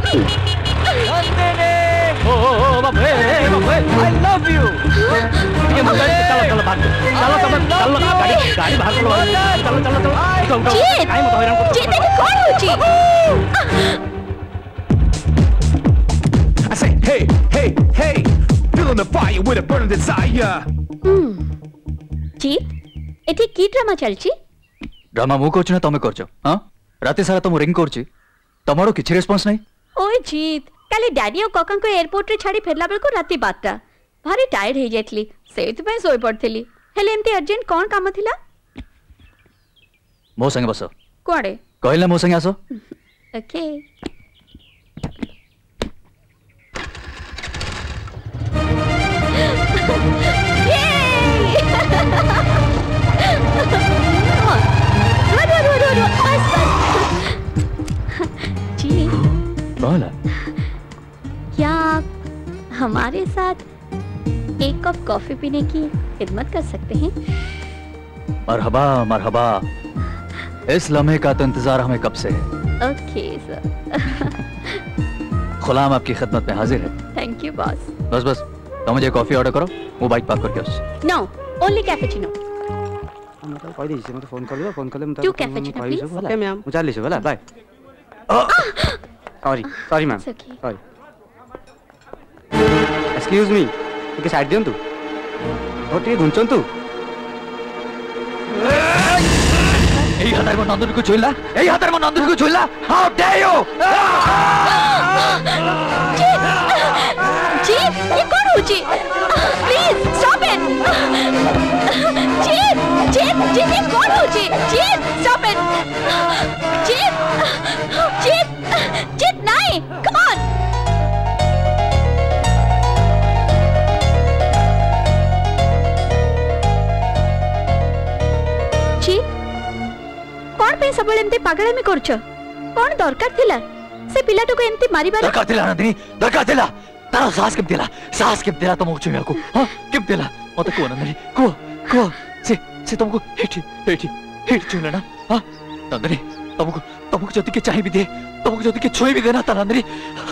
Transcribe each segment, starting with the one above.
I love you. चलो चलो भाग चलो चलो गाड़ी गाड़ी भाग चलो चलो चलो चलो जीत कौन हो जी? I say hey hey hey feeling the fire with a burning desire. जीत एठी की ड्रामा चलची? ड्रामा मु करछ ना तमे करछ हां राते सारा तुम रिंग करछ तमरो किछि रिस्पांस नहीं? ओए जीत काली डैडी और काका को एयरपोर्ट रे छाड़ी फेरला बेल को राती 12टा भारी टायर्ड हे जातली सेत पे सोई पड़थली हेले एमती अर्जेंट कोन काम थिला? मो संगे बस कोडे कहला मो संगे आसो ओके जी बोला क्या हमारे साथ एक कप कॉफी पीने की खिदमत कर सकते हैं? मरहबा मरहबा इस लम्हे का तो इंतजार हमें कब से है। ओके सर गुलाम आपकी खिदमत में हाजिर है। Thank you boss. बस बस तो मुझे कॉफी ऑर्डर करो वो बाइक पार्क करके उस नो ओनली कैपुचिनो मतलब कहि दिछि मते फोन कर ले मते two cappuccino please okay ma'am मु चली छ भला bye sorry sorry ma'am sorry excuse me टिके साइड दियंतु ओ टिके घुंचंतु एई हातार मो नंदनी को छोइला एई हातार मो नंदनी को छोइला हाउ डेयर यू जी ये कौन हो जी प्लीज स्टॉप इट जी जी जी ये कौन हो जी जी स्टॉप इट जी जी जी नहीं कम ऑन जी कौन पे सब एमती पागल में करछ कौन दरकार थिला से पिलाटो को एमती मारिबार दरकार थिला नंदिनी दरकार थिला तारा साहस के दिला तुम उछुया को हां के दिला मते को नंदिनी को से तुमको हेठी चुना ना हां नंदिनी तुमको जति के चाहि भी दे तुमको जति के छोई भी देना ता नंदिनी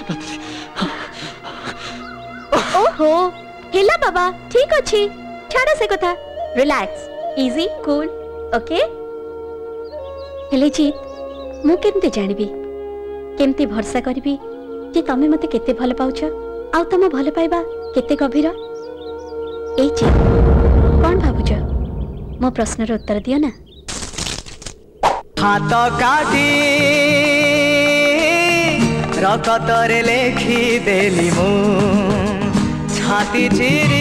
ओहो हेला बाबा ठीक अछि छाड़ा से कथा रिलैक्स इजी कूल ओके हेले जीत मु केमते जानबी केमते भरोसा करबी जे तमे मते केते भल पाउछ आ तम भल पाइबा केते गभीर एई जे कोन भाबुछ मो प्रश्नर उत्तर दियो ना हाथ काटी रकतरे लेखी देली मु छाती चिरी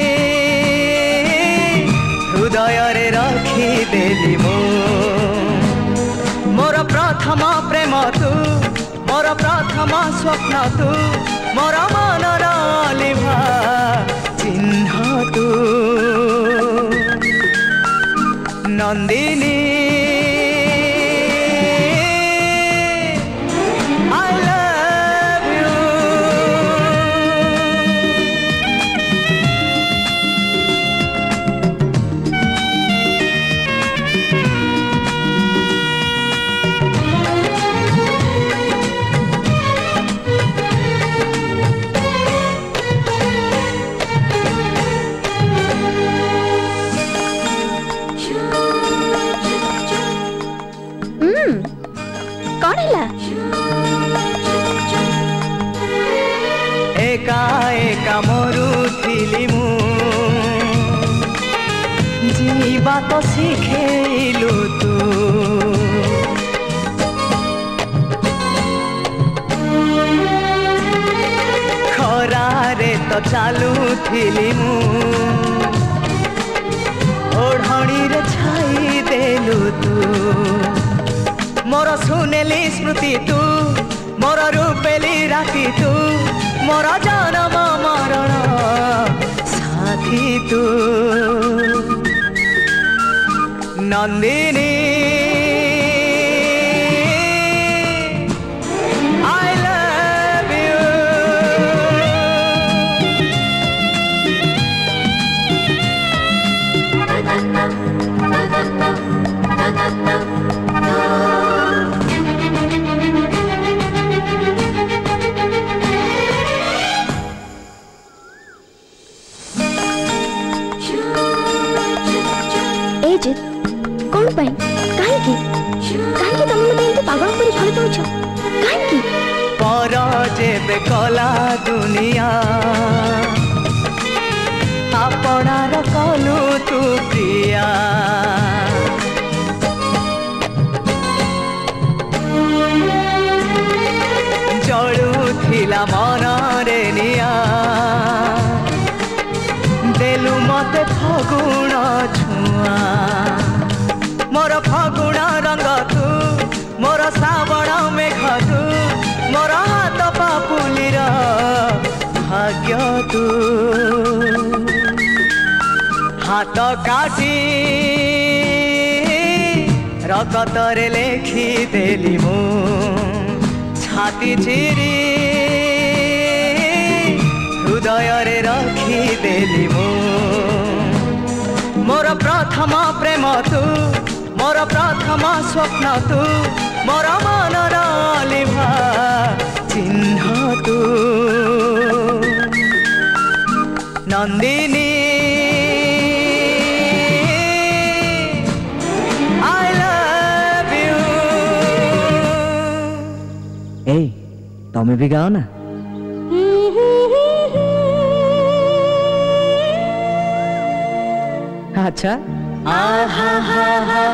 हृदय रे रखी देली मु मोर प्रथम प्रेम तू मोर प्रथम स्वप्न तू मोर मनर लिभा चिन्ह तू नंदिनी एका एका मरुथिली मु जीवा तो शिखेलु तू खरारे तो चालुथिली मु ओढ़णी रे छाई देलु तू मोर सुनेली स्मृति तू मोर रूपेली राती तू मोर जन्म मरण साथी तू नंदिनी I love you मोते कला दुनिया आपणार कलु तू प्रिया जलुथिला मनरे निया देलु मते फगुण छुआ मोर फगुण रंग तू मोर श्रावण मेघ तू मोर हाथ पापुलीर भाग्य तू हाथ काटी रकतरे लेखी देली मु छाती चिरी हृदय रे रखी देली मु मोर प्रथम प्रेम तू मोर प्रथम स्वप्न तू मोर मनर लिभा चिन्ह तू नंदिनी I love you ए तमे भी गाओ ना अच्छा आहा हा हा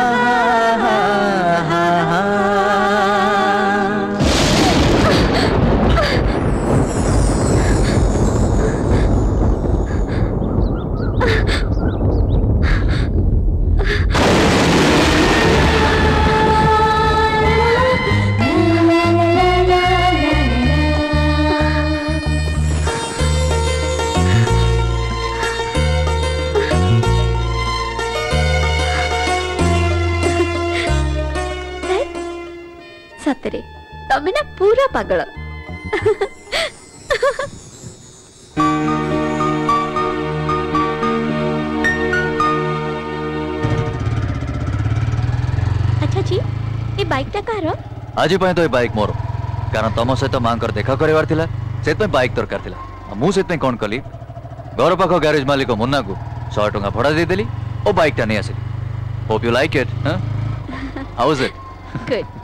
हा सतरे तमे ना पूरा पागल अच्छा जी ये बाइक टा कार आज तो ये बाइक मोर कारण तुम सहित मां देखा करार से बाइक दरकार मुझे कौन कली घर पाख ग्यारेज मालिक मुन्ना को 100 टंका भड़ा देदेली और बाइक टा नहीं आसिली hope you like it how is it good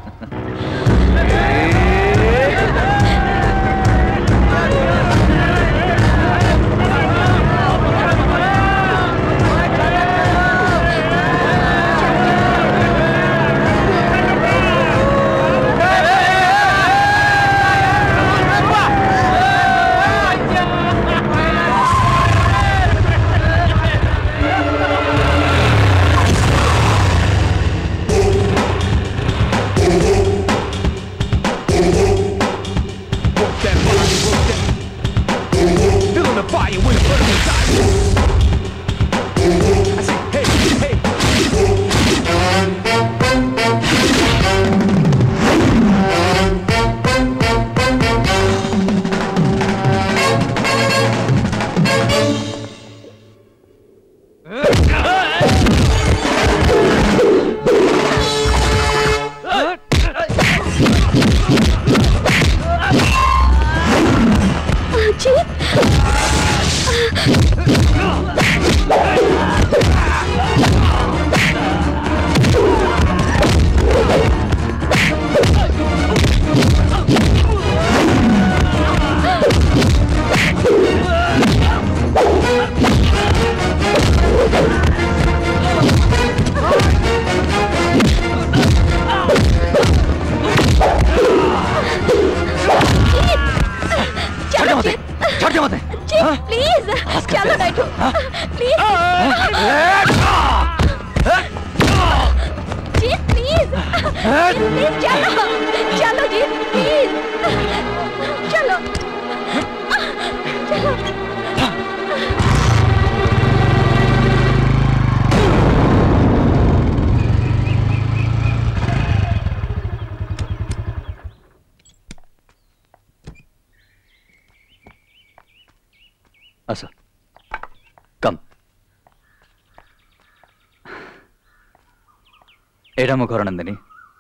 एटा मो घर नंदिनी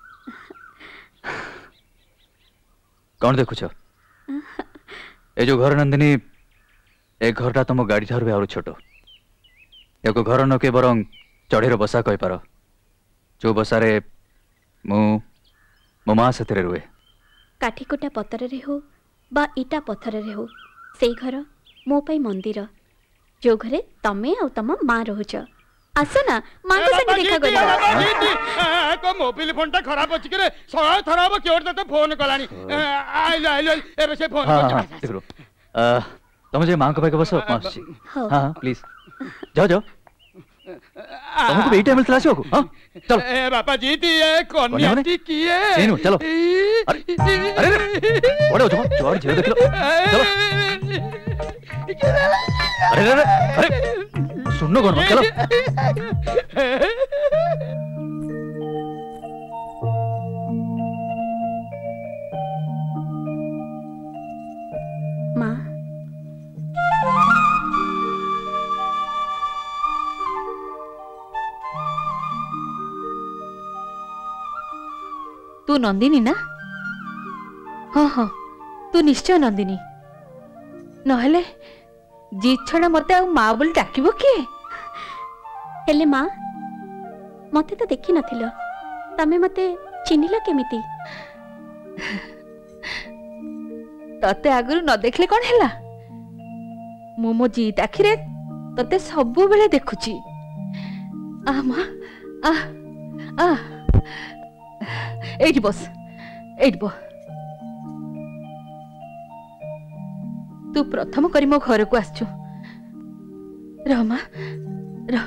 कौन देखुच ए जो घर नंदिनी ए घर टा तुम गाड़ी ठार भी आउर छोट एको घर नके बरं चढ़ीर बसा कही पार जो बसारे मो माँ साथी रुए काठीकोटा पतर रे हो बा इटा पत्थर रे हो से घर मो पाई मंदिर जो घरे तमे आ तम मां रहुच आस ना मां को संगे देखा करिया को मोबाइल फोन टा खराब अछि करे 100 थरा अब क्यों तते फोन कलानी आइलो एबे से फोन कर देखो तुम जे मां को पे बसो मासी हां प्लीज जाओ जाओ तुमको बेटा मिलता है को हां चलो ए बापा जी ये कन्या की है सेनु चलो अरे अरे बड़े हो जोड़ जे देख लो चलो अरे अरे अरे सुनो कौन चलो मां तू नंदिनी ना हाँ हाँ तू निश्चय नंदिनी नहले जीत छड़ा मते आ माँ बोली डाकिबो किए हेले माँ मते तो देखी नथिलो तमे मते चिन्हिला केमिति तते आगुरु न देखले कौन हैला मु मो जीत आखिरे तते सबु बेले देखुची आ माँ आ एठी बस एठी बो तू प्रथम करी मो घर को आसछु रह माँ रह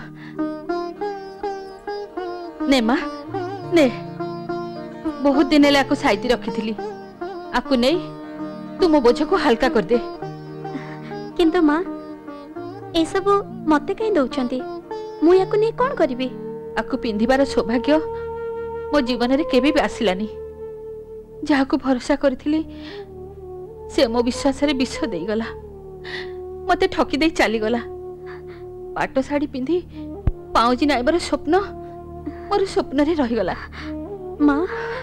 ने माँ ने बहुत दिन हेले आकु साइती रखी थी आकु नहीं तू मो बोझ को हल्का कर दे किंतु माँ ए सब मते कहीं दउचंती मु याकु नहीं कौन करिबी आकु पिंधिबार सौभाग्य मो जीवन रे केबे भी आसिलानी जहा को भरोसा करथिली से मो विश्वास रे विष देई गला मते ठकी देई चली गला पाटो साड़ी पिंधि पाउजी नाइबर स्वप्न मोर स्वप्न रे रही गला माँ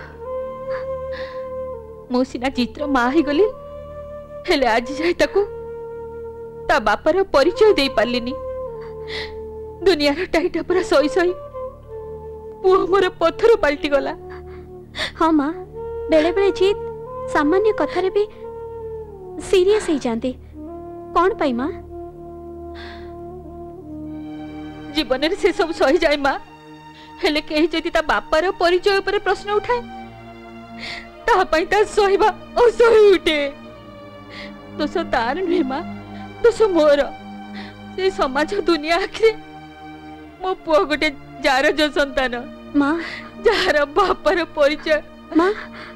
मो सिना चित्र माँ ही गली हेले आज जाए ताकू ता बापर परिचय दे पारलिनी दुनिया रो टाइटा पूरा सही सही पुओ मोर पत्थर पलटी गला हाँ माँ बेले बेले जीत सामान्य कथा रे भी सीरियस ही जानती कौन पाई माँ जीवन रे से सब सही जाए माँ हेले केही जदी ता बापार परिचय ऊपर प्रश्न उठाए ता पई ता सहीबा असही उठे दोष तार नुहे माँ दोष मोर से समाज दुनिया आखिरे मो पुओ गोटे जार जो संतान माँ जार बापार परिचय माँ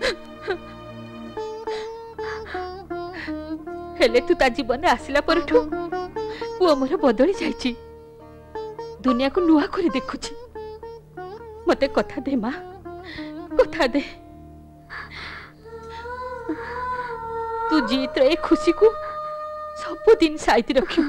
हेले तू ता जीवन आसिला परठू पुओ मोर बदली जाइछि दुनिया को नुआ करी देखुछि मते कथा दे माँ कथा दे तू जीत रे खुशी को सब दिन साइती रखियो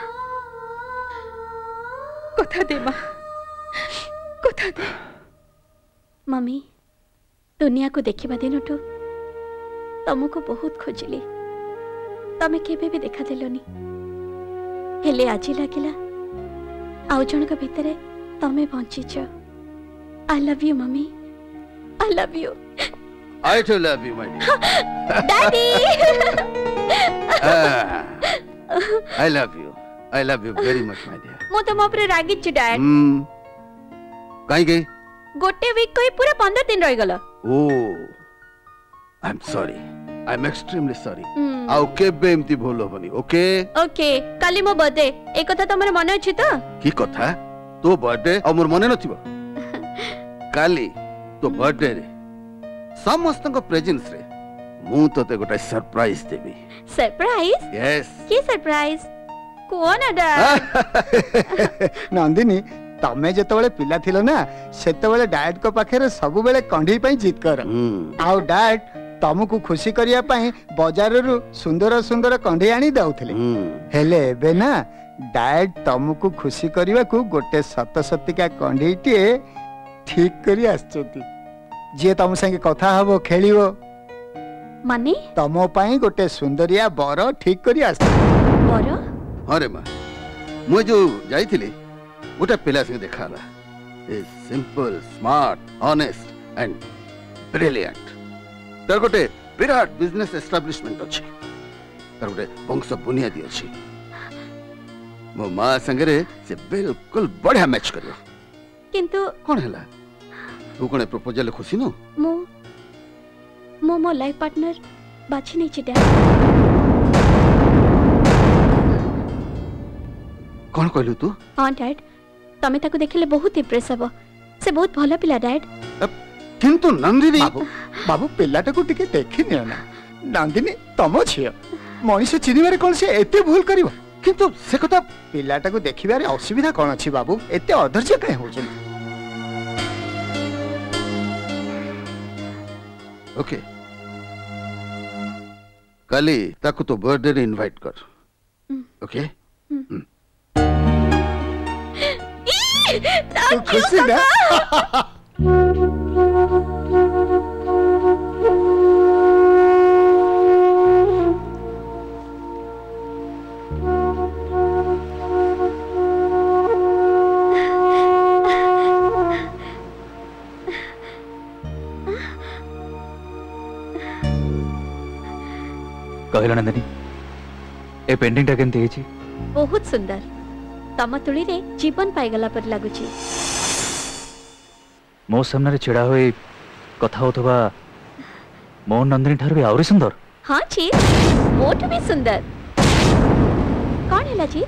कथा दे माँ कथा दे मम्मी दुनिया को देखिबा दिनठू तुमको बहुत खोजिली तमे केबे भी देखा देलोनी हेले आजी लागिला आउ जनक भितरे तमे बंचिछ I love you mummy I love you I too love you, my dear. Daddy I love you. I love you very much, my dear. मो तुम ऊपर रागी छि डैड कहीं गई? गोटे वीक कोई पूरा 15 दिन रह गला Oh, I'm sorry. I'm extremely sorry. आउ केबे एमती भूल होबनी, ओके? ओके काली मो बर्थडे ए कथा तमरे मन अछि त की कथा? तो बर्थडे और मोर मने नथिबो? काली तो बर्थडे रे समस्त को प्रेजेंस रे मु तते गोटा सरप्राइज देबी। सरप्राइज? यस। की सरप्राइज? कोन डैड? नंदिनी तमे जेतबेले पिला थिलो ना सेतबेले डैड को पाखे सब बेले कंढी पई जीत कर आउ डैड तुमको खुशी करिया पई बाजार रु सुंदर सुंदर कंढी आनी दउथिले हेले एबे ना डैड तुमको खुशी करिवा को गोटे सत सतिका कंढीटे ठीक करी आछथि जे तुम संगे कथा हबो खेलिबो माने तुमो पई गोटे सुंदरिया बर ठीक करी आछथि बर अरे मां मु जो जाईथिली गोटे पिला संगे देखाला is simple smart honest and brilliant तर गोटे विराट बिजनेस एस्टाब्लिशमेंट अच्छी तार गोटे वंश बुनियादी अच्छी मो माँ संगे से बिल्कुल बढ़िया मैच करियो किंतु कौन है तू कौन प्रपोजल खुशी नु मो लाइफ पार्टनर बाछि नहीं छिटा कौन कहलु तू हां डैड तमे ताको देखिले बहुत इंप्रेस हबो से बहुत भलो पिला डैड किंतु नंदिनी बाबू पिलाटा को टिके देखि नियो ना नंदिनी तमो छियो मनीष चिनिबारे कोन से एते भूल करिवो किंतु से कथा पिलाटा को देखिबारे असुविधा कोन अछि बाबू एते अधर्य काहे होछन ओके काली ताको तो बर्थडे रे इनवाइट कर ओके खुशी ना कहला नंदिनी ए पेंटिंग टा केमती हेची बहुत सुंदर तम तुली रे जीवन पाई गला पर लागुची मो सामने रे छिड़ा होई कथा होतबा मोहन नंदिनी ठार भी आउरी सुंदर हां जी मोट भी सुंदर कौन है जी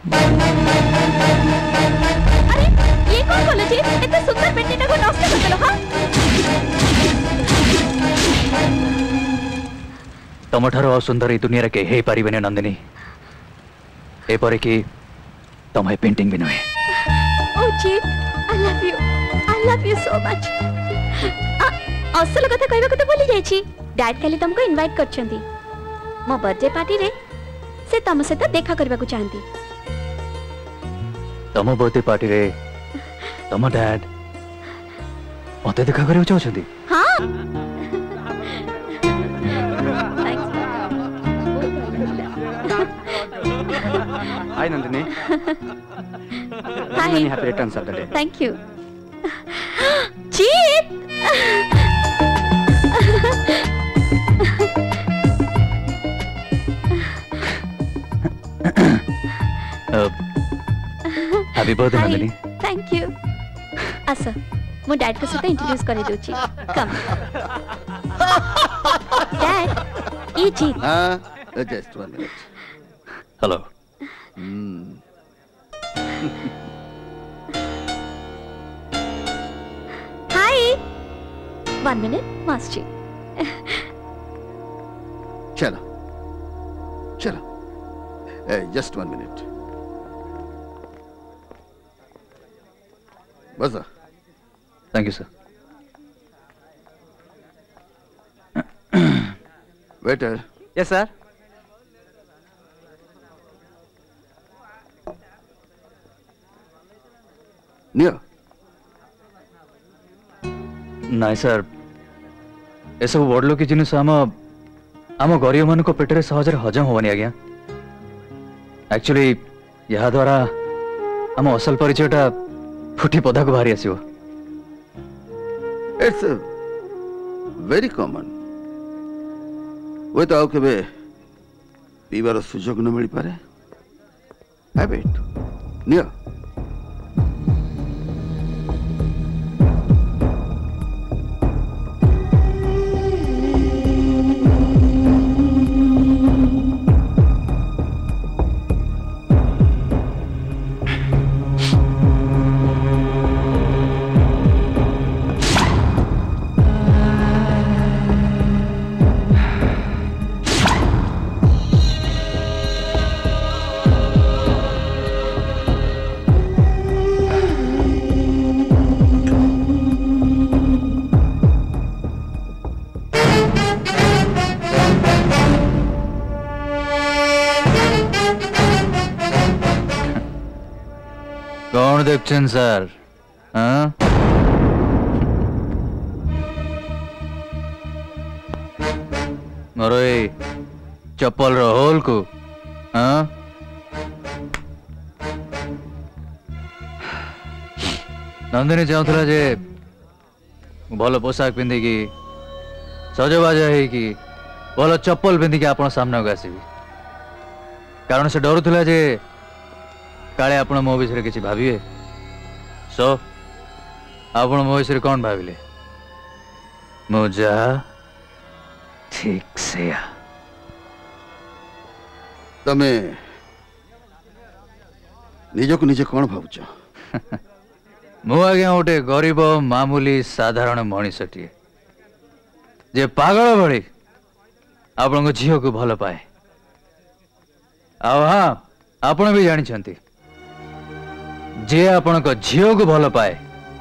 अरे ये कौन बोला जी इतने सुंदर पेंटिंग को नष्ट कर देलो हां तम ठार सुंदर ई दुनिया रे के हे पारिबेने नंदिनी ए परे की तम पेंटिंग भी नहे ओ जी I love you so much असल कथा कहबा को तो भूली जाई छी डैड खाली तुमको इनवाइट करछंती मो बर्थडे पार्टी रे से तम से तो देखा करबा को चाहंती तम बर्थडे पार्टी रे तम डैड मते देखा करे चाहछंती हां Hi Nandini. Hi. Many happy returns of the day. Thank you. Jeet. Happy birthday Nandini. Thank you. Asa, मो डैड को सहित इंट्रोड्यूस करे दोची. Come. Dad, ये Jeet. Just 1 minute. Hello. Hi. 1 minute, Master. चलो just 1 minute. बस Thank you sir. Waiter. Yes sir. नियो नाइ सर ए सब बड़ लोक जिनिस आम गरीब मान पेटर सहज हजम होनी आज्ञा एक्चुअली या द्वारा आम असल परिचयटा फुटी पदा को बाहरी आसो इट्स वेरी कॉमन वो तो केबे पीबार सुजोग न मिल पारे हैबिट नियो देखछन सर हाँ मोर चप्पल रो होल को हाँ नंदिनी चाहूला जे भल पोशाक पिंधिकी सजबाज होगी भल चप्पल पिंधिक आपण सामने को आसबि कारण से डरुला जे काले आपण मो विषय किसी भाविए सो आपण मो विषय कौन भाविले मुझा ठीक से तमे निजको निजे कौन भावुच मु आज्ञा गोटे गरीब मामूली साधारण मनीषटीए जे पागल भली आपण झील को भल पाए हाँ आपण भी जानी जे आपण झील को भल पाए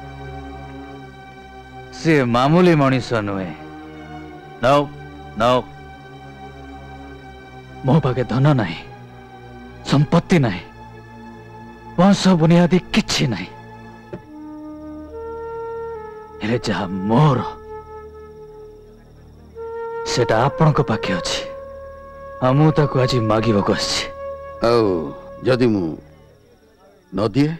से मामूली मनीष नुहे नौ नौ मो पाखे धन नहीं संपत्ति नहीं वंश बुनियादी किछि नहीं हेले जहा मोर सेटा आपण को पाखे अछि हमु ताको आज मागिबको आछि औ जदि मु न दिए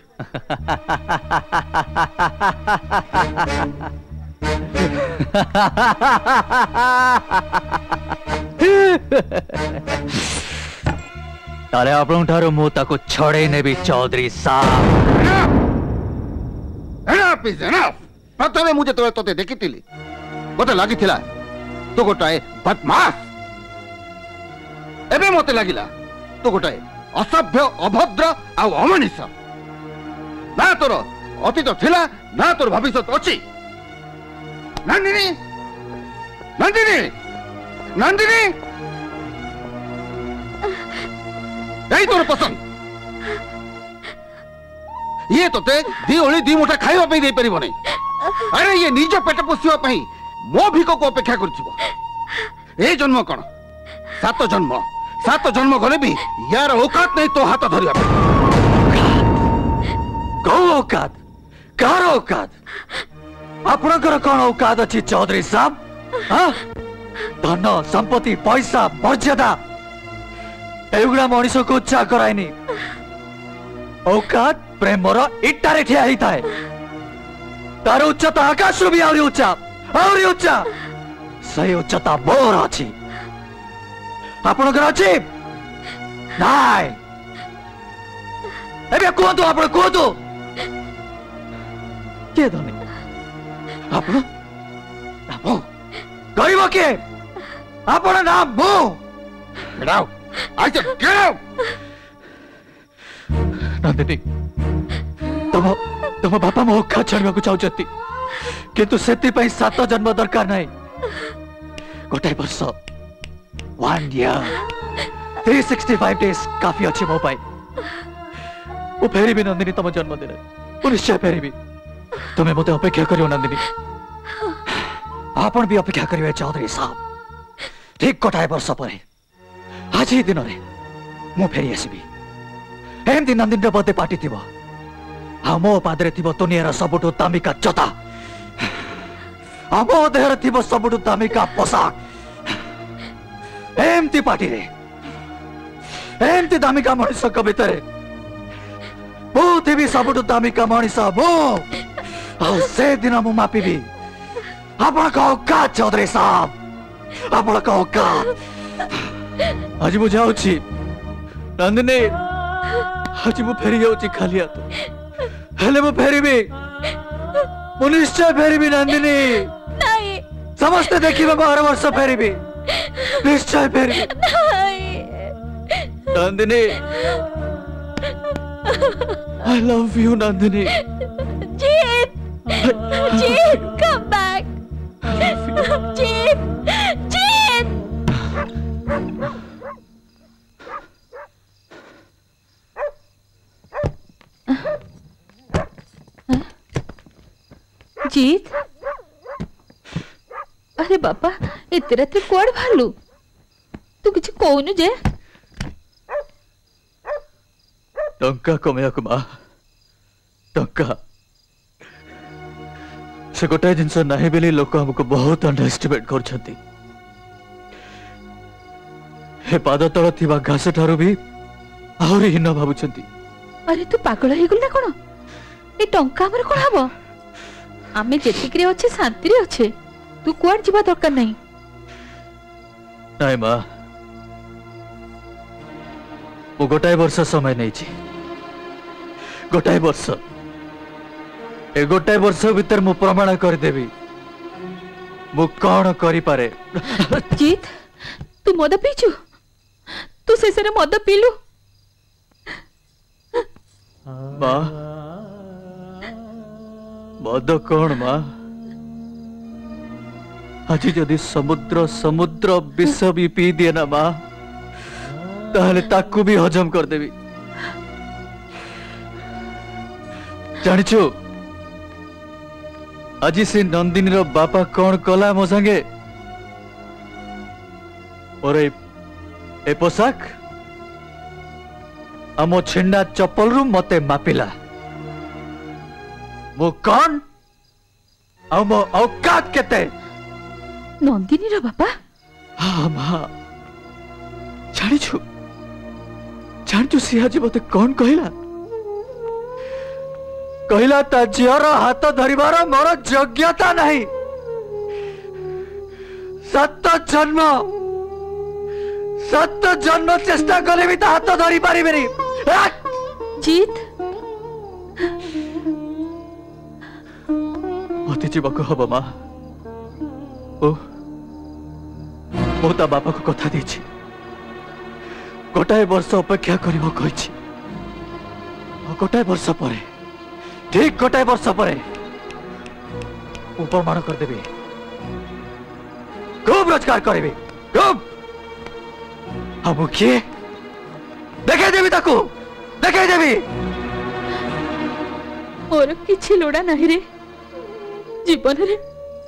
ताले आपण ठारो मु ताको छड़े नेबी चौधरी साहब एनफ इज एनफ प्रथमे मुझे तोते देखिथिली मते लागिथिला तो गोटाए बदमाश एबे मते लागिला तो गोटाए असभ्य अभद्र आ अमनीष ना तोर अतीत थिला ना तोर भविष्य अछि नंदिनी नंदिनी नंदिनी यही तोर पसंद ये तोते दी ओली दी मुठा खाइबा पे दे परिबो नै अरे ये निज पेट पोसिबा पई मो भिको को अपेक्षा करथिबो ए जन्म कोन सात जन्म गले भी यार औकात नहीं तो हाथ धरिया कौ औकात कार औकात आपणकर कौन औकात अच्छी चौधरी साहब हाँ धन संपत्ति पैसा मर्यादा एगुड़ा मनीष को उच्चा करायनी औकात प्रेमर इटारे ठिया ही थाए तार उच्चता आकाश भी आहरी उच्चा सही उच्चता मोर अच्छी आपणकर अच्छी नाय एबे कहतु आपण कहतु के धनी आपण नाम गरीब के आपण नाम मो get I said get out Nandini तुम बापा मो खा छाड़वा को चाहती किंतु सेति पई 7 जन्म दरकार नहीं गोटे वर्ष 1 year 365 days काफी अच्छी मो पाई वो फेरी भी नंदिनी तुम जन्मदिन वो निश्चय फेरी भी तुम्हें मत अपेक्षा करियो नंदिनी आपण भी अपेक्षा करिवे चौधरी साहब ठीक गोटाए वर्ष पर आज ही दिन रे मु फेरी आसीबी एम दिन नंदिनी बर्थडे पार्टी थिबो आ मो पादरे थिबो दुनियार सबुठु दामिका जता आ मो देहर थिबो सबुठु दामिका पोशाक एमती पार्टी रे एमती दामिका मनीष भितर बहुत भी सबुठु दामिका मनीष मो से दिन मु मापिबी आपण का औकात चौधरी साहब आपण का औकात आज मु जाउची नंदिनी आज मु फेरी जाउची खाली हाथ हेले मु फेरीबी मु निश्चय फेरीबी नंदिनी नहीं समस्त देखिबा 12 वर्ष फेरीबी निश्चय फेरीबी Nandini I love you Nandini Jeet Jeet come back जीत जीत जीत अरे बापा इतने रात कुआड़ बाहरलु तू किसी कहूनु जे टंका कमया मा टंका से गोटे जिनस नहीं बेली लोक हमको बहुत अंडर एस्टिमेट कर पाद तल थिबा घास ठारू भी आहरी हीन भाबुछंती अरे तू पागल हो गल ना कोन ए टंका हमर कोन हबो आमे जेतिकरे अच्छे शांति रे अच्छे तू कुआड़ जीवा दरकार नहीं नहीं माँ मु गोटाए वर्ष समय नहीं गोटाए वर्ष ए गोटाए वर्ष भीतर मु प्रमाण करदेवी मु कौन करि पारे। जीत तू मद पीचु तू शेष मद पीलु माँ मद कौन माँ आज जदि समुद्र समुद्र विष भी पी दिए ना माँ ताहले ताकू भी हजम कर देवी। जानिछु आज से नंदिनी रो बापा कौन कला मो संगे और ए पोशाक आमो छिंडा चप्पल रु मते मापिला मो कौन आमो औकात केते। नंदिनी रो बापा हाँ माँ जानिछु जानिछु सी आज मते कौन कहला कहला ता झीर हाथ धरिबार मोर योग्यता नहीं सत जन्म चेष्टा कले भी हाथ धरी पारि जीत मते जीवक हम माँ मो ता बापा को कथा देछि गोटाए वर्ष अपेक्षा करिवो कहिछि गोटाए वर्ष परे ठीक गोटाए वर्ष परे प्रमाण करदेवी खूब रोजगार करेबी खूब हम किए देखे देवी ताकू देखे देवी मोर किछि लोड़ा नहीं रे जीवन रे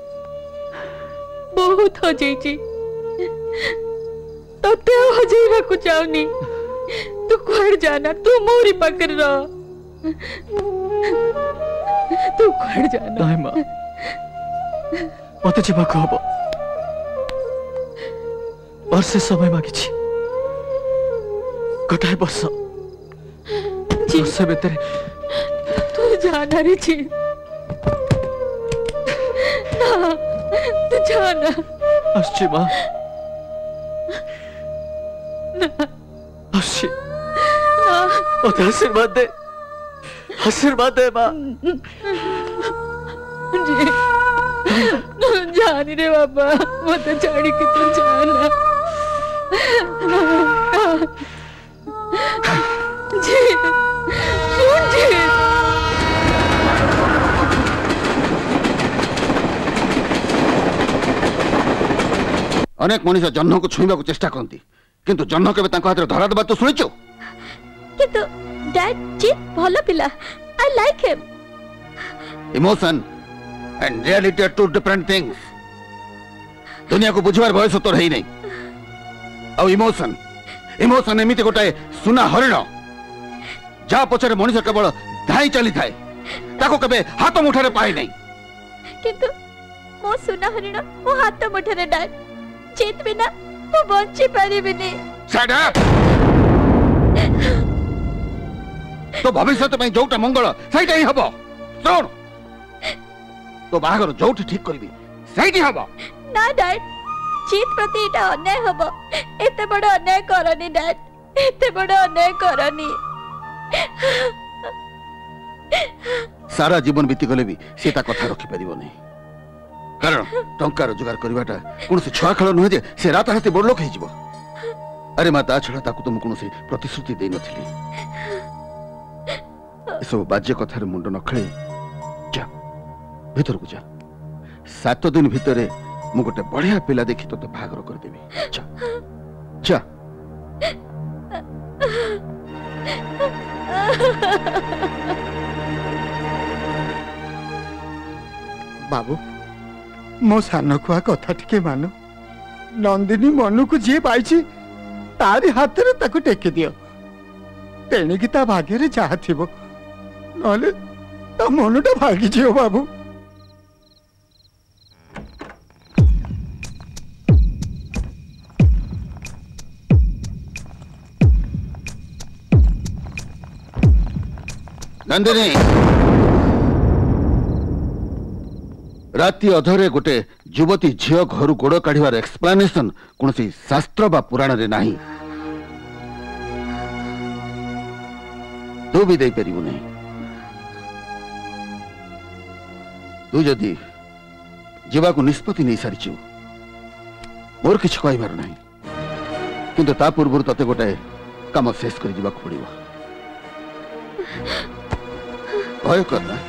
बहुत हो जाइछि तते हजेरा को चाहनी तू कुआड़ जाना तू मोरी पाकर रह तू कुआड़ जाना नहीं मां मते जीवाको हबो वर्षे समय मागिछि गोटाए वर्ष वर्ष भीतर तू जाना रे जी ना तू जाना आश्ची मां आश्ची ओते आशीर्वाद दे मां जी जानी रे बाबा मत छाड़ी के तू जाना जी सुन जी अनेक मनीष जह्न को छुईबा को चेष्टा करती किंतु जह्न केबे तांको हाथ रे धरा दबा तो सुनिचो किंतु डैड जीत भलो पिला I like him emotion and reality are two different things दुनिया को बुझवार बयस तो रही नहीं और इमोशन एमिति गोटाए सुना हरिण जा पछरे मनीष केवल धाई चली थाए ताको केबे हाथ मुठारे पाए नहीं किंतु मो सुना हरिण मो हाथ मुठारे डैड जीत बिना मो बंची परिबिनी शट अप तो भविष्य में जोटा मंगल सहीटा ही हबो सुन तो बाहागर जोटी ठीक करबी सहीटी हबो ना डैड जीत प्रति एटा अन्याय हबो एते बड़ अन्याय करनी डैड एते बड़ अन्याय करनी सारा जीवन बीती गले भी सीता कथा रखी परिबो नहीं कारण टंका रोजगार करवाटा कौन से छुआ खेल नुहे जे से रात राति बड़ लोक हो अरे माँ ता छड़ा ताकू तो मु कौन से प्रतिश्रुति दे नथिली सब बाज्य कथार मुंड न खेले जा भीतर को जा 7 दिन भीतर मु गोटे बढ़िया पिला देखी तो बाहागर कर देबी जा जा बाबू मो सान खुआ कथा टिके मानो नंदिनी मन को जी पाई तारी हाथ रे ताको टेकी दियो तेणिकी ता भाग्य रे जहा थिबो नले ता मनटा भागी जियो बाबू नंदिनी राति अधरे गोटे युवती झील घर गोड़ काढ़ार एक्सप्लेनेशन कौन शास्त्र बा पुराण रे नाही। तू भी दे परिबु नहीं। तू जदि जीवा को निष्पत्ति नहीं सारी मोर किछ कहबार नहीं, किंतु ता पूर्व तते गोटे काम शेष कर जीवा पड़ो। भय करना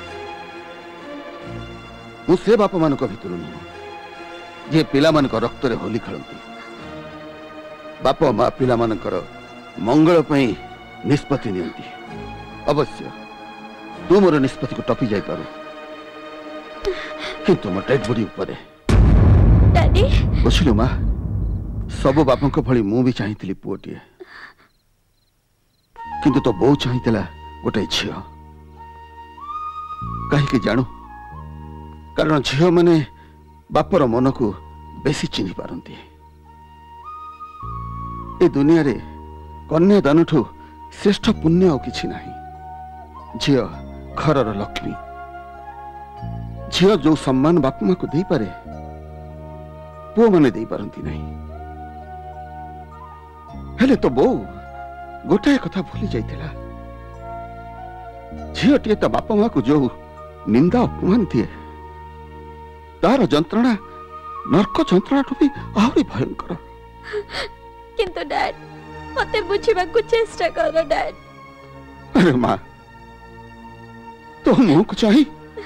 मु से बाप मान भितर नुह जे पिला मान रक्त रे होली खेलती। बाप माँ पिला मानकर मंगल पई निष्पत्ति नियंती। अवश्य तू मोर निष्पत्ति को टपी जाई पारू, किंतु मो डेड बॉडी ऊपर डैडी बुझलु माँ, सब बापा भली मु भी चाहिए पुओटे, किंतु तो बो चाहिए गोटे झील। कहीं जानू कारण झील माने बापर मन को बेसी चिन्ह पारती। ए दुनिया रे कन्यादान ठू श्रेष्ठ पुण्य और किछि नाही। झील घरर लक्ष्मी। झील जो सम्मान बाप माँ को दे पारे पुओ माने दे पारती नहीं। हेले तो बो गोटाए कथा भूली जाइथिला। झीलटिए ता बापा माँ को जो निंदा अपमान दिए तार जंत्रणा नरक जंत्रणा भी आहरी भयंकर। किंतु डैड मते बुझिबा को चेष्टा करो डैड। अरे माँ तो मुह को चाही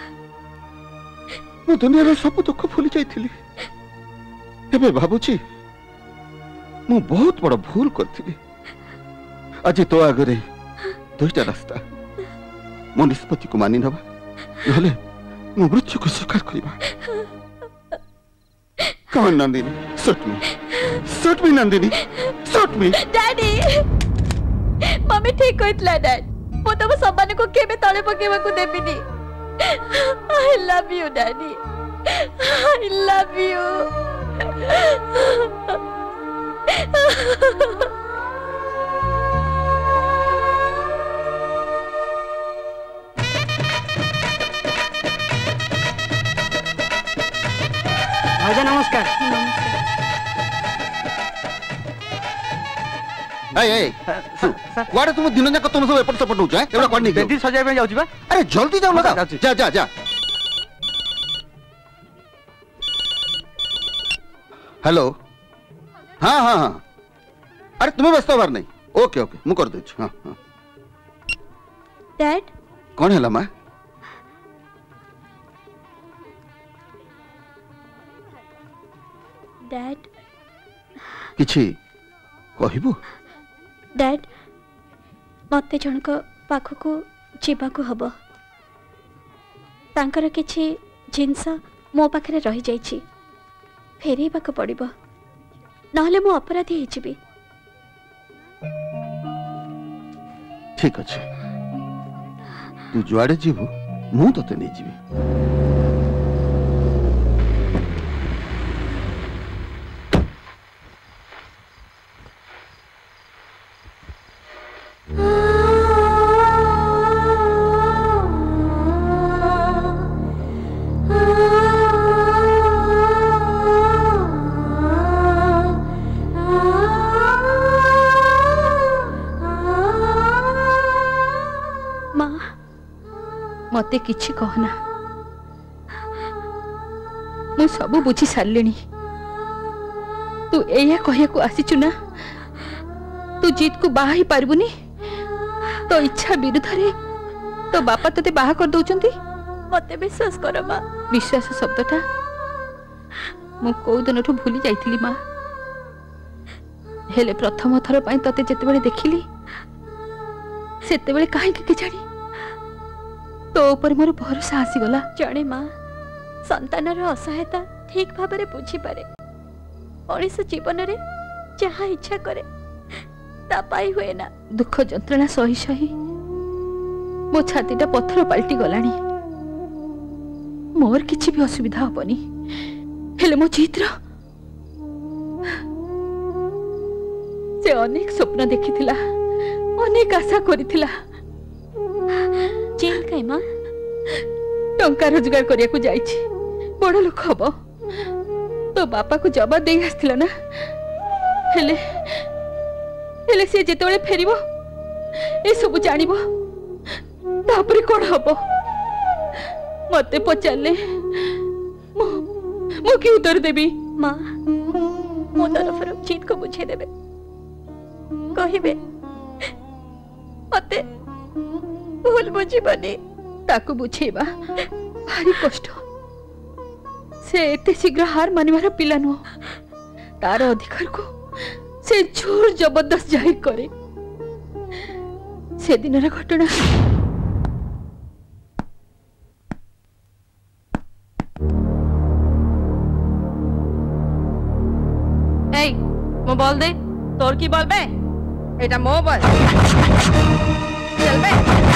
मु दुनिया रे सब दुख भूली जाइथिली। एबे भाबुची मु बहुत बड़ भूल करथिली। आज तो आगरे दुईटा रास्ता, मो निष्पत्ति को मानि नबा नहले मो मृत्यु को स्वीकार करिबा। Come on, Nandini, shoot me, Nandini, shoot me. Daddy mummy ठीक कहतला डैड, मो तब सम्मान को केबे तळे पकेबा को देबिनी। I love you daddy, I love you. भाईजा नमस्कार। वाड़े तुम दिन जाक तुम सब एपट सेपट होछ है एबा कोन नहीं बेदी सजाय में जाउची बा। अरे जल्दी जाओ ना, जा जा जा। हेलो हाँ हाँ हाँ, अरे तुम्हें व्यस्त होबार नहीं। ओके ओके मु कर देछ। हाँ हाँ डैड कौन है माँ? डैड किछि कहिबो? डैड मते जनक पाखको जीवाको हबो। तांकर किछि जिंस मो पाखरे रहि जाइछि, फेरेबाको पड़िबो, नहले मो अपराधी हेजिबी। ठीक अछि, तू जुआड़े जीवु मु तते नै जीवी। मते किछि कहना, मु सब बुझी सारलिनी। तू एया कहिया को आसीचु ना, तू जीत को बाहा ही पारबुनी। तो इच्छा विरुद्ध रे तो बापा तते बाहा कर दउचंती। मते विश्वास कर मां। विश्वास शब्दटा मु को दिनठु भूली जाइथिली मां। हेले प्रथम थर पई तते जते बेले देखिली सेते बेले काहे के जानी तो ऊपर मोर भरोसा आसी गला। जाने मां संतानर असहायता ठीक भाव में बुझी पारे। मनीष जीवन रे जहा इच्छा करे ता पाई हुए ना। दुख जंत्रणा सही सही मो छातीटा पत्थर पलटी गलानी। मोर किछि भी असुविधा हबनी, हेले मो चित्र से अनेक स्वप्न देखिथिला, अनेक आशा करिथिला। जेल काई मां? टंका रोजगार करिया को जाइछि, बड़ लोक हम तो बापा को जवाब दे आसथिला ना हेले हेले से जेतेबेले फेरिबो ए सब जानिबो तापरे कोन हबो मते पचारले मो की उत्तर देबी माँ मो तरफ जीत को बुझे देबे कहिबे मते भूल बुझीबनी ताको बुझेबा भारी कष्ट से एते शीघ्र हार मानिबार पिला नुह तार अधिकार को से जोर जबरदस्त जाहिर करे से दिन घटना मो बोल दे तोर की बोल बे एटा मो बोल चल बे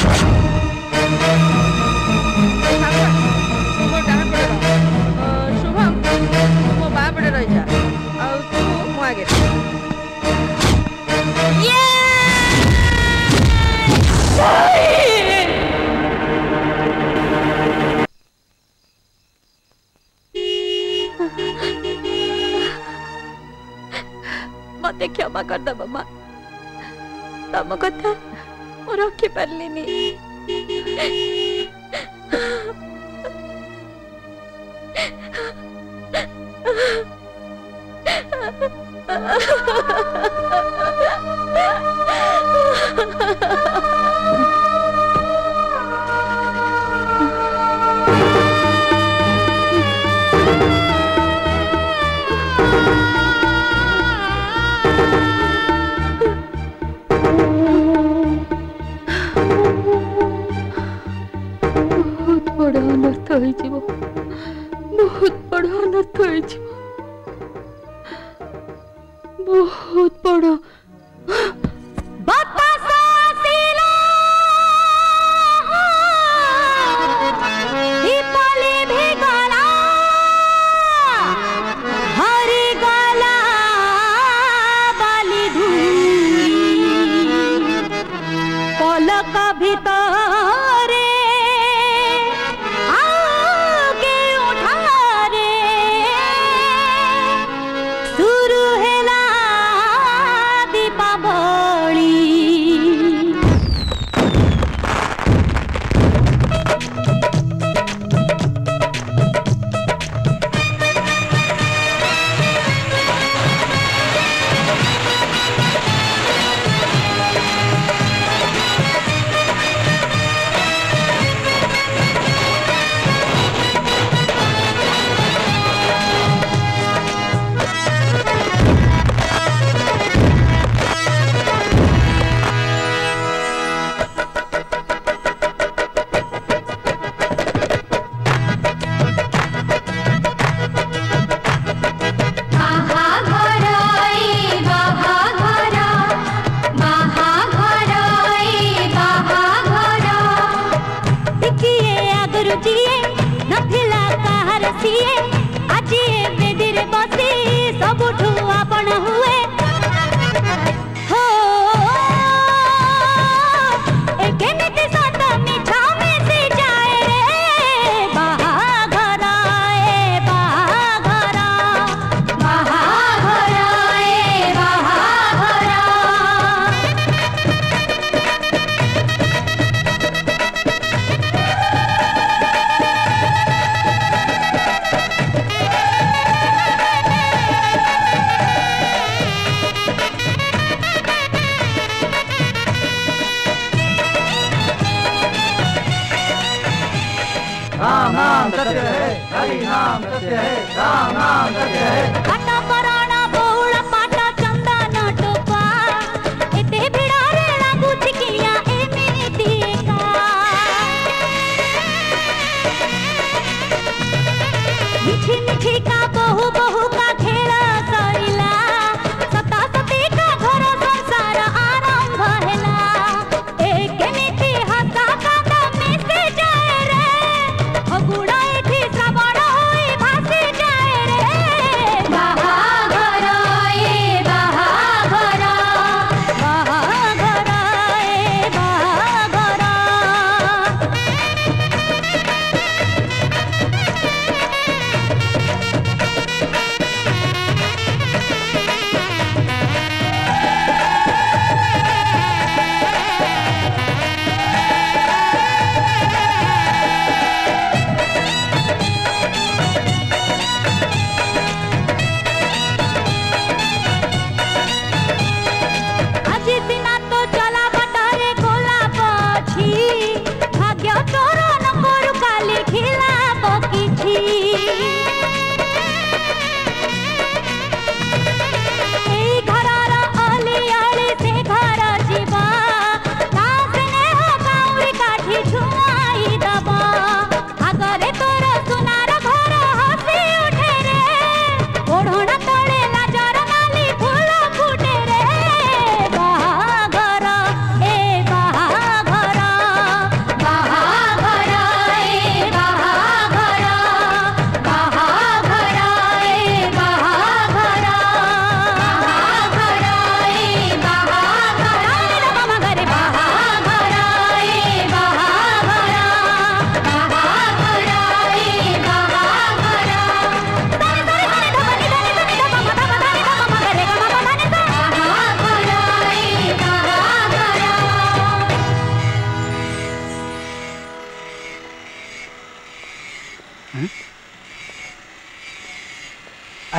मो डाहां पड़े शुभम मो बा पड़े रह जा आ तू मो आगे ये मते क्षमा कर दे मामा तम कथा मो रखी पारलिनी बहुत बड़ा अनर्थ बहुत बड़ा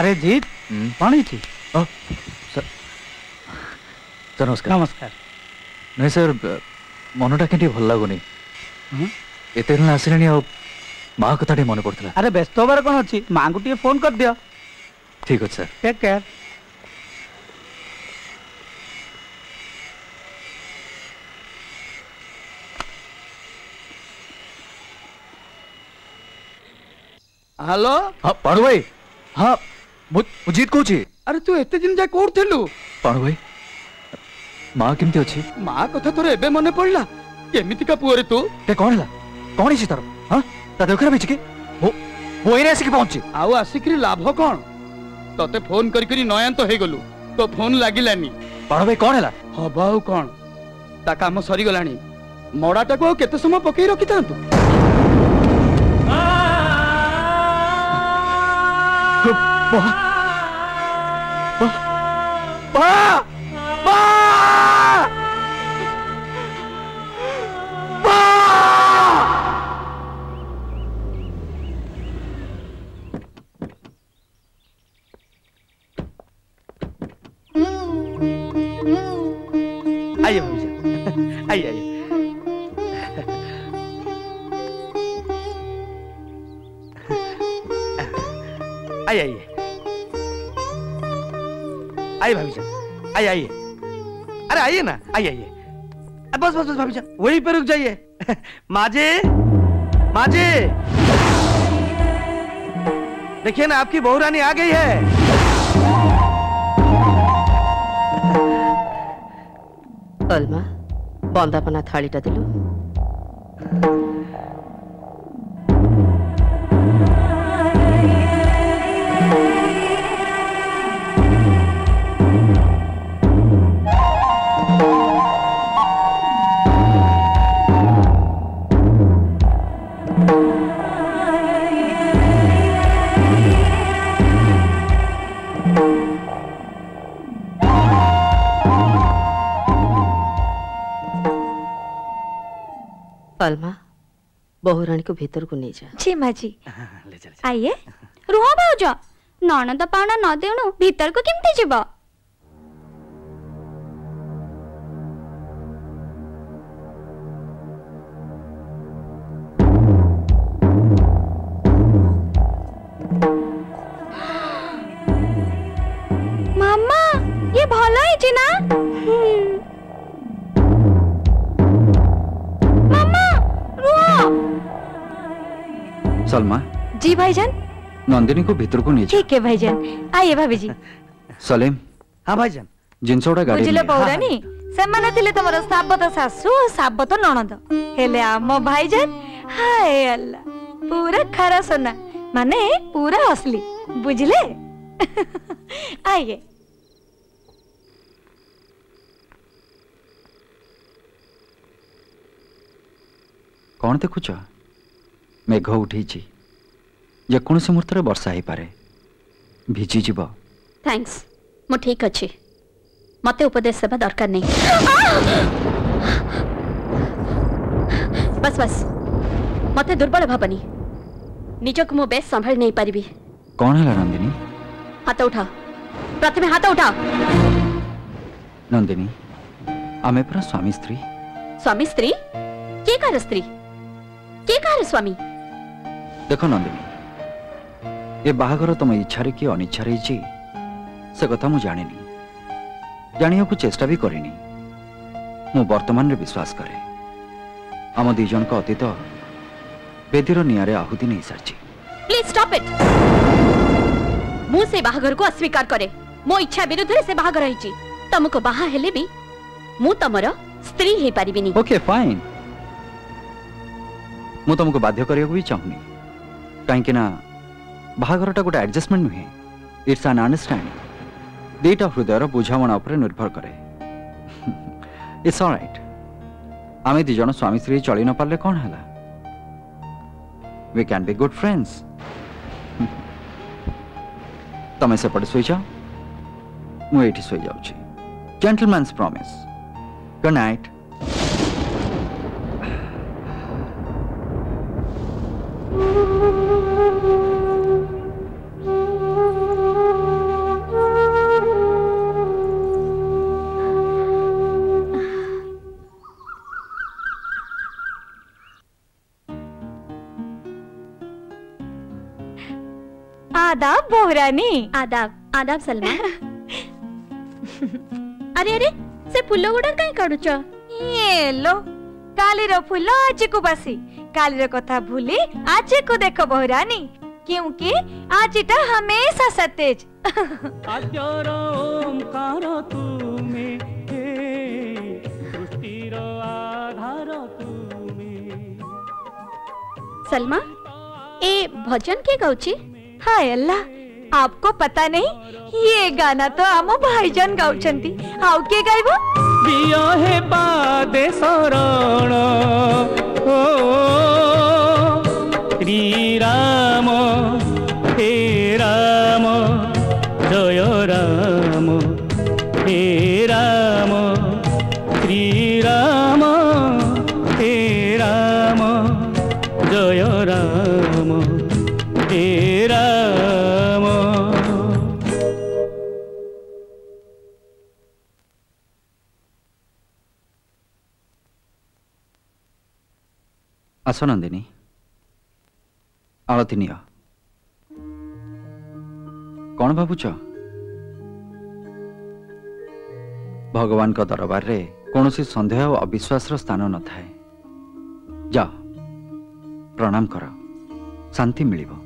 अरे जीत कौन ही थी? सर नमस्कार। नमस्कार। नहीं सर मनटा के भल लगुनि एत दिन आसिले माँ कथा मन पड़ता। अरे व्यस्त होबार कौन अच्छी माँ को फोन कर दियो। ठीक अच्छे सर। Take care. हेलो हाँ पाणु भाई। हाँ मुजीत कौच। अरे तू एते दिन जाए कोड थिलु? पाणु भाई माँ केमती अच्छी? माँ कथा तोर एबे मने पड़ला केमिति का पुअरे तू? ते कौन है कौन है तार? हाँ ता देह खराब है वो एने आसिक पहुंची आउ आसिक लाभ कौन? तते फोन करी करी नयन तो हे गलु तो फोन लागिलानी। पाणु भाई कौन है? हबाउ कौन ता काम सरी गलानी मडाटा को केते समय पकई रखि तांतु? आइए भाभी जी आइए आइए। आइए आइए आइए भाभी जान आइए आइए। अरे आइए ना आइए आइए। बस बस बस भाभी जान वहीं पे रुक जाइए। माजे माजे देखिए ना आपकी बहू रानी आ गई है। अलमा बंदापना थालीटा दिलु। अलमा बहुरानी को भीतर को नहीं जा। जी माँ जी। ले चल आइए। रुह भाउज ननद पाउना न देउनु भीतर को केमती जीव? मामा ये भलो है ना? सलमा। जी भाईजान। नंदिनी को भीतर को नीचे। ठीक है भाईजान। आइए भाभी जी। सलीम। हाँ भाईजान। जिनसोड़ा गाड़ी बुझिले पौरानी सेमाने थिले तमरो साबत सासू साबत ननद हेले आम भाईजान हाय अल्लाह पूरा खरा सोना माने पूरा असली बुझिले। आइए। कौन देखुच? मेघ उठी जेकोसी मुहूर्त वर्षा हो पारे भिजी जीव। थैंक्स मु ठीक अच्छी मते उपदेश सेवा दरकार नहीं। बस बस मते दुर्बल भावनी निजक मु बेस संभाल नहीं पारिबी। कौन है नंदिनी? हाथ उठाओ प्रथमे हाथ उठाओ। नंदिनी आमे पूरा स्वामी स्त्री। स्वामी स्त्री के कार स्त्री के कार स्वामी? देखो नंदिनी ये बाहागर तुम इच्छा कि अनिच्छा से कथा मु जानी जानिया को चेष्टा भी करिनी। मु वर्तमान रे विश्वास करे आम दी जन का अतीत बेदीर नियारे आहुति नहीं सारी। Please stop it. मु से बाहागर को अस्वीकार करे मो इच्छा विरुद्ध रे से बाहागर रही तुमको बाहा हेले भी मु तमरो स्त्री हे पारिबिनी। ओके फाइन मु तुमको बाध्य करिया भी चाहूनी कहीं ना बाहागरटा गोटे एडजस्टमेंट नुहे इट्स एन अंडरस्टैंडिंग दीटा हृदयर बुझामणा उपर निर्भर करे। इट्स ऑलराइट आमे दी जन स्वामी स्त्री चली न पारले कौन है we can be good friends. तमे सेपटे सोई जाओ मु एठी सोई जाउची। Gentleman's promise. Good night. आदाब बहुरानी। आदाब आदाब सलमा। अरे अरे से फूल गुड़ा कहीं काढुच? ये लो काली रो फूल आज को बासी, काली रो कथा भूली आज को देखो बहुरानी, क्योंकि आज टा हमेशा सतेज। आद्यर ओंकार तुमे हे सृष्टिर आधार तुमे। सलमा ए भजन के गाउची? हाय अल्लाह, आपको पता नहीं? ये गाना तो आमो भाईजान गाउचंती, आउ के गाइबो? दिया है पादे शरण ओ श्री राम हे राम जय राम हे राम श्री राम हे राम जय राम हे राम। आस नंदिनी, आलती नियो। कौन भावुच? भगवान का दरबार रे कौन सी संदेह और अविश्वास स्थान न थाए। जा प्रणाम कर, शांति मिलिबो।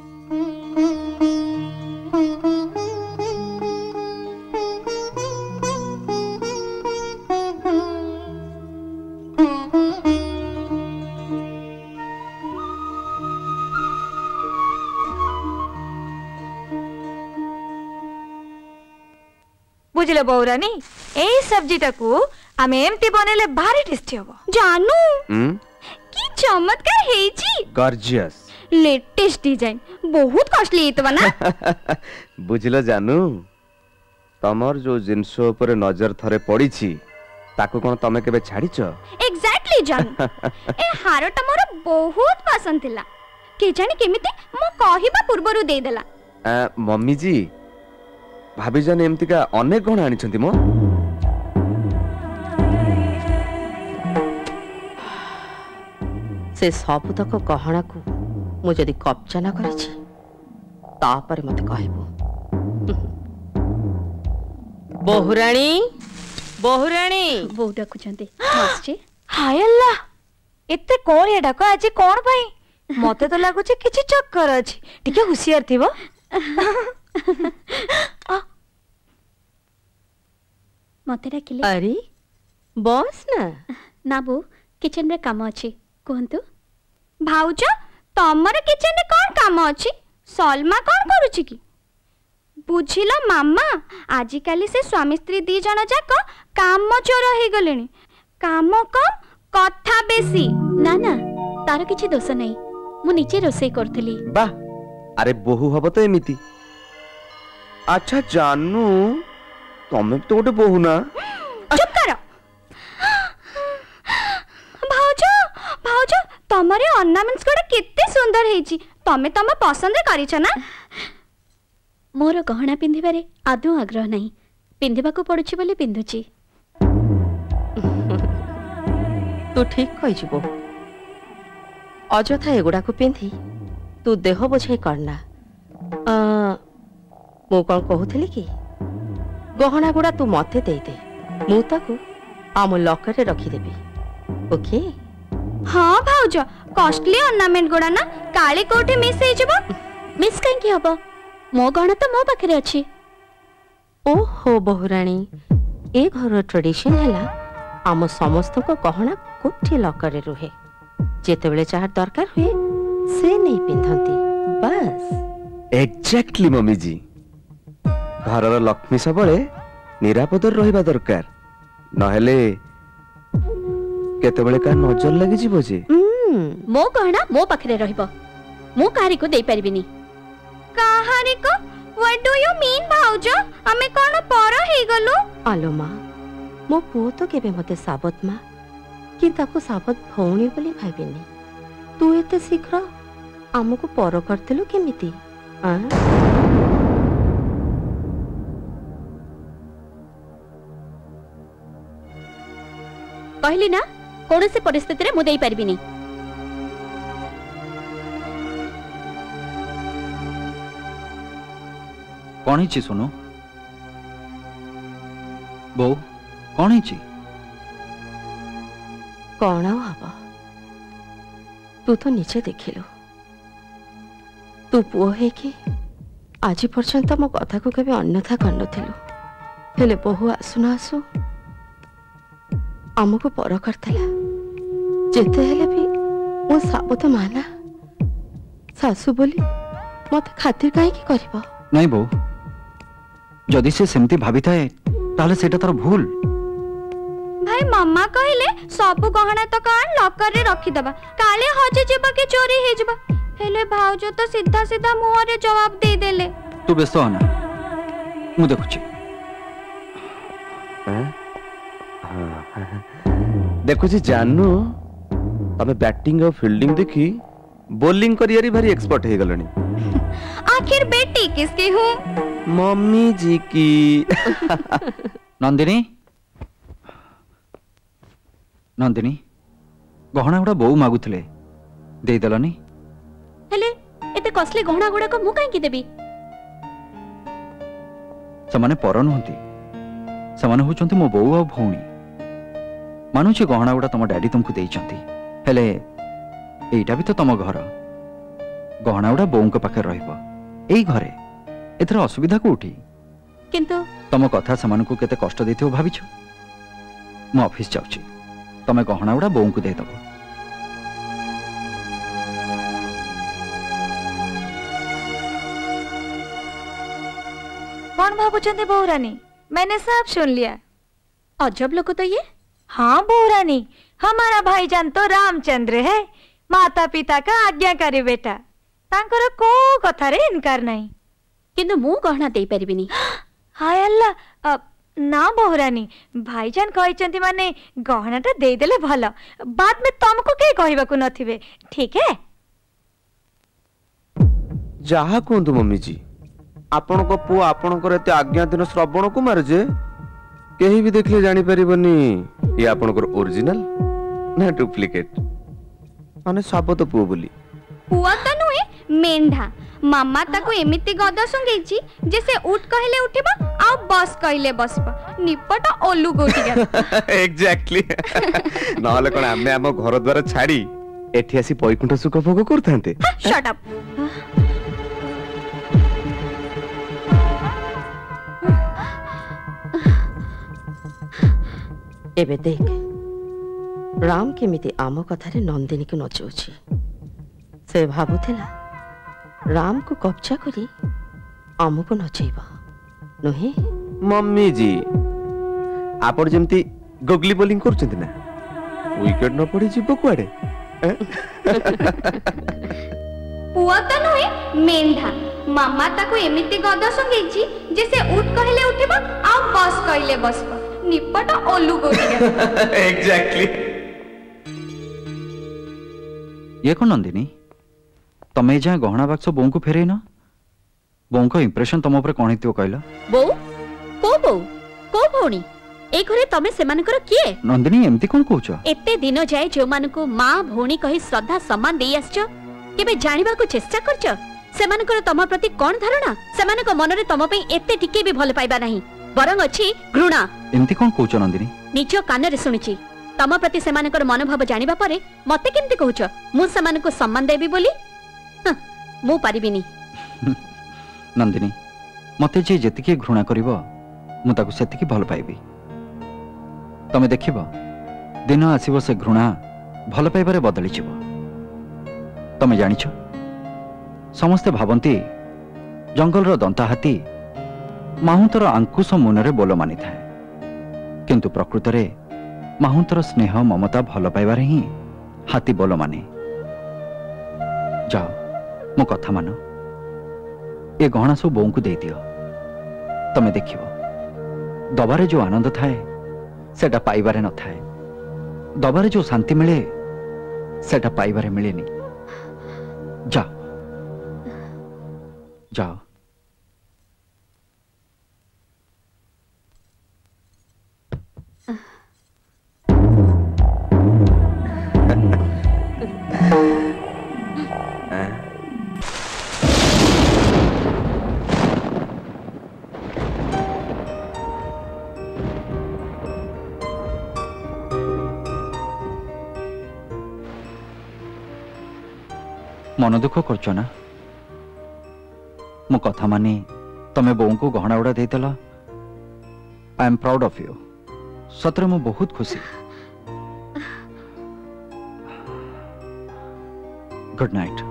बुझले बहुरानी, ए सब्जीटा को आमे एमती बनेले भारी टेस्टी होबो। जानू की चमत्कार हेची। गॉर्जियस लेटेस्ट डिजाइन बहुत कॉस्टली हेतबा ना। बुझलो जानू, तमर जो जिंस ऊपर नजर थरे पड़ीची ताको कोन तमे केबे छाड़ीच? एग्जैक्टली जानू, ए हारटा मोर बहुत पसंद थिला, के जाने केमिते मो कहिबा पूर्वरु दे देला। मम्मी जी भाभी जान एमती का अनेक गहना आनी छंती मो। से सबुतक गहना को मु जदि कब्जा न करिछि तापर मते कहबो। बहुरानी बहुरानी बो डाकुचंती मस्ती। हाय अल्लाह, एते कोन ए डाको आज कोन भाई? मते तो लागुची किछि चक्कर अछि, टिके होशियार थिबो। मते डाकिले? अरे बस ना ना बो, किचन रे काम अछि कहंतु। भाउज तमर किचन रे कोन काम अछि? सलमा कोन करूची की? बुझिला मामा, आजि काली से स्वामी स्त्री दी जण जाक काम चोर हे गलेनी। काम कम कथा बेसी। ना ना तार किछि दोष नहीं, मु नीचे रोसई करथली। बा अरे बहु हबो तो एमिति। अच्छा जानू, तमे तो गोटे बहु ना। चुप करो। भाउज भाउज तमरे ऑर्नामेंट्स कोड केते सुंदर हेची, तमे तमे पसंद करिछ ना? मोर गहना पिंधिबारे आदौ आग्रह नहीं, पिंधिबा को पड़ुची बोली पिंधुची। तू ठीक कहि जिवो, अजथा एगुडा को पिंधि तू देह बोझाई करना। मु कौन कहूली कि गहना गुड़ा तू मते दे दे, मु ताकू आम लकर रे रखिदेबी। ओके? हाँ भाउज, कॉस्टली ऑर्नामेंट गुड़ा ना काली कोठी मिस हे जबो। मिस काहे की हबो? मो गहना तो मो पाखरे अछि। ओहो बहुरानी, ए घर ट्रेडिशन हैला आम समस्त को गहना कोठी लकर रे रुहे, जेतेबेले चाह दरकार हुए से नहीं पिंधंती बस। एग्जैक्टली मम्मी जी, घरर लक्ष्मी सबले निरापद रहिबा दरकार, नहेले केतेबेले का नजर लागि जिवो जे। मो गहना मो पाखरे रहिबो, मो काहारी को देई परबिनी। काहारी को? व्हाट डू यू मीन भाउज? हमें कोन पर हे गलो? आलो मां, मो पुओ तो केबे मते साबत मा कि ताको साबत भौणी बोली भाबिनी। तू एते शीघ्र हमको पर करतेलु केमिति? कहली ना कौन से परिस्थिति रे मु देई परबिनी। कौन ही सुनो बो कौन ही कौन हवा तू तो निजे देखिलु तू पुओ है कि आज पर्यंत मो कथा को केबे अन्यथा करनथिलु हेले बहु आसु न आसु आमको पर करथला जेते हेले भी मो साबत माना सासु बोली मत खातिर काहे की करबो नहीं बो जदि से सेमती भाभी थाए ताले सेटा तार भूल भाई मम्मा कहले सब गहना तो कान लॉकर रे रखी दबा काले हजे जेबा के चोरी हे जेबा हेले भाउजो तो सीधा सीधा मुंह रे जवाब दे देले तू व्यस्त हो ना मु देखुची देखुची जानू तमे बैटिंग और फील्डिंग देखी बॉलिंग करियारी भारी एक्सपर्ट हे गलनी आखिर बेटी किसकी हूँ मम्मी जी की नंदिनी नंदिनी गहना गुड़ा बहु मागुଥିଲେ देई देलनी हेले एते कॉस्टली गहना गुड़ा को मु काहे की देबी समाने पर नहंती समाने होचंती मो बहु आ भौणी मानुची गहना गुड़ा तम डैडी तुमको देइचंती हेले एइटा भी तो तम घर गहना गुड़ा बोउंक पाखे रहइबो एई घरे एथरा असुविधा कोठी किंतु तम कथा समान को केते कष्ट देथियो भाबिछ मो ऑफिस जाउची तमे गहना गुड़ा बोउंक दे दबो कौन भाबुचंदी बहुरानी मैंने सब सुन लिया अजब लोग तो ये हाँ बहुरानी हमारा भाईजान तो रामचंद्र है माता पिता का आज्ञाकारी बेटा तांकर को कथा रे इनकार नहीं किंतु मु गहना दे परिबिनी हाय अल्लाह ना बहुरानी भाईजान कहचंती माने गहनाटा दे देले भलो बाद में तुमको के कहबा को नथिबे ठीक है जहा कोंतु मम्मी जी आपण को पु आपण को एते आज्ञाधीन श्रवण कुमार जे केही भी देखले जानि परिबनी ये आपण को ओरिजिनल ना डुप्लीकेट माने साबत पु बोली पुआ त नुए मेंढा मामा ताको एमिति गदा संगेची जैसे उठ कहले उठिबा आ बस कहले बसबा निपट ओलू गोटी एग्जैक्टली नहले कोन आमे हम घर द्वार छाड़ी एठी आसी पैकुंठ सुख भोग करथांते शट अप एबे देख राम केमिति आम कथारे नंदिनी को नचौछि से भाबुथिला राम को कब्जा करी आमको नचैबा नहे मम्मी जी आपण जेमती गगली बॉलिंग करछंती ना विकेट न पड़ी जीव कुआडे पुआ त नुए मेंढा मामा ताको एमिति गदा संगेची जैसे उठ कहले उठिबा आ बस कहले बसबा निपट ओलू गोटी एग्जैक्टली ये को नंदिनी तमे जा गहना बाक्स बों को फेरे ना बों को इंप्रेशन तम ऊपर कोन हितियो कहला बो को भौणी ए घरे तमे सेमानकर किए नंदिनी एमती कोन कहउछ एते दिन जाय जो मानको मां भौणी कहि श्रद्धा सम्मान देई आछो केबे जानिबा को चेष्टा करछ सेमानकर तम प्रति कोन धारणा सेमानक मन रे तम पे एते टिके भी भल पाइबा नहीं बरंग अछि घृणा एमती कोन कहउछ नंदिनी निज कान रे सुनिछि तम प्रति सेमानकर मनोभाव जानिबा परे मते केमती कहउछ मु सेमानको सम्मान देबी बोली मु पारिबिनी नंदिनी मते जे जेतिके घृणा करिवो मु ताकु सेतिके भल पाइबी तमे देखिबो दिन आसीबो से घृणा भल पाइबारे बदली छिबो तमे जानिछ समस्ते भाबंती जंगल रो दंता हाथी माहुंतर अंकुश मुनरे बोल मानि थाए किंतु प्रकृत रे माहुंतर स्नेह ममता भल पाइबारे ही हाथी बोल माने जाओ मो कथा मानो ए गहना सब बों को दे दियो तमे देखिबो दबारे जो आनंद थाए सेटा पाइबारे न थाए दबारे जो शांति मिले सेटा पाइबारे मिलेनी जाओ जाओ मन दुख करछ ना मो कथा मानी तमे बों को गहना उड़ा देतेला I am proud of you सतरे मो बहुत खुशी गुड नाइट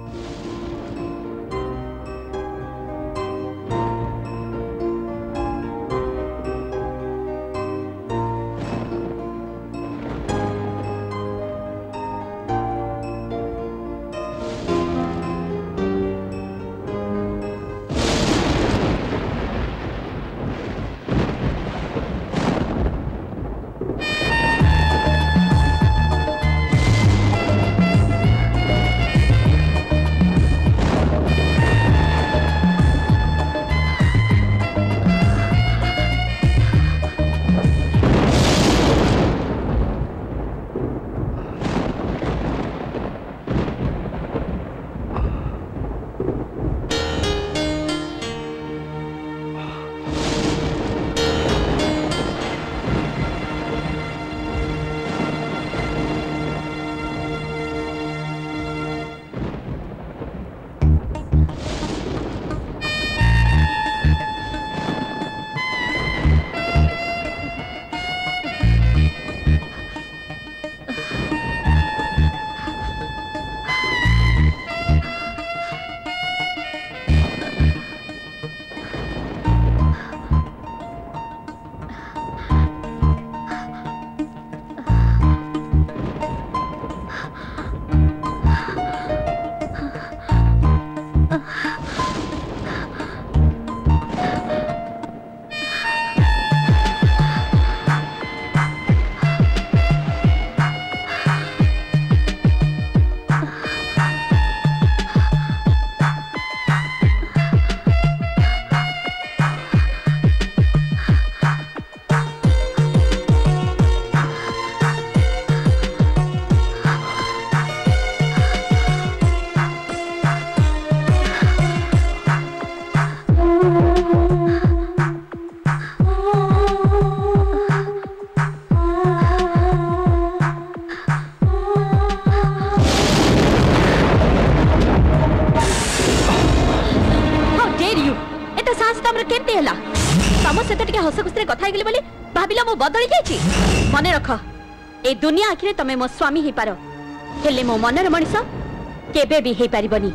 बदली जाइए मन रख ए दुनिया आखिरे तमे मो स्वामी ही पार हेले मो मनर मनीष केबे भी हे पारिबनी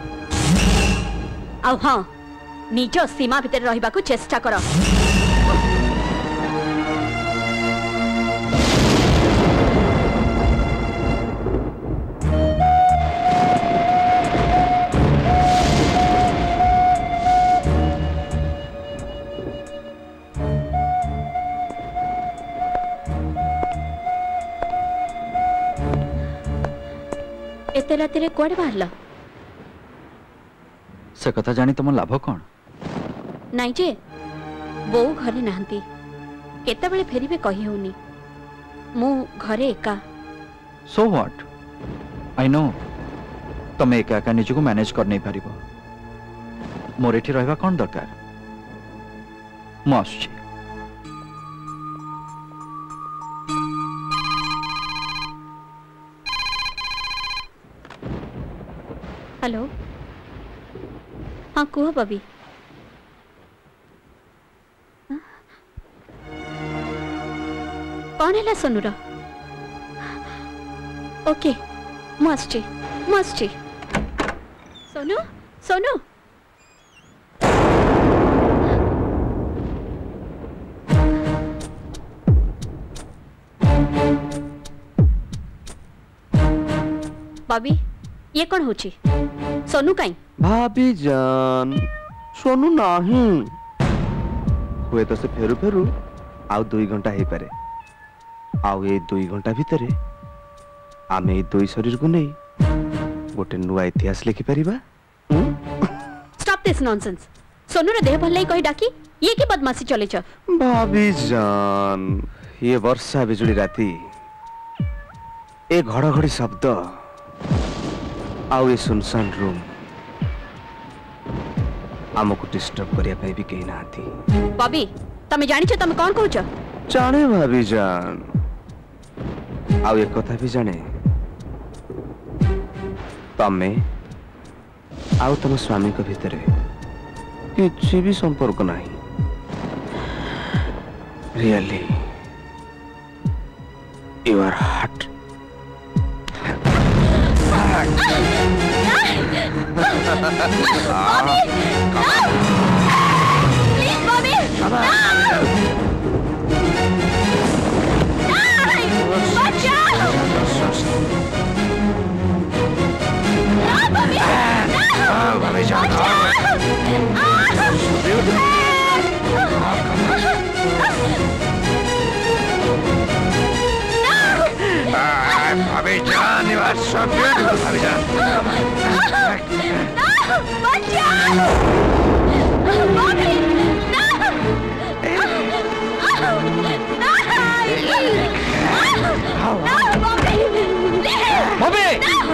आ हां निज सीमा भितर रहिबा को चेष्टा कर एते रातिरे कोडे बाहरला से कथा जानी तुम लाभ कौन नाई जे बो घरे नहांती केते बेले फेरिबे कहि होनी मु घरे एका सो व्हाट आई नो तुम एका एका निज को मैनेज कर नहीं पारिबो मोर एठी रहबा कोन दरकार मु आछी हेलो हाँ कह बबी कौन है सोनूर ओके मस्टी सोनू सोनू बबी ये कौन होची सोनू काई भाभी जान सोनू नहीं हुए तो से फेरू फेरू आउ 2 घंटा हे पारे आउ ए 2 घंटा भितरे आमे ए 2 शरीर को नहीं गोटे नुआ इतिहास लिखि परिबा स्टॉप दिस नॉनसेंस सोनू रे देह भल्लाई कहि डाकी ये की बदमाशी चले छ भाभी जान ये वर्षा बिजुली राती ए घड़घड़ी शब्द आउ ये सुनसान रूम आमको डिस्टर्ब करिया पे भी कहीं नाथी बॉबी तमे जानि छ तमे कोन कहू छ जाने भाभी जान आउ एक कथा भी जाने तमे आउ तुम स्वामी को भितर किसी भी संपर्क नहीं really you are hot Bobby-chan, you are so beautiful, Bobby-chan. No! Bachcha! Bobby! No! No, Bobby! Please! Bobby!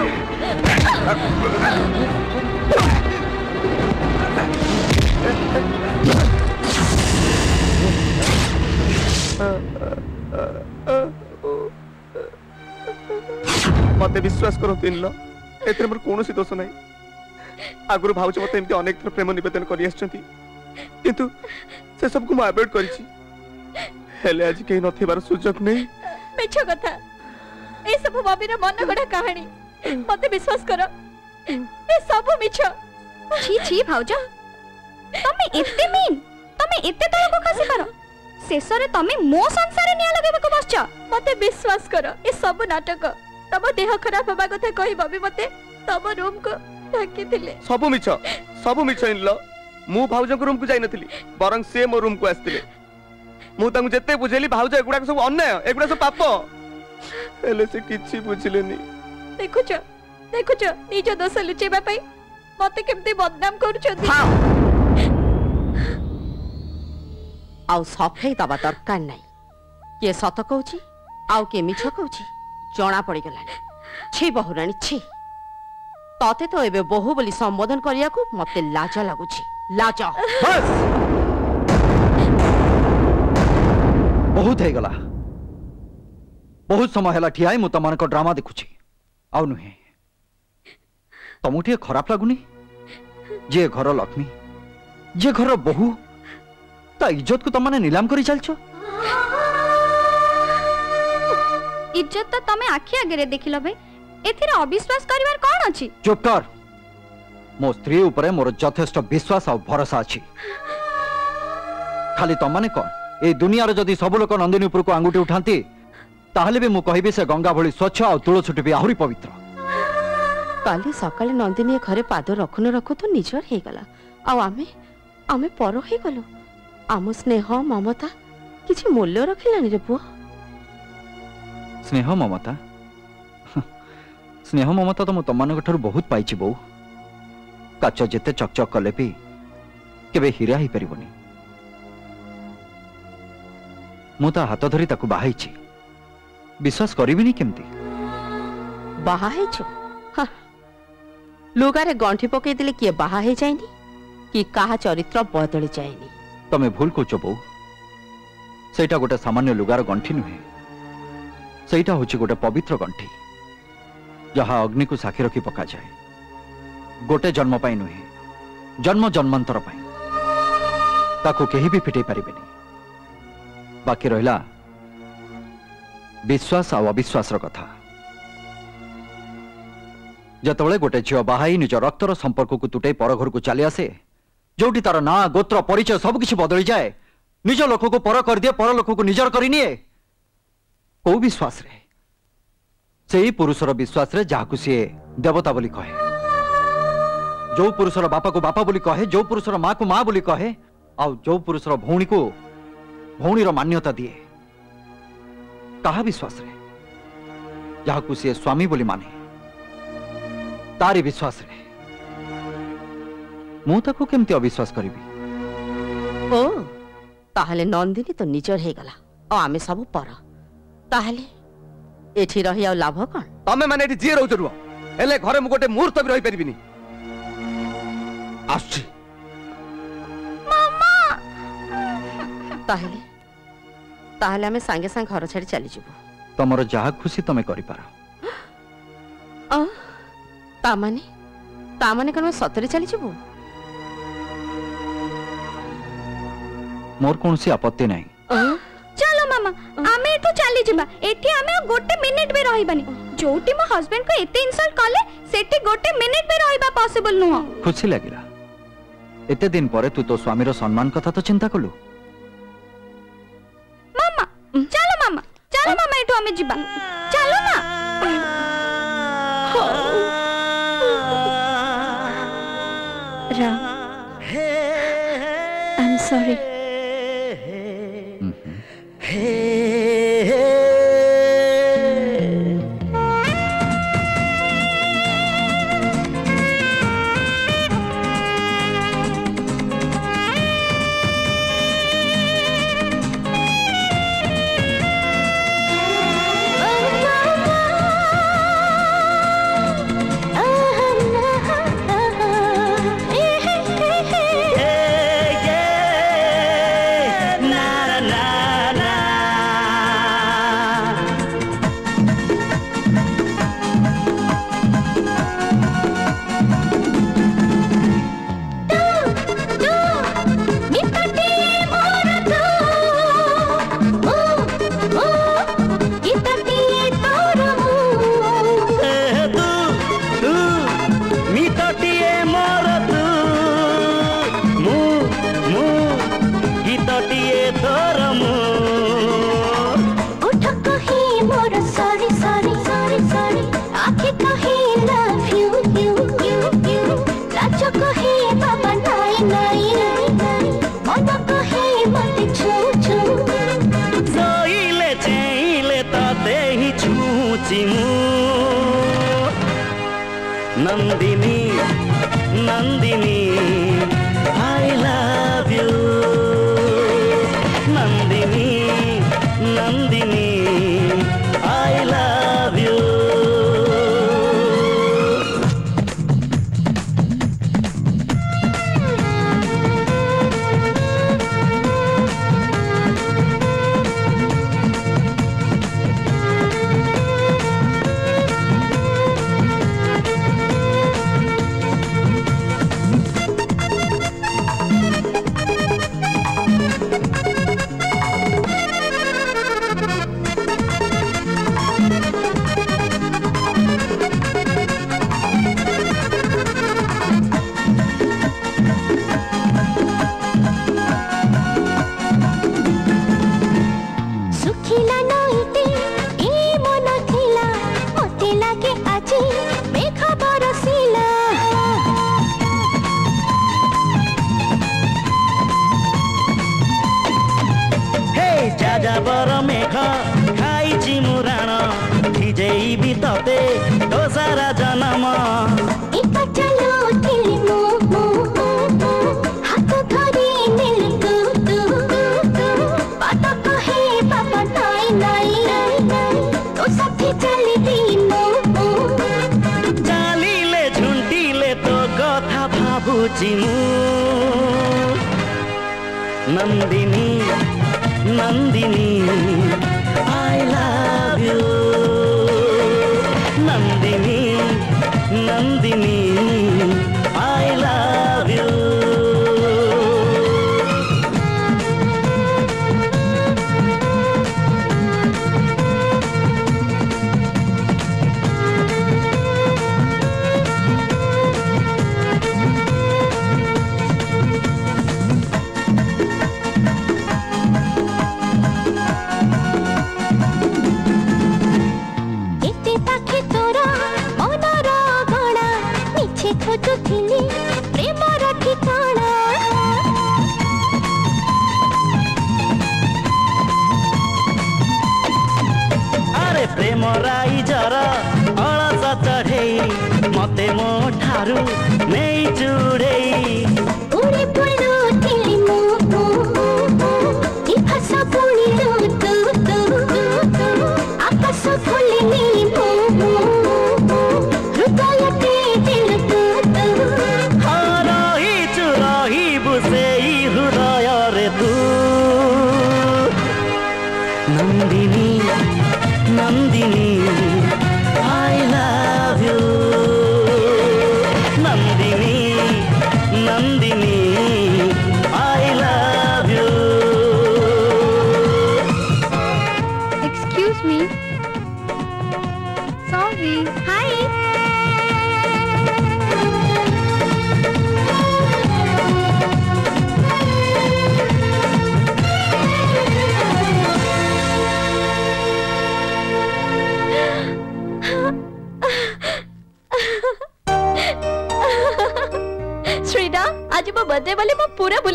मते विश्वास करो तीन एते मोर कोनोसी दोष नाही आगुरु भाउज मते एमती अनेक थर प्रेम निवेदन करि आछंती किंतु से सब को म अवॉइड करिछि हेले आज केही नथिबार सुजोग नै मिछ कथा ए सब बॉबी रे मन गडा कहानी मते विश्वास करो ए सब मिछ छी छी भाउज तमे एते मीन तमे एते तळ को खसी करो शेषरे तमे मो संसार निया लगेबे को बसछ मते विश्वास करो ए सब नाटक तब देह खराब होबा कथा कहि बबी मते तब रूम को ढाकी थिले सब मिछ इनलो मु भाउज को रूम को जाई नथिली बरंग से मो रूम को आस्तिले मु तांगु जत्ते बुझेली भाउज एगुडा सब अन्याय एगुडा सब पाप हेले से किछि बुझिलेनी देखुछ निज दोष लुचेबा पई मते केमती बदनाम करूछथि आउ सफेई दबा दरकार नाही के सत कहूची आउ के मिछ कहूची जना पड़ी गलानी छी बहुरानी छी तते तो एबे बहु बोली संबोधन करिया को मते लाज लागुची लाज बस बहुत हे गला बहुत समय हला ठियाई मु तमान को ड्रामा देखुची आउ नुहे तमुठी खराब लागुनी जे घर लक्ष्मी जे घर बहु ता इज्जत को तमने नीलाम करी चलछो इज्जत तो तमे आखि आगे देखिलो भाई एथिरे अविश्वास करिवार कोन अछि चुप कर मो स्त्री ऊपर मोर यथेष्ट विश्वास और भरोसा अछि खाली तमने कोन ए दुनिया रे जदी सब लोक नंदिनी ऊपर को अंगुठी उठांती ताहले भी मु कहिबे से गंगा भली स्वच्छ और तुलसी भी आहुरी पवित्र काली सकाले नंदिनी घरे पाद रखु न रखु तो निजर हे गला आ आमे पर हे गलो आम स्नेह ममता किछि मूल्य रखिलानी रे पुआ स्नेह ममता तो मु तमन ठर बहुत पाइछि बो काच जेते चकचक कले भी केबे हीरा ही परिबनी मु ता हाथ धरी ताकू बाहाइछि विश्वास करिबिनी केमती बाहाइछु लुगारे गंठी पकई दिले किए बाहा हे जाइनी कि काहा चरित्र बदली जाइनी तमे भूल कोचो बो सेटा गोटे सामान्य लुगार गंठी नुहे सेटा होछि गोटे पवित्र गंठी जहा अग्नि को साक्षी रखी पका जाए गोटे जन्म पाई नुहे जन्म जन्मांतर पाई ताको केही भी फिटई पारिबेनी बाकी रहिला विश्वास आ अविश्वास कथा जतबले गोटे झियो बाहाई निज रक्तर संपर्क को तुटे पर घर को चली आसे जोटी तार ना गोत्र परिचय सब किछि बदली जाए निज लोक को पर कर दिए पर लोक को निजर करिनिए को विश्वास रे सेही पुरुषर विश्वास रे जाकु से देवता बोली कहे जो पुरुषर बापा को बापा बोली कहे जो पुरुषर माँ को माँ बोली कहे आ जो पुरुषर भौणी को भौणीर मान्यता दिए कहा विश्वास रे जाकु से स्वामी बोली माने तारी विश्वास रे मु ताको केमती अविश्वास करिबी ओ ताहले नंदिनी तो निजर हे गला आ आमे सब पर ताहले एठी रही आ लाभ कोन तमे माने एठी जे रहउछ रुवा हेले घरे मु गोटे मुहूर्त भी रही परिबिनी आछि मामा ताहले ताहले आमे संगे संग घर छाड़ी चली जबो तमरो जहा खुशी तमे करि पारो ता माने ता माने कौन सतरे चली जीवु मोर कौन सी आपत्ति नहीं चलो मामा आमे एठू चली जिबा एठी आमे गोटे मिनिट भी रहिबानी जोटी मो हस्बैंड को एते इंसल्ट कले सेठी गोटे मिनिट भी रहिबा पॉसिबल नुह खुशी लगिला एते दिन परे तू तो स्वामी रो सम्मान कथा तो चिंता कलु मामा चलो मामा एठू आमे जिबा चलो ना Ram I am sorry Nandini Nandini I love you Nandini Nandini I love you जाबर मेघ खाई मुराण भिजेई भी तते तो सारा जन्म चालिले झुंटिले तो कथा भाबुची Nandini Nandini I love you Nandini Nandini I love you प्रेम राई जर अलस चढ़े मते मो ठारू नहीं चुड़े Nandini Nandini I love you Nandini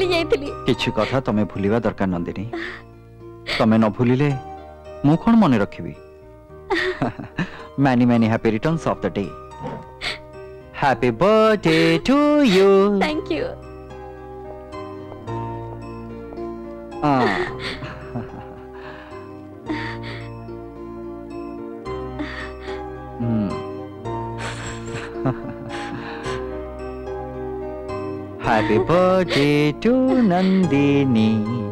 भूली जाइथिली किछु कथा तमे भूलिबा दरकार नंदिनी तमे न भूलिले मु कोन मने रखिबी many many happy returns of the day happy birthday to you thank you happy birthday to Nandini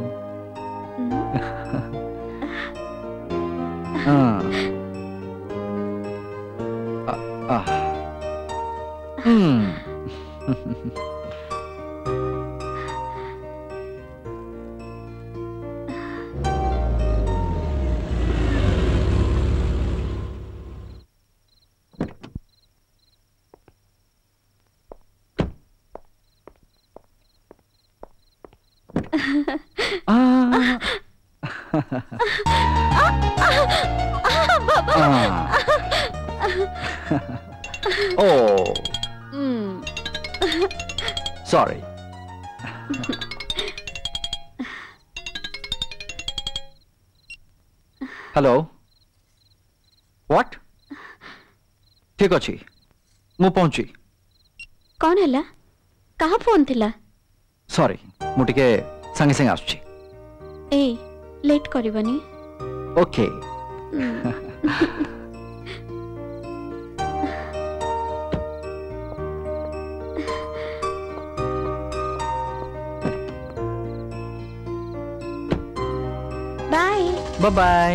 Oh. Sorry. Hello. What? ठीक अछि मु पहुंची कौन हैला कहाँ फोन थिला सॉरी मु टिके संगे संगे आछी ए लेट करबनी okay bye bye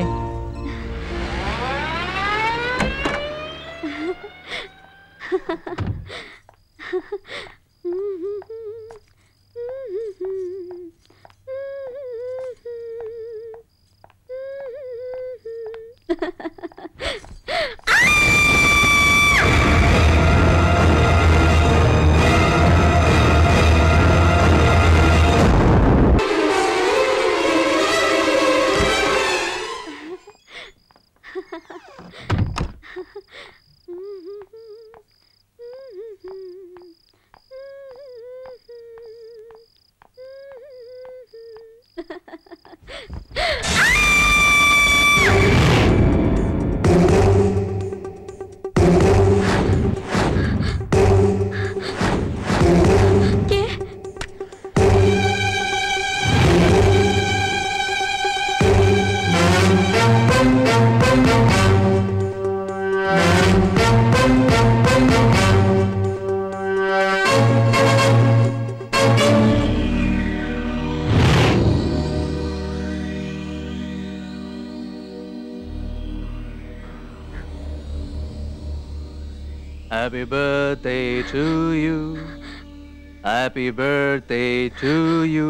Happy birthday to you. Happy birthday to you.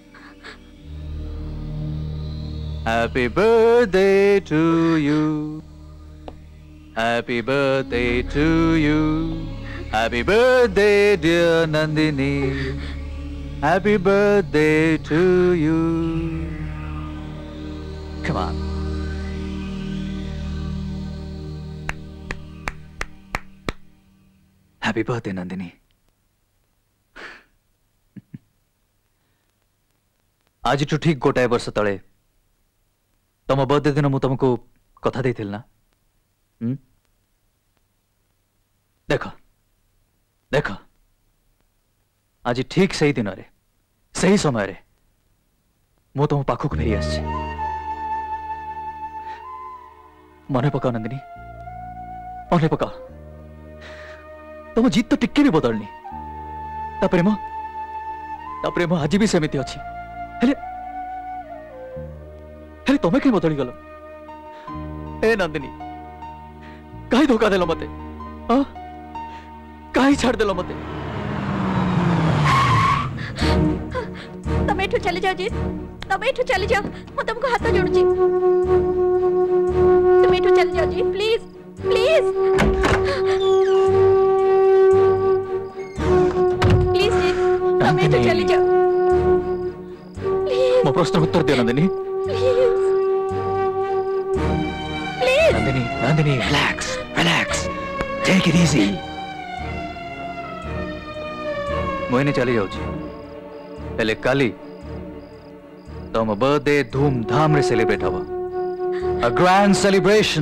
Happy birthday to you. Happy birthday to you. Happy birthday, dear Nandini. Happy birthday to you. Come on. Happy birthday, Nandini. आज ठीक गोटाए वर्ष तले तम birthday दिन मु तुमको कथा देथिल ना देख देख आज ठीक सही दिन रे सही समय रे मु तुम पाखक फेरी आछि मने पका नंदिनी मने पका तुम जीत तो टिके भी बदलनी ता प्रेम आज भी सेमिति अछि हेले हेले तमे के बदली गलो ए नंदिनी काहे धोखा देलो मते हां काहे छाड़ देलो मते तमे एठू चले जाओ जी तमे एठू चले जाओ मैं तुमको हाथ जोड़ूची तुम एठू चले जाओ जी प्लीज प्लीज प्लीज जी तमे एठू चले जाओ प्लीज मो प्रश्न उत्तर दे Nandini please please Nandini Nandini relax relax take it easy मोइने चली जाउची हेले काली तुम बर्थडे धूमधाम रे सेलिब्रेट हवा a grand celebration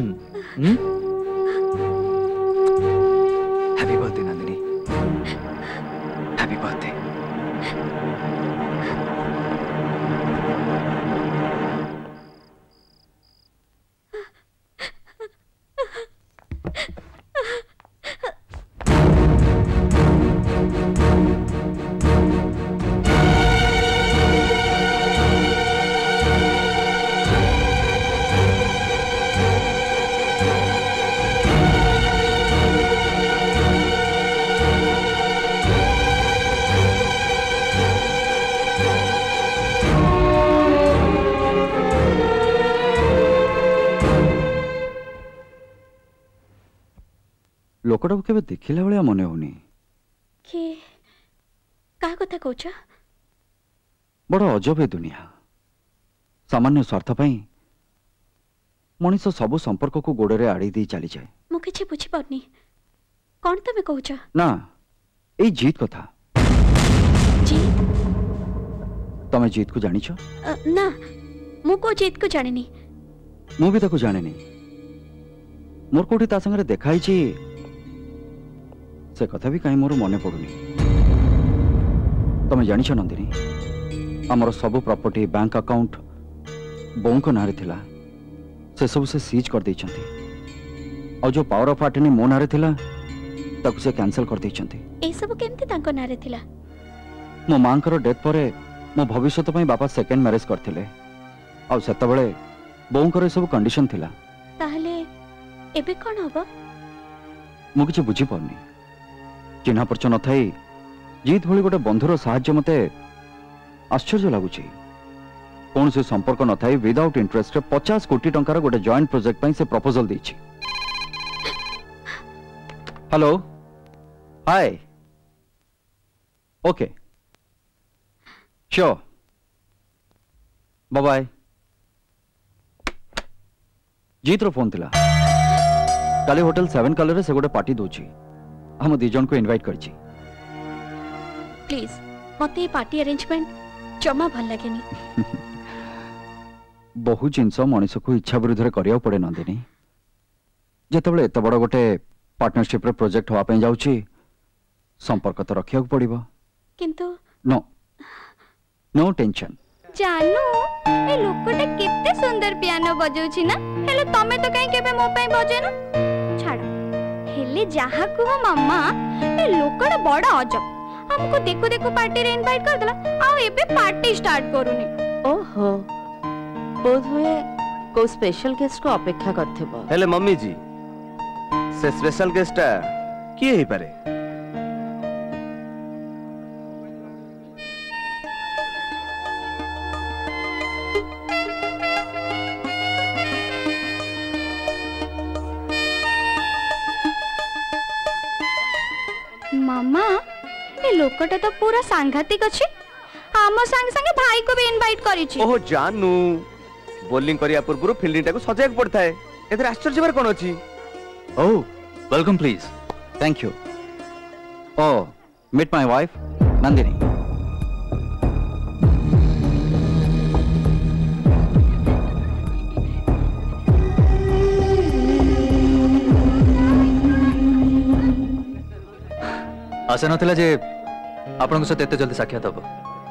happy birthday Nandini happy birthday लोकटा के देखिला भाया मन होनी कि का कथा कहूछ बड़ अजब ए दुनिया सामान्य स्वार्थ मनीष सबु संपर्क को गोड़े आड़ी दे चली जाए मु किछि बुझी पाउनी कोन तमे कहूछ ना ए जीत कथा जीत तमे जीत को जानी छो ना मु को जीत को जानिनी मु भी ताको जाने नहीं मोर कोठी ता संगे देखाई छी से कथा भी कहीं मोर मने पड़ुनी तमे जानी छो नंदिनी हमर सब प्रॉपर्टी बैंक अकाउंट बोंको नारे थिला से सब से सीज कर देछंती और जो पावर ऑफ अटर्नी मो नारे थिला ताकु से कैंसिल कर देछंती ए सब केमती तांको नारे थिला मो मांकर डेथ परे मो भविष्यत पई बापा सेकंड मैरिज करथिले और सेता बेले बोंकर सब कंडीशन थिला ताहले एबे कोन होबो मु किछ बुझी पड़नी चिन्हा परिचय न थाई जीत भली गोटे बंधुर साहाय्य मते आश्चर्य लगुची कौन से संपर्क न थाई विदाउट इंटरेस्ट 50 कोटी टंकार गोटे जॉइंट प्रोजेक्ट पई से प्रपोजल देछि hello hi okay sure bye bye Jeet रो फोन थिला काले होटल 7 कलर से गोटे पार्टी दोछि हम दी जन को इनवाइट करछि प्लीज मते पार्टी अरेंजमेंट जमा भल लागेनी बहु जिनस मनीष को इच्छा विरुद्ध करिया पड़े नंदिनी जेतेबेले एत बड़ गोटे पार्टनरशिप रे प्रोजेक्ट होआ पई जाउछि संपर्क तो रखिया पड़िबो किंतु नो नो टेंशन जानू ए लोकटा केते सुंदर पियानो बजाउछि ना हेले तमे तो काई केबे मो पई बजेनो छाड़ हेले जहा को मम्मा ए लोकटा बड़ा अजब हमको देखो देखो पार्टी रे इनवाइट कर देला आ एबे पार्टी स्टार्ट करूनी ओहो बोध हुए को स्पेशल गेस्ट को अपेक्षा करथबो हेले मम्मी जी से स्पेशल गेस्ट की हे पारे मामा ए लोकटा तो पूरा सांघातिक अछि आम संग संग भाई को भी इनवाइट करी छी ओहो जानू बोलिंग करिया पूर्व फील्डिंग टाको सजायक पड़ता है एथरे आश्चर्य बार कोन अछि oh welcome please thank you oh meet my wife Nandini आशा नथिला जे आपन सहित एते जल्दी साक्षात हबो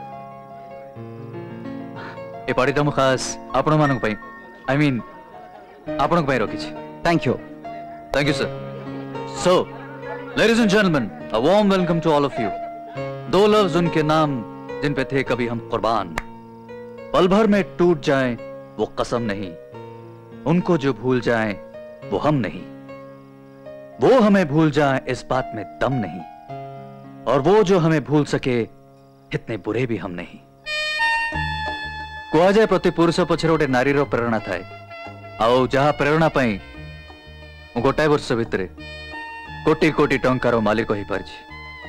ए पार्टी हम खास आपण मानक पई आई मीन आपन पई रखी छी thank you sir so ladies and gentleman a warm welcome to all of you दो लफ्ज उनके नाम जिन पे थे कभी हम कुर्बान पल भर में टूट जाएं वो कसम नहीं उनको जो भूल जाएं वो हम नहीं वो हमें भूल जाएं इस बात में दम नहीं और वो जो हमें भूल सके इतने बुरे भी हम नहीं कह जाए प्रति पुरुष पछरे गोटे नारीर प्रेरणा थाए आउ जहा प्रेरणा पाई गोटाए वर्ष भितर कोटी कोटी टंकार मालिक हो पारछि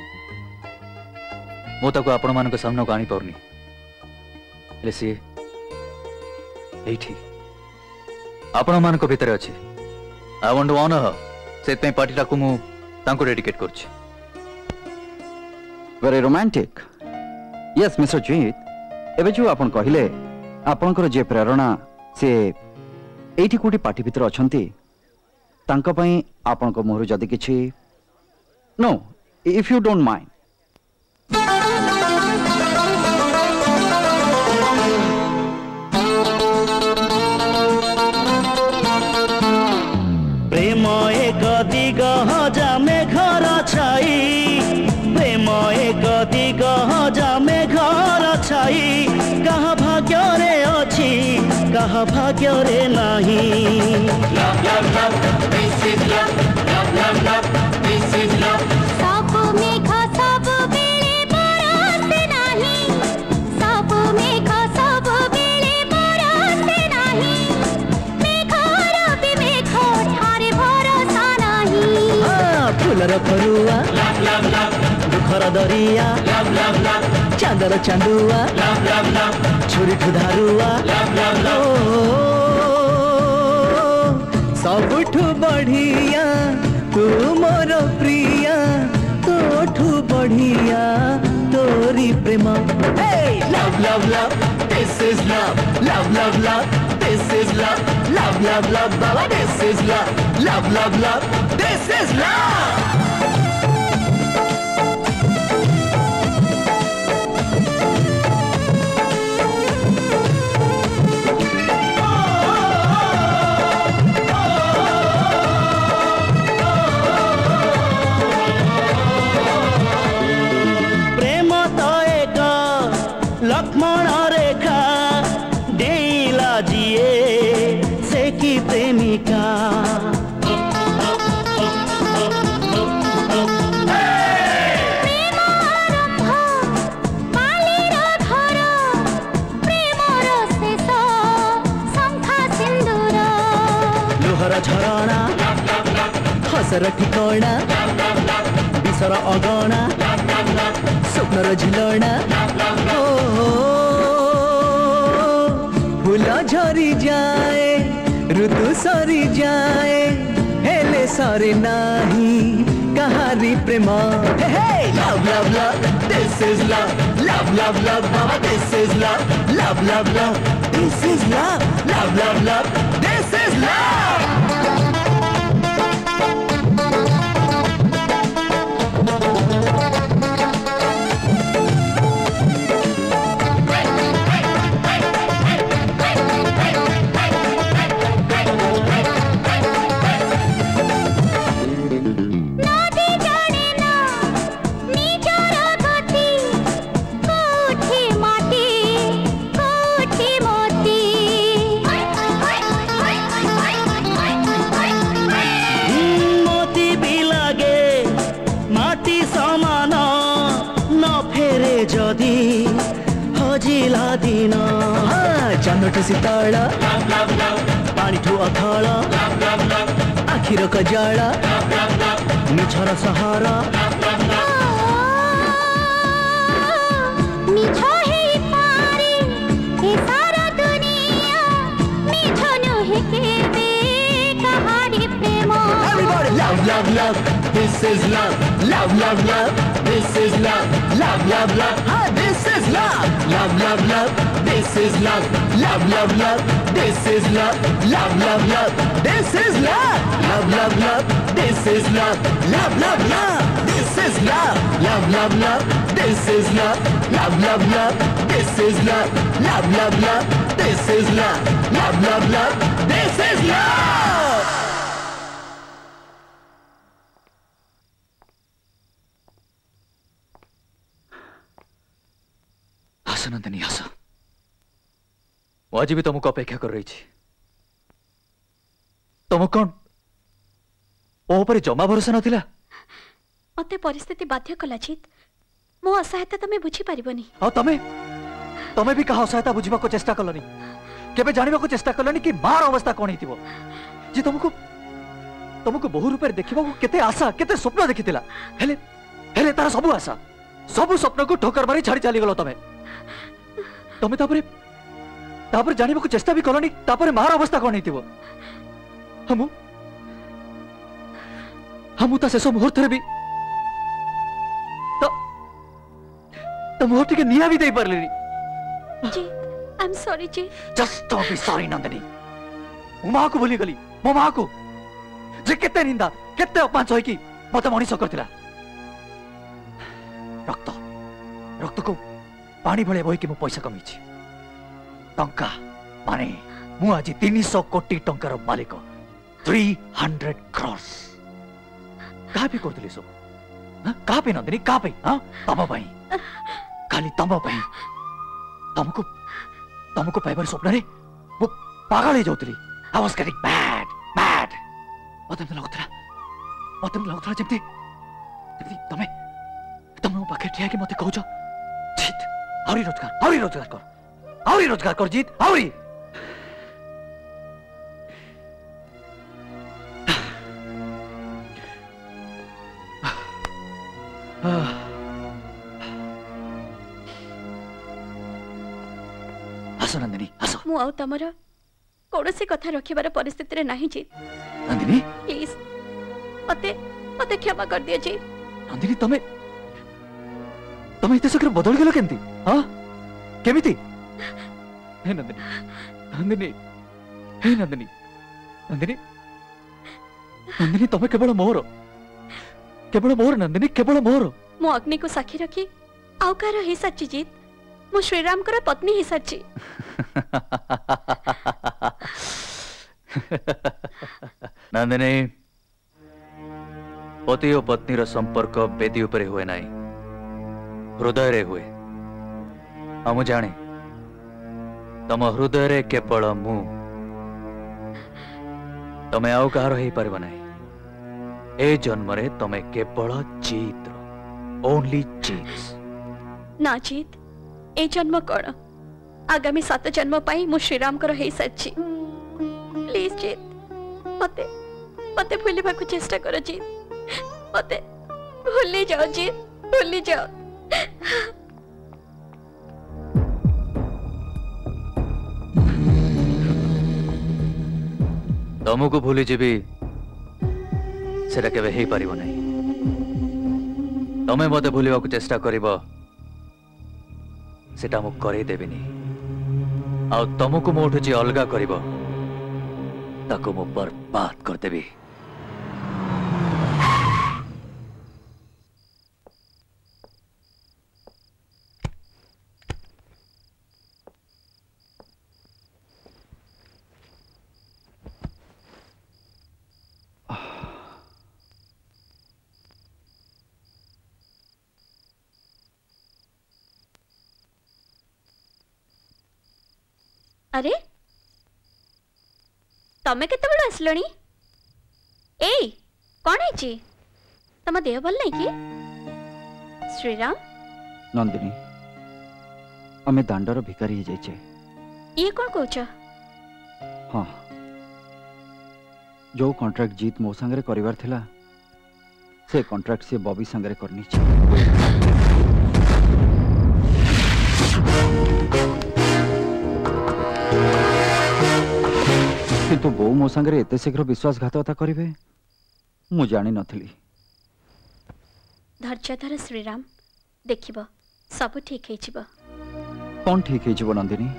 मु ताको आपण मान सामना को आनी पारनी हेले सी एठी आपण मान भितर अछि आई वांट टू ऑनर से पार्टी टाको मु तांको डेडिकेट करछि very romantic yes mister Jeet एबे जो आपण कहिले आपणकर जे प्रेरणा से एठी कोटी पार्टी भीतर अछंती तांका पई आपणको मोहरु जदी किछि no if you don't mind प्रेम एक दिग जामे घर छाई प्रेम एक दिग जामे घर छाई कहा भाग्य रे अछि कहा भाग्य रे नाही love love love this is love love love love this is love सब मेघ सब बेले बरसे नाही सब मेघ सब बेले बरसे नाही मेघर बिमेघ ठारे भरोसा नाही फूलर फरुआ लव लव लव दुखर दरिया लव लव लव चांदर चांदुआ लव लव लव छुरी ठुधारुआ लव लव लव सबठु बढ़िया तू मोर प्रिया तोठु बढ़िया तोरी प्रेम love love love this is love love love love this is love love love love बाबा this is love love love love this is love Lakshman rekha डेला जिए से की प्रेमिका लुहर झरणा हसर ठिकणा विसर अगणा स्वप्नर झिलणा फूल झरी जाए ऋतु सरी जाए हेले सरे नाही कहारी प्रेम love love love this is love love love love बाबा this is love love love love this is love love love love this is love दिन चांदठू शीतल पानी ठू अथल आखिर कजल मिछर सहर Love, love, love, this is love. Love, love, love, this is love. Love, love, love, this is love. Love, love, love, this is love. Love, love, love, this is love. Love, love, love, this is love. Love, love, love, this is love. Love, love, love, this is love. Love, love, love, this is love. Love, love, love, this is love. Love, love, love, this is love. Love, love, love, this is love. Nandini हस आज भी तुमको अपेक्षा कर रही तुम कौन ओपर जमा भरोसा नथिला मते परिस्थिति बाध्य कला जीत मो असहायता तमे बुझी पारिबनी आ तमे भी कहा असहायता बुझिबा को चेष्टा कलनी केबे जानिबा को चेष्टा कलनी कि मार अवस्था कोन हितिबो जे तुमको बहु रूप देखिबा को केते आशा केते स्वप्न देखितिला हेले हेले तार सब आशा सब स्वप्न को ठोकर मारी छाड़ी चली गलो तमे तमे तापर जानिबा को चेष्टा भी कलनी तापर मार अवस्था कोन हितिबो हमु ता शेष मुहूर्त रे भी तो मोह टिके निया भी दे परलेनी जी आई एम सॉरी जी just don't be sorry Nandini मो मां को भूली गली मो मां को जे केते निंदा केते अपमान सही की मते मनीष करथिला रक्त रक्त को पानी भले बही कि मो पैसा कमीछि टंका माने मु आज 300 कोटी टंकार मालिक 300 crores कहा भी करथिले सब कहा पे नंदिनी कहा पे हां तम भाई खाली तम भाई तुमको तुमको पाइबार स्वप्न रे वो पागल हो जाउतली आई वाज गेटिंग बैड मते लगुतला जेमती तमे तमे पाखे ठिया कि मते कहउछ जीत आउरी रोजगार कर जीत आउरी आसो नंदिनी आसो मु आउ तमर कोनोसी कथा रखिबार परिस्थिति रे नाही जी नंदिनी प्लीज मते मते क्षमा कर दियो जी नंदिनी तमे इते शीघ्र बदल गेलो केमती हां केमिति हे नंदिनी हे नंदिनी तमे केवल मोर नंदिनी केवल मोर मु अग्नि को साक्षी रखी आउ कार हे सच्ची जीत मु श्रीराम कर पत्नी हे सच्ची नंदिनी पति और पत्नी रो संपर्क बेदी उपरे हुए नाही हृदय रे हुए हम जाने तम हृदय रे केवल मु तमे आउ कहार हे परबो नाही ए जन्म रे तमे केवल जीत ओनली जीत ना जीत ए जन्म कौन आगामी 7 जन्म पाई मु श्रीराम कर हे सच्ची प्लीज जीत मते मते भूलिबा को चेष्टा करो जीत मते भूली जाओ जीत भूली जाओ तुमको भूली जीवी सेटा केबे हे परिबो नाही तमे मते भूलिबा को चेष्टा करिबो सेटा मु करे देबिनी आ तुमको मोठु जे अलगा करिबो ताको मु बर्बाद कर देबी अरे तमे केते बड़ आसलणी ए कोन है जी तम देह भल नहीं की श्रीराम नंदिनी आमे दांडर भिकारी हे जाइछे ये कोन कहूछ हां जो कॉन्ट्रैक्ट जीत मो संगे करिवार थिला से कॉन्ट्रैक्ट से बॉबी संगे करनी छ किंतु बो मो संगे एते शीघ्र विश्वासघातकता करिवे मु जानि नथली धैर्य धर श्रीराम देखिबो सब ठीक हे छिबो कोन ठीक हे छिबो नंदिनी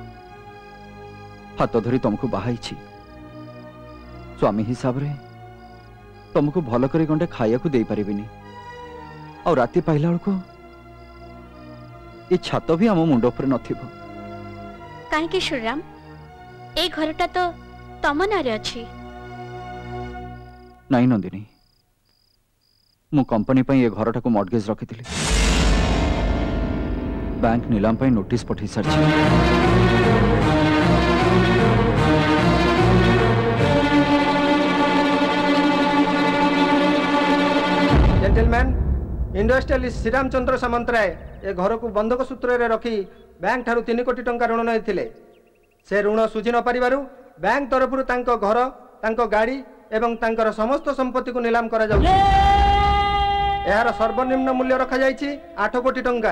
हाथ धरी तुमको बाहाई छी स्वामी हिसाब रे तुमको भल करी गंडे खाया को दे परिबिनी और राती पाइला को ये छात भी आम मुंड पर नथिबो काहे कि श्रीराम ए घरटा तो तम नारे अछि नहीं नंदिनी मु कंपनी पई ए घरटा को मॉर्गेज रखिथिली बैंक नीलाम पई नोटिस पठै सरछि जेंटलमैन इंडस्ट्रियलिस्ट श्रीराम चंद्र सामंतराय ए घर को बंधक सूत्र रे रखी बैंक ठारू 3 कोटी टंका ऋण नैथिले से ऋण सुझी न परिबारु बैंक तरफरु तांको घर तांको गाड़ी एवं तांकर समस्त संपत्ति को नीलाम करा जाउछि यार सर्वनिम्न मूल्य रखा जाइछि 8 कोटी टंका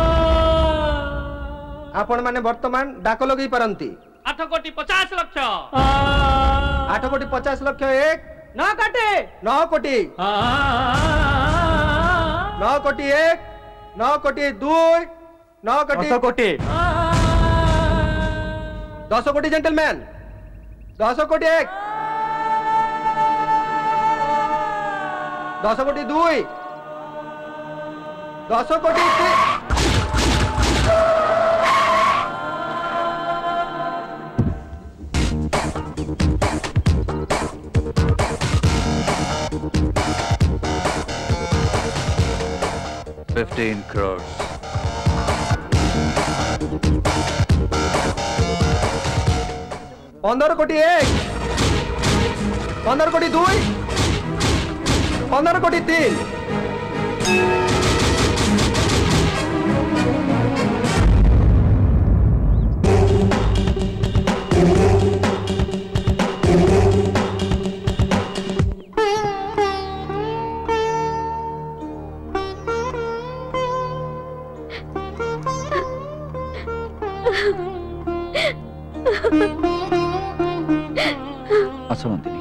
आपण माने वर्तमान डाक लगै परंती 8 कोटी 50 लाख 8 कोटी 50 लाख 1 9 कोटी 9 कोटी 9 कोटी 1 9 कोटी 2 9 कोटी 10 कोटी 10 कोटी जेंटलमैन 10 कोटी 1 10 कोटी 2 10 कोटी 15 crores. 15 कोटी 1 15 कोटी 2 15 कोटी 3 आसो नंदिनी।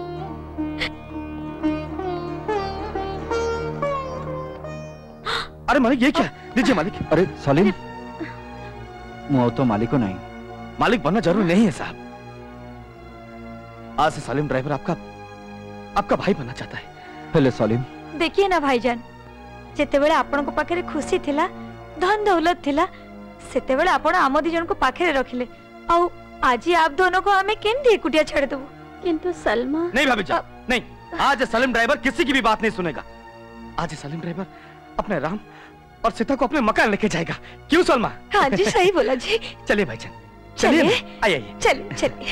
अरे मालिक ये क्या? लीजिए मालिक। अरे सलीम, मुझे तो मालिक को नहीं। मालिक बनना जरूरी नहीं है साहब। आज से सलीम ड्राइवर आपका भाई बनना चाहता है। हेलो सलीम, देखिए ना भाईजान, जेते बेले आपण को पाखरे खुशी थिला, धन दौलत थिला, सेते बेले आपण आम दी जन को पाखरे रखिले। आउ आज आप दोनों को हमें केंदी एकुटिया छड़ दबो। किंतु सलमा नहीं भाभी जान, नहीं। आज सलीम ड्राइवर किसी की भी बात नहीं सुनेगा। आज सलीम ड्राइवर अपने राम और सीता को अपने मकान लेके जाएगा। क्यों सलमा? हाँ जी सही बोला जी। चलिए भाईजान, चलिए। आइए चलिए चलिए।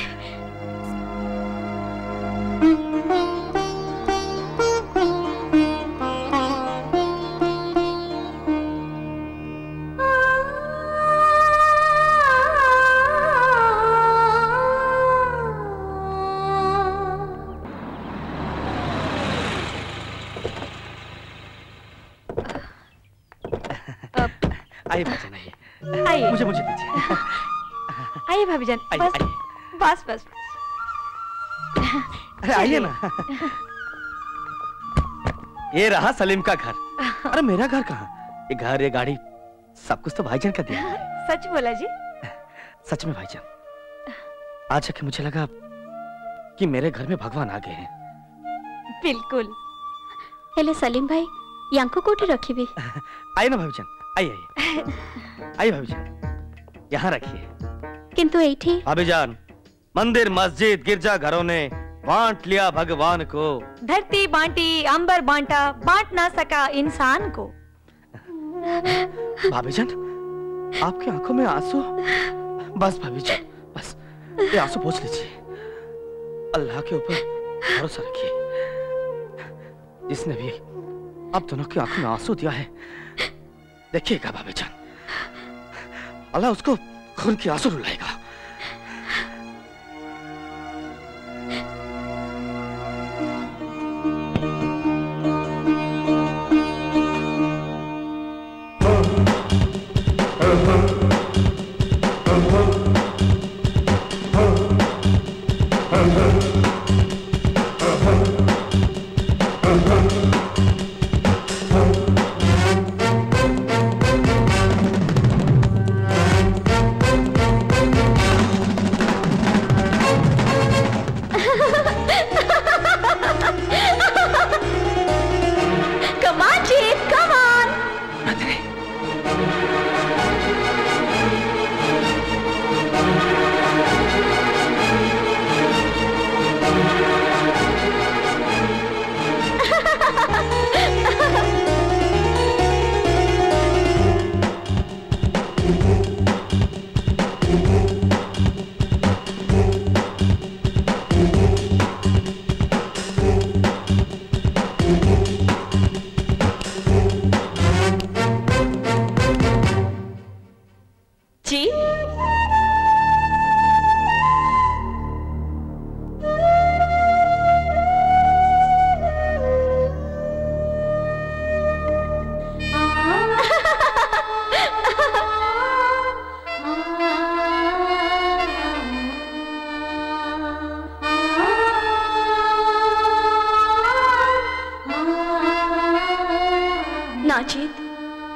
आइए भाईजान, आइए। आइए। मुझे दीजिए। आइए भाभी जान, आइए, बस आइए। बस बस। अरे आइए ना। ये रहा सलीम का घर। अरे मेरा घर कहाँ? ये घर, ये गाड़ी, सब कुछ तो भाईजान का दिया है। सच बोला जी। सच में भाईजान, आज आके मुझे लगा कि मेरे घर में भगवान आ गए हैं। बिल्कुल। हेले सलीम भाई, यांको कोठी रखिबी? आइए ना भाईजान, आइए आइए भाईजान, यहाँ रखिए। किंतु एठी भाईजान, मंदिर मस्जिद गिरजा घरों ने बांट लिया भगवान को। धरती बांटी, अंबर बांटा, बांट ना सका इंसान को। भाभीजान, आपकी आंखों में आंसू। बस भाभीजान, बस ये आंसू पोंछ लीजिए। अल्लाह के ऊपर भरोसा रखिए। जिसने भी आप दोनों की आंखों में आंसू दिया है, देखिएगा भाभीजान, अल्लाह उसको खून के आंसू रुलाएगा।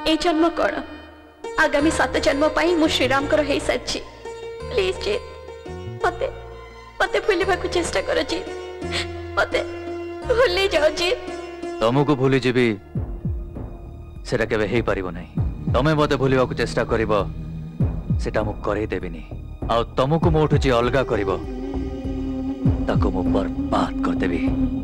ए जन्म कौन आगामी 7 जन्म पाई मु श्रीराम कर हे साची प्लीज जीत मते मते भूलिबा को चेष्टा करो जीत मते भूली जाओ जीत तुमको भूली जीवी सेटा केबे हे पारिबो नहीं तमे मते भूलिबा को चेष्टा करिवो सेटा मु करे देबिनी आ तुमको मोठु जे अलगा करिवो ताको मु बर्बाद कर देबी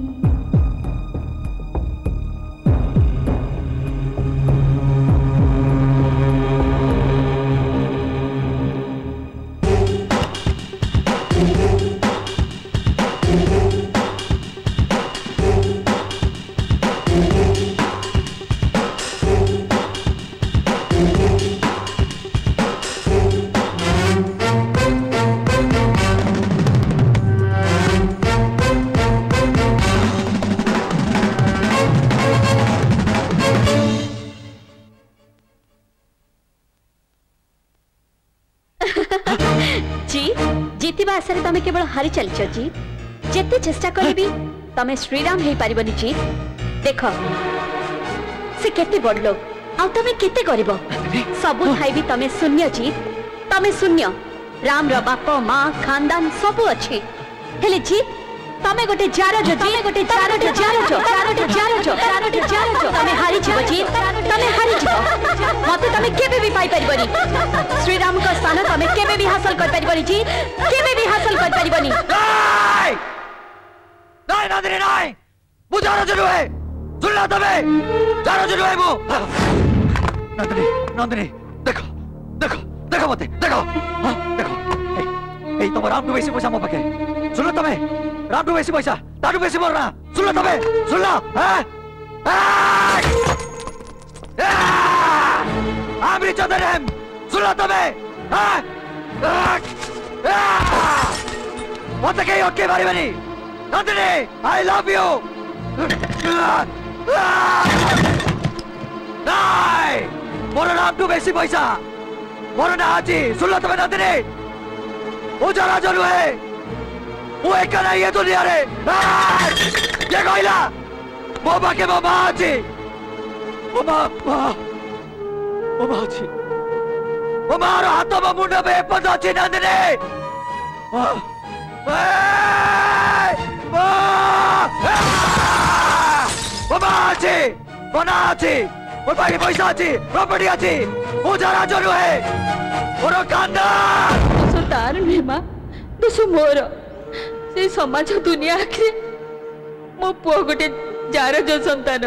आशा तमे केवल हारी चलछ जी जेते चेष्टा करबी तमे श्रीराम हे पारिबनी जी देखो से केते बड़ लोग आ तमे केते करबो सबु थाई भी तमे शून्य जी तमे शून्य राम रो बाप मां खानदान सब अछि हेले जी तमे गोटे जार जो जी गोटे जार जो तमे हारी जीव जी तमे हारी जीव मते तमे केबे भी पाई परिबनी श्रीराम को स्थान तमे केबे भी हासिल कर परिबनी जी केबे भी हासिल कर परिबनी नहीं नहीं नंदिनी नहीं मु जार जो है सुन ला तमे जार जो है मु नंदिनी नंदिनी देखो देखो देखो मते देखो हां देखो ए तुम राम को वैसे पैसा मो पाके सुन लो तमे राम को वैसे पैसा ताडू वैसे मोर ना सुन लो तमे सुन लो आमरी चंद्रम सुन लो तमे मत के ओके बारी बनी नंदिनी आई लव यू नहीं मोर राम को वैसे पैसा मोर ना आजी सुन लो तमे नंदिनी वो जरा जरू है वो एक नहीं है दुनिया रे ये कहला वो बाके बाबा आजी वो बाबा जी वो मारो हाथों में मुंडे पे पता ची नंदिनी वो बाजी वो ना आजी वो बाकी पैसा आजी प्रॉपर्टी आजी वो जरा जरू है वो कांदा तार नुहे दोसो मोर से समाज दुनिया आखिरे मो पुओ गोटे जार जो संतान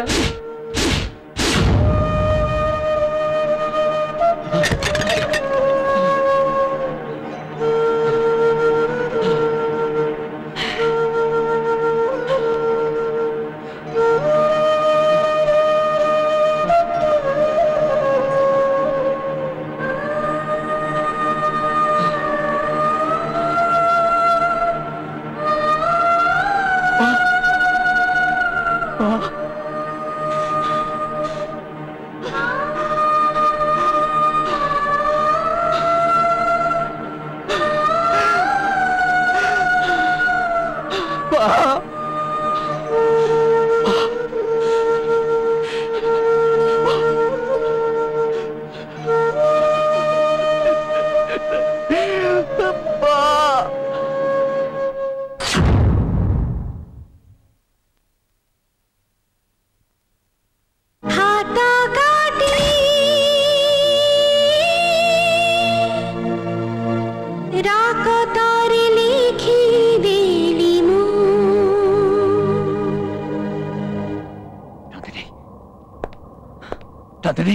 नंदिनी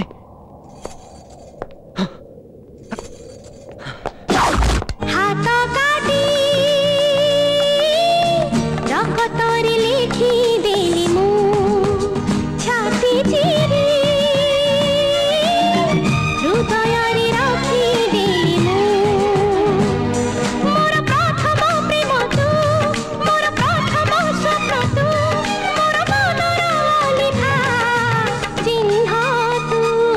चिन्ह तू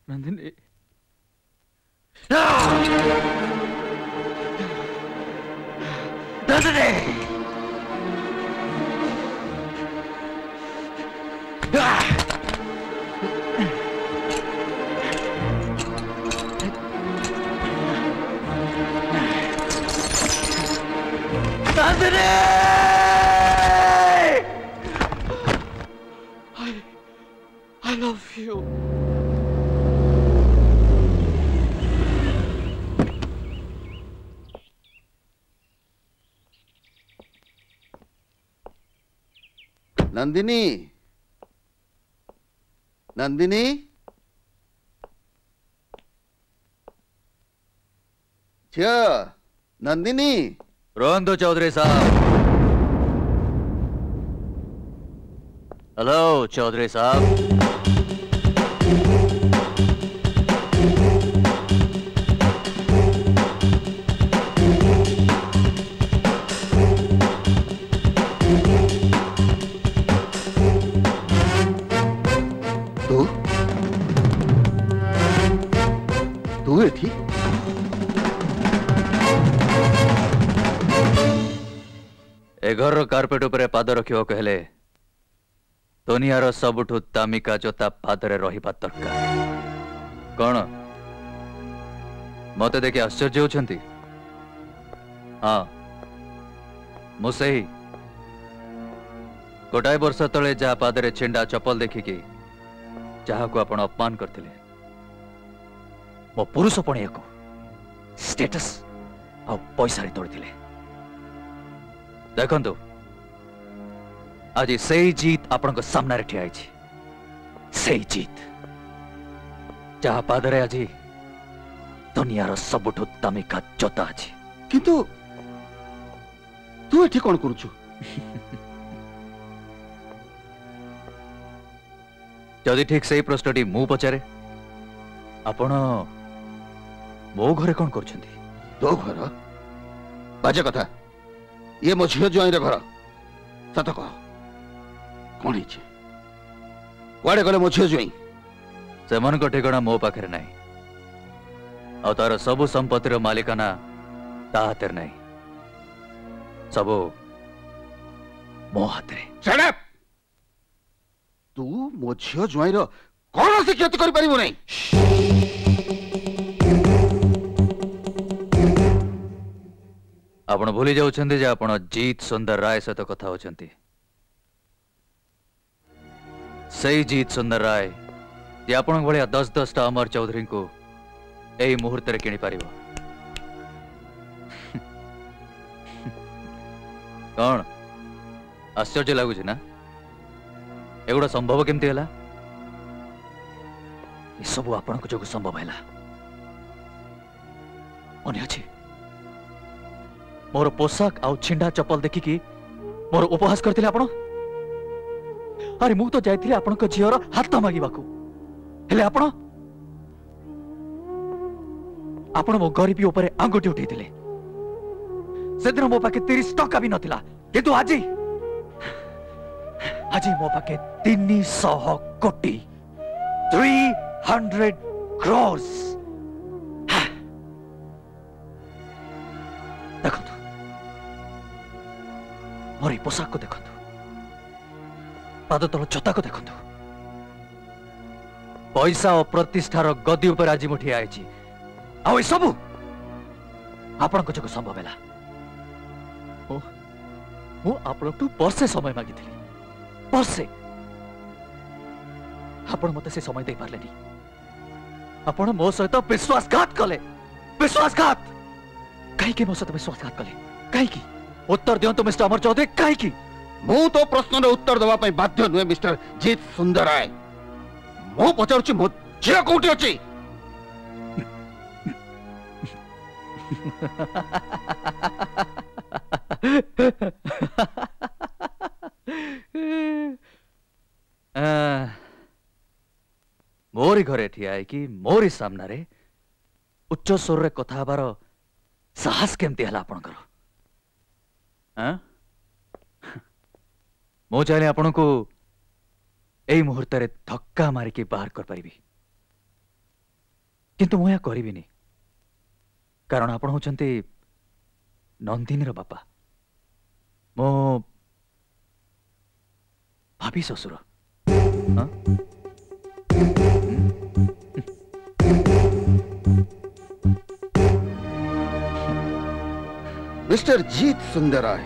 Nandini I love you. Nandini Nandini झियो Nandini Rohan दो चौधरी साहब। हेलो चौधरी साहब। तू एठी ए घर कार्पेट उपरे पाद रखियो कहले दुनियार सबुठु दामिका जोता पादरे रहिबा दरकार। कौन मते देखि आश्चर्य होछंती? हाँ मुसेही गोटाए वर्ष तले जहा पादरे छिंडा चप्पल देखिकी जहा को आपण अपमान करथिले मो पुरुष पणिया को स्टेटस आ पैसा रे तोड़थिले। देखंतु आज सही जीत आपण सामने ठिया है। सही जीत जहा पादरे आज दुनियार सबुठु दामिका जोता अछि। किंतु तू एठी कोन करूछु? जदि ठीक सही प्रश्नटी मु पचारे आपण मो घरे कौन करछंती? तो घर बाजे कथा ये मो झियो ज्वाइन रे घर सत कह कौन है कुआड़े गले मो झियो ज्वाइन? सेमन को ठिकाना मो पाखरे नहीं और तार सबु संपत्तिर मालिकाना ता हाथे नहीं सबु मो हाथे। Shut up. तू मो झियो ज्वाइन रो कौन से क्षति करि परिबो नहीं? आपण भूली जाउछन्ते जे आपण जीत सुंदर राय सहित कथा होछन्ती। सही जीत सुंदर राय जे आपण भलिया 10-10 टा अमर चौधरी को एई मुहूर्त रे किनि पारिबो। कौन आश्चर्य लागुछि ना? एगुड़ा संभव केमती हला? ये सब आपण को जोगु संभव हैला। मने अछि मोर पोशाक आउ छिंडा चप्पल देखिकी मोर उपहास करथिले आपण? अरे मु तो जाइथिले आपण को झियर हाथ मागिबाकू हेले आपण मो गरीबी ऊपर आंगुठी उठैथिले। सेदिन मो पाके 30 टका भी नथिला किंतु आज मो पाके 300 कोटी 300 crores। देखो मोर पोशाक को देखो पाद तल जता को देखो पैसा और प्रतिष्ठार गदी उपर आज मुठिया आइछि आ सब आपण को जो संभव हैला। मु आपण टू वर्षे समय मागिथिली वर्षे आपण मते से समय दे पारलेनी। आपण मो सहित विश्वासघात कले। विश्वासघात कहीं मो सहित विश्वासघात कले कहीं? उत्तर दियंतु मिस्टर अमर चौधरी कहीं? मु तो प्रश्न रे उत्तर देवा पई बाध्य नुहे मिस्टर जीत सुंदर राय। मो पचारुछि मो झियो कोठी अछि? मोरी घरे ठिया है कि मोरी सामना रे उच्च स्वर रे कथा हबार साहस केमती हला आपनकर? मो चाहे आपण को एई मुहूर्त रे धक्का मारी के बाहर कर परिबी किंतु मुझे करिबिनी कारण आपण होचंती नंदिनीर बापा मो भाभी ससुर। मिस्टर जीत सुंदराय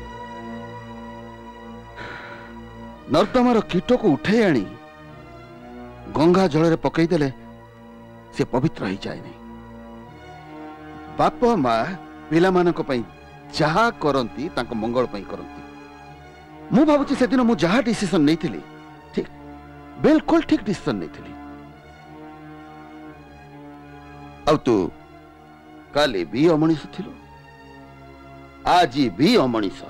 नर्दमार कीट को उठे आनी गंगा जल पकईदेले से पवित्र हो जाए नहीं। बाप माँ पिला मानक पई जहा करंती तांको मंगल पई करंती। मु भाबुची से दिन मु जहा डिसीजन नहीं थिली ठीक बिल्कुल ठीक डिसीजन नहीं थिली। अब तू काली भी अमनीष थिलो आज भी अमनीष।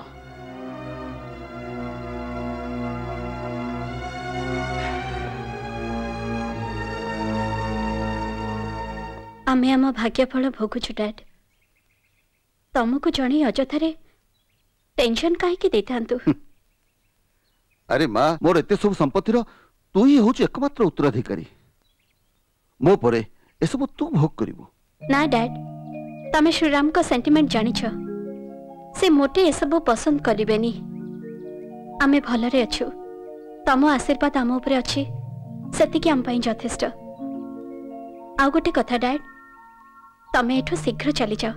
आमे आम भाग्यफल भोगुछु डैड। तुमको जणे अजथारे टेंशन काहे देथांतु। अरे माँ मोर एते सब संपत्तिर तू ही होच एकमात्र उत्तराधिकारी। मो परे ए सब तू भोग करिवो ना डैड। तमे श्रीराम को सेंटिमेंट जानिछ से मोटे ए सब पसंद करिवेनी। आमे भलरे अछु तम आशीर्वाद आम उपरे अछि सेतिकी आम पई यथेष्ट। आ गोटे कथा डैड तमे एठो शीघ्र चली जाओ।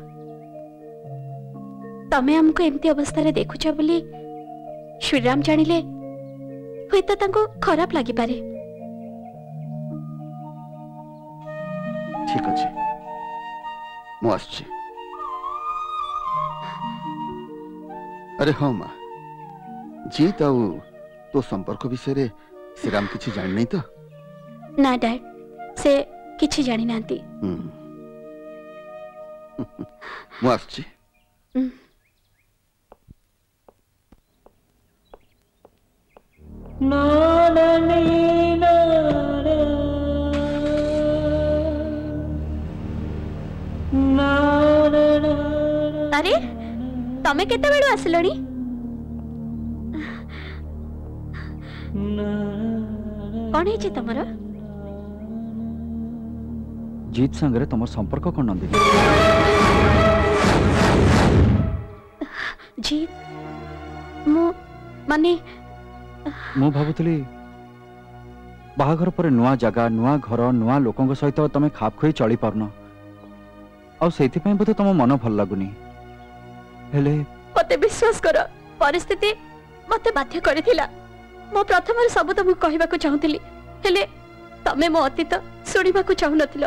तमे हमको एमती अवस्था रे देखुछ बोली श्रीराम जानिले हुई तो तांको खराब लागि पारे। ठीक अछि मु आछि। अरे हाँ माँ जीत आउ तो संपर्क विषय रे श्रीराम किछि जान नहीं तो ना डैड से किछि जानि नांती। मु आछि। अरे तमे केते बेलु आसिलणी? कौन है तमर? जीत संगरे तमर संपर्क कोन नंदिनी? जीत मु माने मु भाबुतली बाहाघर पर नुआ जगह नुआ घर नुआ लोकों सहित तमे खाप खोई चली पारन आ सेति पय बोधे तम मन भल लागुनी। हेले मते विश्वास कर परिस्थिति मते बाध्य करथिला। मो प्रथम सब तुमको कहबा को चाहूतिली हेले तमे मो अतीत सुनिबा को चाहू नथिलो।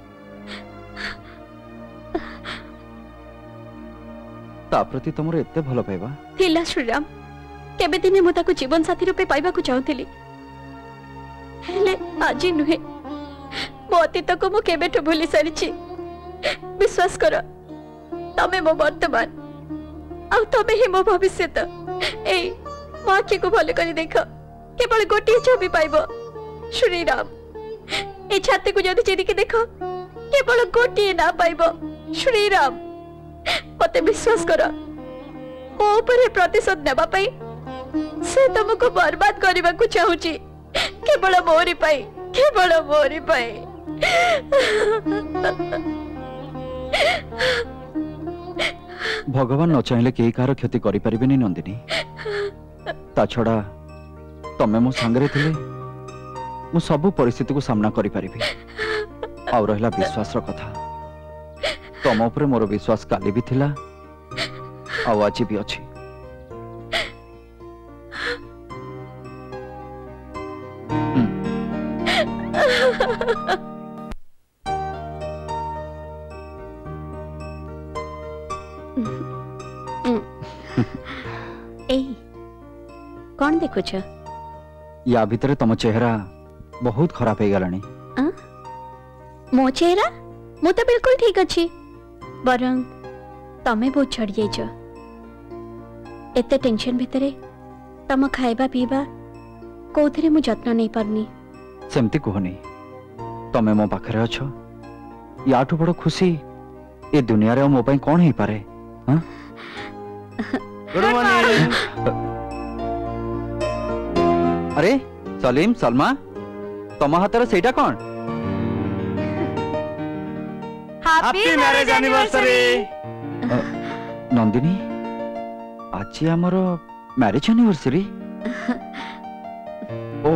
ता प्रति तमर एते भल पाइबा थिला श्रीराम केबे दिने मु ताको जीवन साथी रूपे पाइबा को चाहूतिली हेले आज नुहे। मो अतीत को मु केबे तो भूली सारिछि। विश्वास कर तमे मो वर्तमान आ तमे ही मो भविष्यत। ए मो आखि को भले करी देख केवल गोटे छवि पाइबो श्रीराम। ए छाती को जदि चिरी के देख केवल गोटे ना पाइबो श्रीराम। मते विश्वास कर मो ऊपर प्रतिशोध नेबा पई से तुमको बर्बाद करबा को चाहूची केवल मोरी पाई केवल मोरी पाई। भगवान न चाहिले केही कार क्षति करि परिबेनी नंदिनी। ता छड़ा तमे मो संगरे थिले मु सब परिस्थिति को सामना करि परिबी। आ रहला विश्वास रो कथा तम ऊपर मोर विश्वास काली भी थिला आ आज भी अछि। कौन देखुछ? या भीतर तम चेहरा बहुत खराब है गलानी। मो चेहरा मु तो बिल्कुल ठीक अछि बरं तमे बहुत छड़ जाइछ। एते टेंशन भितरे तम खाइबा पीबा कोथरे मु जत्न नहीं पारनी। सेमती कहनी तमे मो पाखरे अछ याठू बड़ खुशी ए दुनिया रे मो पई कोन ही पारे। हां गुड मॉर्निंग। अरे सलीम सलमा तम हातर सेटा कोन? Happy marriage anniversary. नंदिनी आज आमर मैरिज एनिवर्सरी। ओ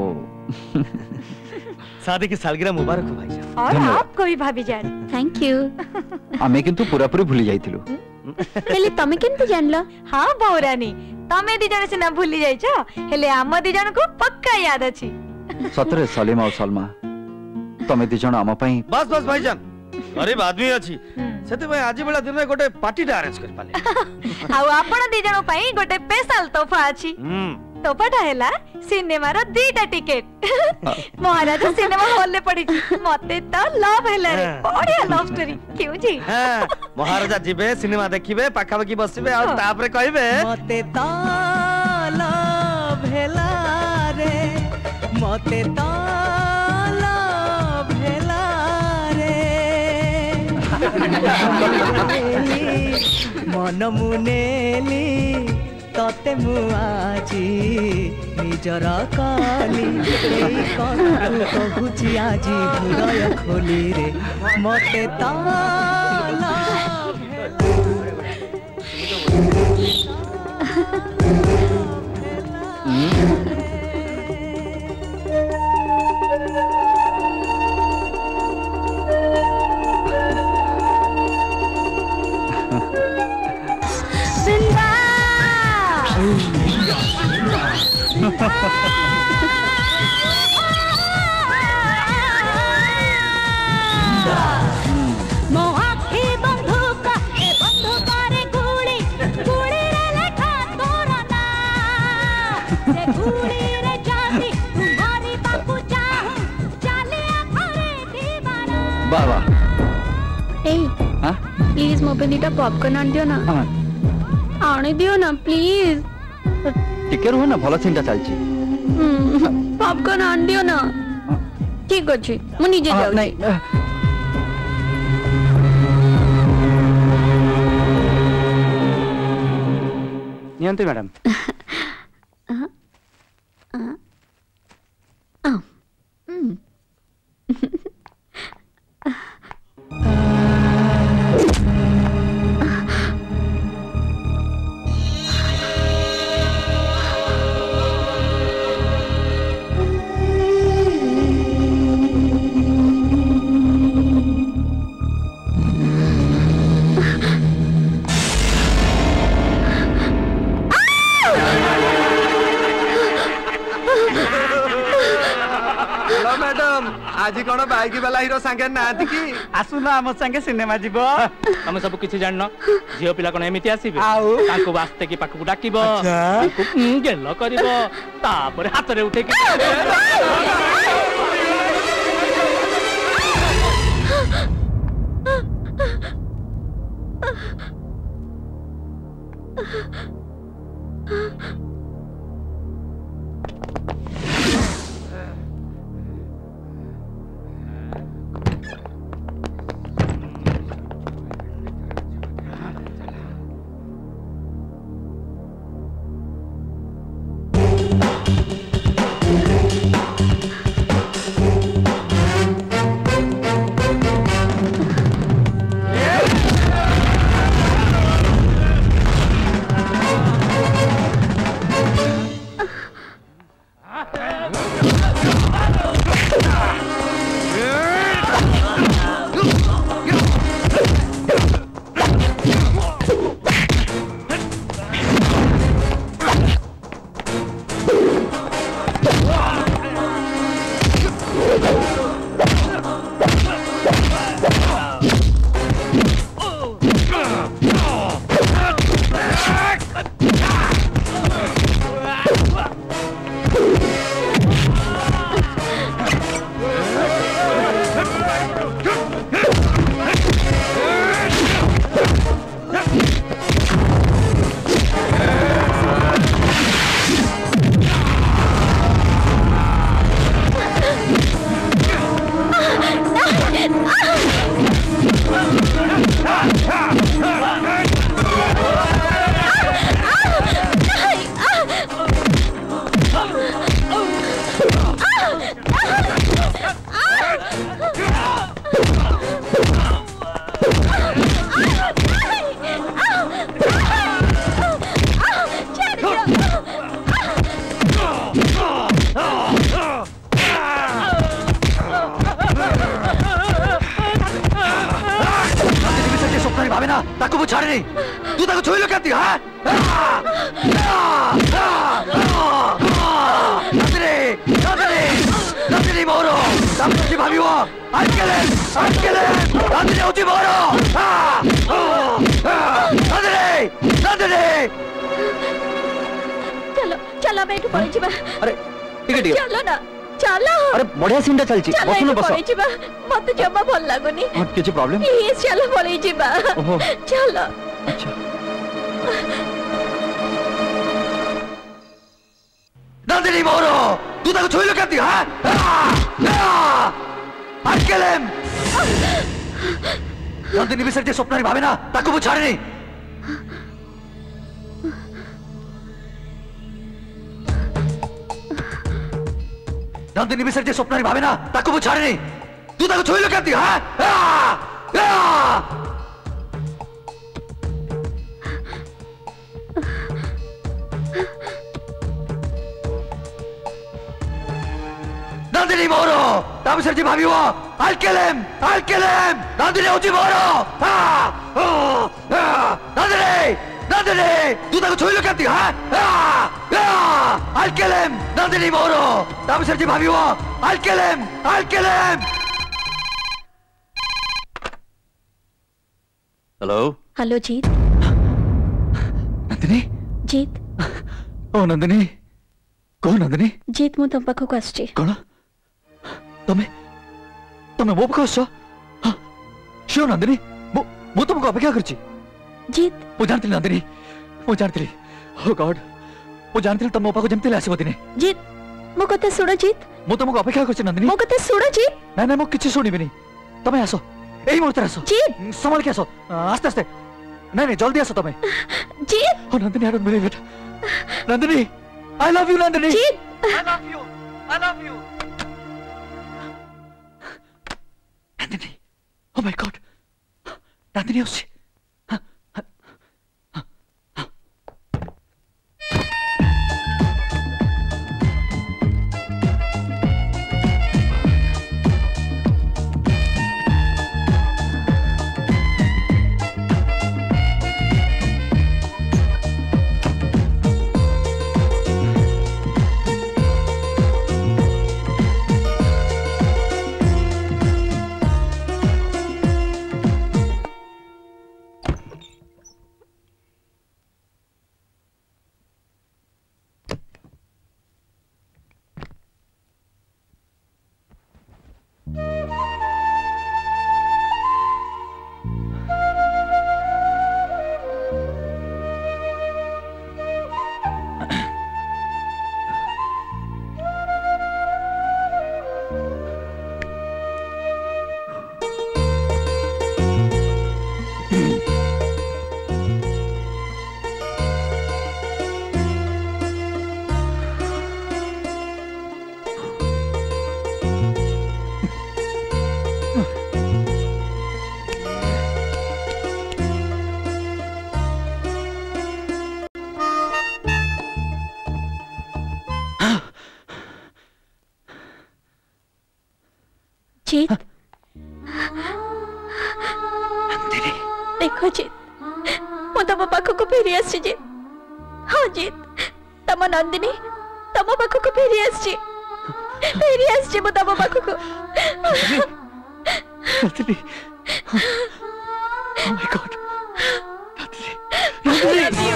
शादी की सालगिरह मुबारक हो भाईजान। और आपको भी भाभी जान। Thank you. आमे किंतु पूरा पूरी भूली जाइथिलु। हेले तमे केनते जानलो? हाँ बहुरानी तमे दी जण सिना भूली जाइछो हेले आम दी जण को पक्का याद अछि। सतरे सलीम और सलमा तमे दी जण आम पई। बस बस भाईजान गरीब आदमी अछि सेते भाई आज बेला दिन गोटे पार्टी टा अरेंज कर पाले। आउ आपण दी जण पई गोटे स्पेशल तोहफा अछि। तोहफाटा हेला सिनेमा रो 2टा टिकट। महाराज सिनेमा हॉल ले पड़ी मते तो लव हेला रे बढ़िया लव स्टोरी क्यों जी। हां महाराजा जिबे सिनेमा देखिबे पाखा पाखी बसिबे आ तापरे कहबे मते तो लव हेला रे मते तो लव हेला रे मन मुनेली तते मु आजी निजर काली कहूची आजी हृदय खोली रे मते ताला बाबा प्लीज मो पे दीटा पॉपकॉर्न आन दियो ना। आने दियो ना प्लीज। टिके रुह ना भलो चिंता चलची। पॉपकॉर्न आन दियो ना। ठीक अछि मु निजे जाउ। नहीं नियंती मैडम। आज कौन बाइक वाला हीरो संगे नाती की आसुना हम संगे सिनेमा जीवो। हम सब किछि जाननो झियो पिला कोन एमिति आसीबे ताको वास्ते की पाखु डाकिबो ताको गेलो करिवो तापर हाथ रे उठे की नंदिनी मोरो तमसी भाबियो आइकेले नंदिनी होची मोरो नंदिनी चलो चलो मैं एठू पड़ी जिबा अरे टिके चलो ना चलो अरे बढ़िया सीनटा चलची बसुनो बस पड़ी जिबा मत जम्मा भल लागोनी किछि प्रॉब्लम प्लीज चलो पड़ी जिबा चलो अच्छा नंदिनी मोरो तू ताको छुइलो केती हां आइकेलेम नंदिनी विषय जे स्वप्न भावे ना ताको मु छाड़े नहीं नंदिनी विषय जे स्वप्न भावे ना ताको मु छाड़े नहीं तू ताको छुइलो केती हां नंदिनी मोरो तब सर जी भाभी वो अल्केलेम नंदिनी होची मोरो नंदिनी तू ताको छुइलो केती हां अल्केलेम नंदिनी मोरो तब सर जी भाभी वो अल्केलेम हेलो हेलो जीत नंदिनी जीत ओ नंदिनी को नंदिनी जीत मु तुम पाखो को आछी कोन तमे मो पाखो आछो शिव नंदिनी मो तुमको अपेक्षा करची जीत मु जानती नंदिनी मु जानती ओ गॉड मु जानती तुम मो पाखो जेमती आसीबो दिने जीत मो कथा सुनो जीत मु तुमको अपेक्षा करची नंदिनी मो कथा सुनो जीत ना मो किछि सुनिबिनी तमे आसो एई मुहूर्ते आसो जीत संभाल के आसो आस्ते आस्ते नहीं जल्दी आसो तमे जीत ओ Nandini I don't believe it Nandini I love you Nandini Jeet I love you Nandini oh my god Nandini उसी जीत देखो जीत मु तम पाख को फेरी आसी जीत हाँ जीत तम नंदिनी तम पाख को फेरी आसी मु तम पाख को Nandini oh my god Nandini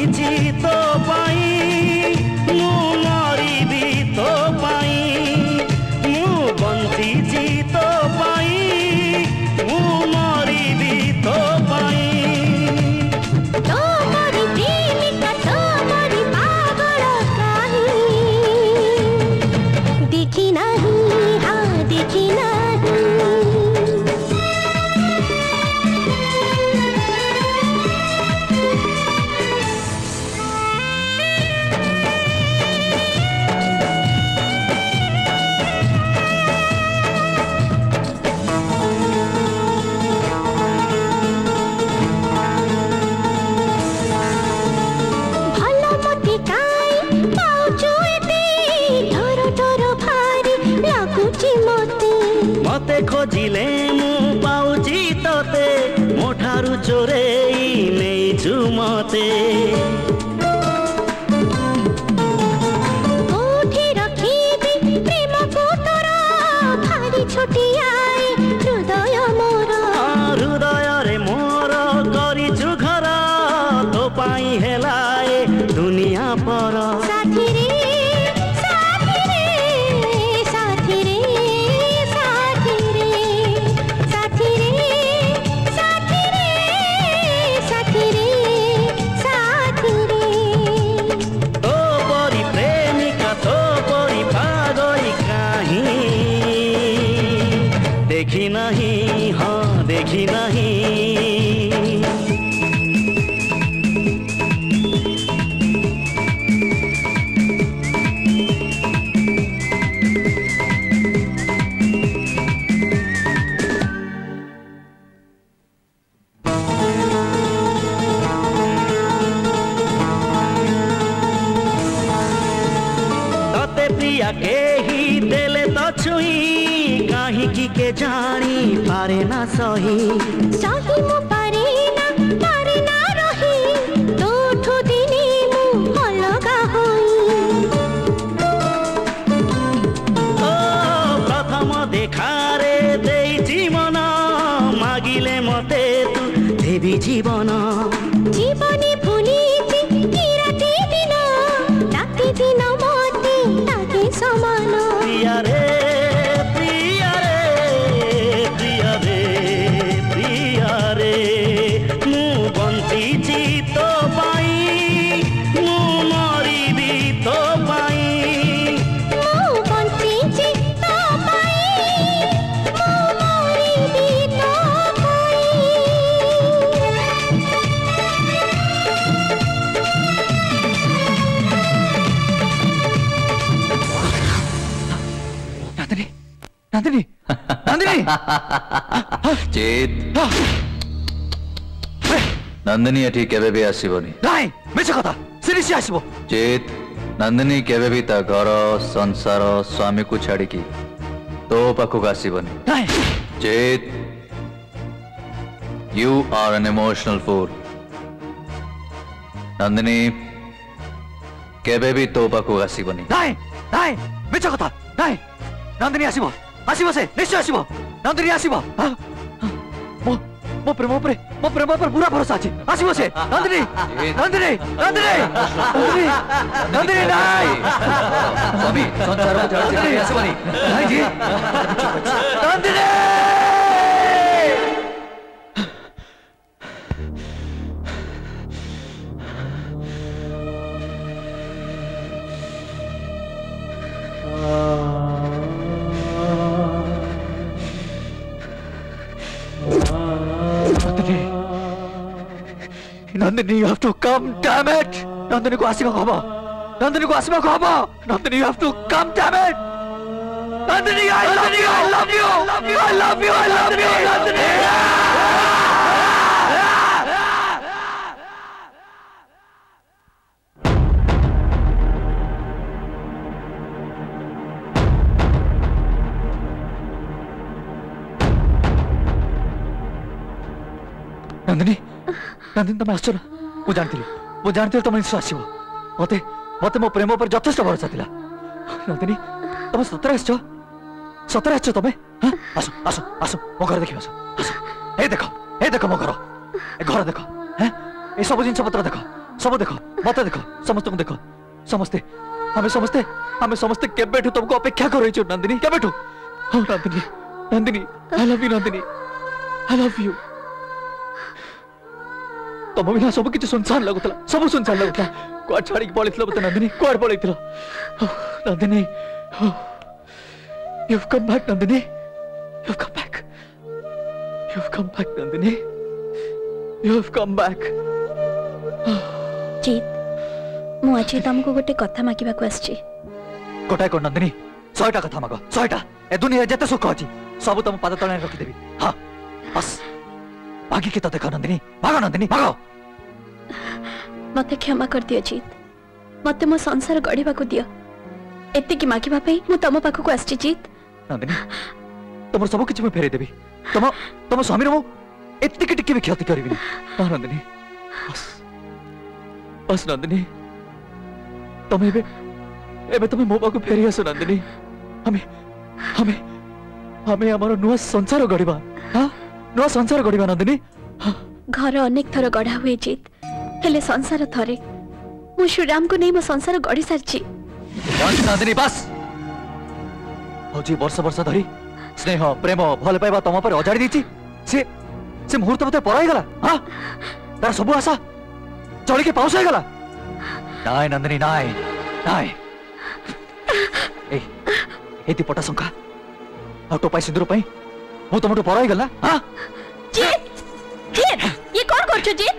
बंचीची तो पाई मु मरिबी तो पाई मु बंचीची तो पाई मु मरिबी तो पाई देखी नहीं हाँ देखी नहीं मते खोजिले मु पाउची तते मोठारु चोरेई नेइछु मते कोठी रखिबी प्रेम को तोरा भारी छोटी आए हृदय मोर हृदय रे मोर करिछु घर तो पाई हेलाए दुनिया पर साथी रे देखी नहीं हाँ देखी नहीं तते प्रिया के ही देले तो छुई काहे की के जानी पारे ना सही सही मु पारे ना रही तोठु दिनी मु अलगा होई ओ प्रथम देखारे देई जीवन मागिले मते तू देवी जीवन जीवनी भूली राति दिन राति दिन मते ताके समान प्रिया रे प्रिया रे प्रिया रे प्रिया रे मु बंचीची तो पाई मु मरिबी तो पाई मु बंचीची तो पाई मु मरिबी तो नंदिनी नंदिनी चेत नंदिनी एठी केबे भी आसीबोनी नहीं मिछ कथा सिरिसी आसीबो चेत नंदिनी केबे भी ता घर संसार स्वामी को छाड़ी की तो पाखु आसीबोनी नहीं चेत you are an emotional fool Nandini केबे भी तो पाखु आसीबोनी नहीं नहीं मिछ कथा नहीं नंदिनी आसीबो आसीबो से निश्चय आसीबो नंदिनी आसीबो मो प्रेम पर पूरा भरोसा अछि आसीबो से नंदिनी नंदिनी नंदिनी नंदिनी नंदिनी नहीं स्वामी संसार को छाड़ी के आसीबोनी नहीं जी Nandini Nandini, you have to come, damn it! Nandini को आसिमा को हवा, Nandini को आसिमा को हवा, Nandini, you have to come, damn it! Nandini, I love you, I love you, I love you, I love you, Nandini! Nandini Nandini तुम आसो ना मु जानती तुम निश्चय आसो मते मते मो प्रेम पर यथेष्ट भरोसा थिला नंदिनी तुम सतरे आसो तुम आसो आसो आसो मो घर देखि आसो आसो ए देखो मो घर ए घर देखो हैं ए सब जिंस पत्र देखो सब देख मत देख समस्त को देख समस्ते हमें समस्ते केबेठु तुमको अपेक्षा कर रही नंदिनी केबेठु हो Nandini Nandini I love you तुम बिना सब किसी सुनसान लगुला सब सुनसान लगुला कुआ छाड़ी पड़े मत नंदिनी कुआड़ पड़े Nandini you've come back Nandini you've come back Nandini you've come back जीत मु आज तुमको गोटे कथा मागिबा को आछि गोटाए कोन नंदिनी 100टा कथा मागो 100टा ए दुनिया जते सुख अछि सब तुम पाद तळे रखि देबी हां बस बाकी के तो देखो नंदिनी भागो मते क्षमा कर दियो जीत मते मो संसार गढ़िबा को दियो एते की मागिबा पई मु तम पाखो को आछि जीत नंदिनी तुम सब किछ में फेरे देबी तुम स्वामी रो एते के टिके भी क्षति करबी ना नंदिनी बस नंदिनी तुम एबे तुम मो पाखो फेरी आसो नंदिनी हमें हमर नुआ संसार गढ़िबा हां नुआ संसार गढ़िबा नंदिनी घर अनेक थर गढ़ा हुए जीत हेले संसार थरे मु श्रीराम को नहीं मो संसार गढ़ी सारची नंदिनी बस हजी वर्ष धरी स्नेह प्रेम भल पाइबा तुम पर अजाड़ी दीची से मुहूर्त मते पराई गला हां तार सब आशा चली के पाउस गला नाय नंदिनी नाय ए दीपटा संखा आ टोपाई सिंदूर पई मु तुमटो पराई गला हां जीत ये कौन करछो जीत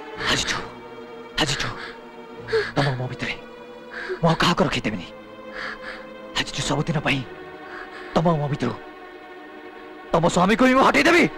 आज जो तुम मो भितरे मो कहा को रखी देबनी आज जो सब दिन पई तुम मो भितरो तुम स्वामी को ही हटै देबी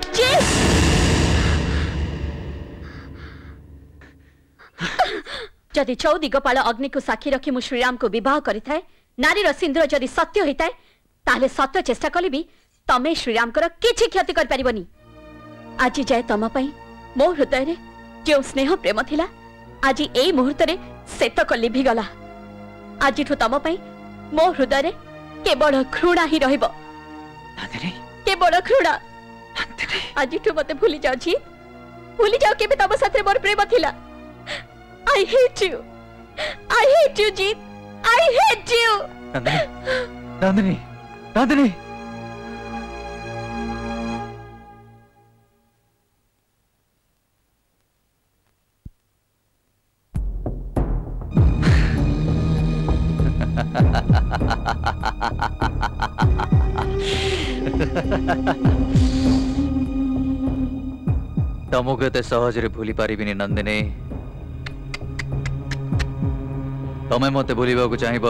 जदि चौदिगपाल अग्नि को साक्षी रखी मु श्रीराम को विवाह करिथाए नारी रो सिंदूर जदि सत्य होइताए ताले सत्य चेष्टा कले भी तमे श्रीराम कर किछि क्षति कर परिबनी आज जाय तम पई मो हृदय रे जो स्नेह प्रेम थिला आज एई मुहूर्त रे सेतक लिभि गला आज तम पई मो हृदय रे केवल घृणा ही रहिबो केवल घृणा आज मते भूली जाओ केबे तम साथे मोर प्रेम थिला I hate you Jeet I hate you Nandini तमको एते सहज रे भूली पारिबिनी नंदिनी तमे मते भूलिबा को चाहिबो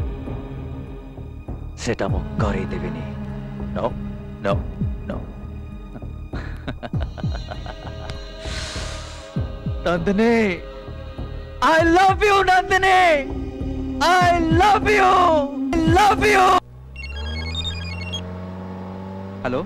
सेटा मो करै देबिनी no Nandini I love you Nandini I love you hello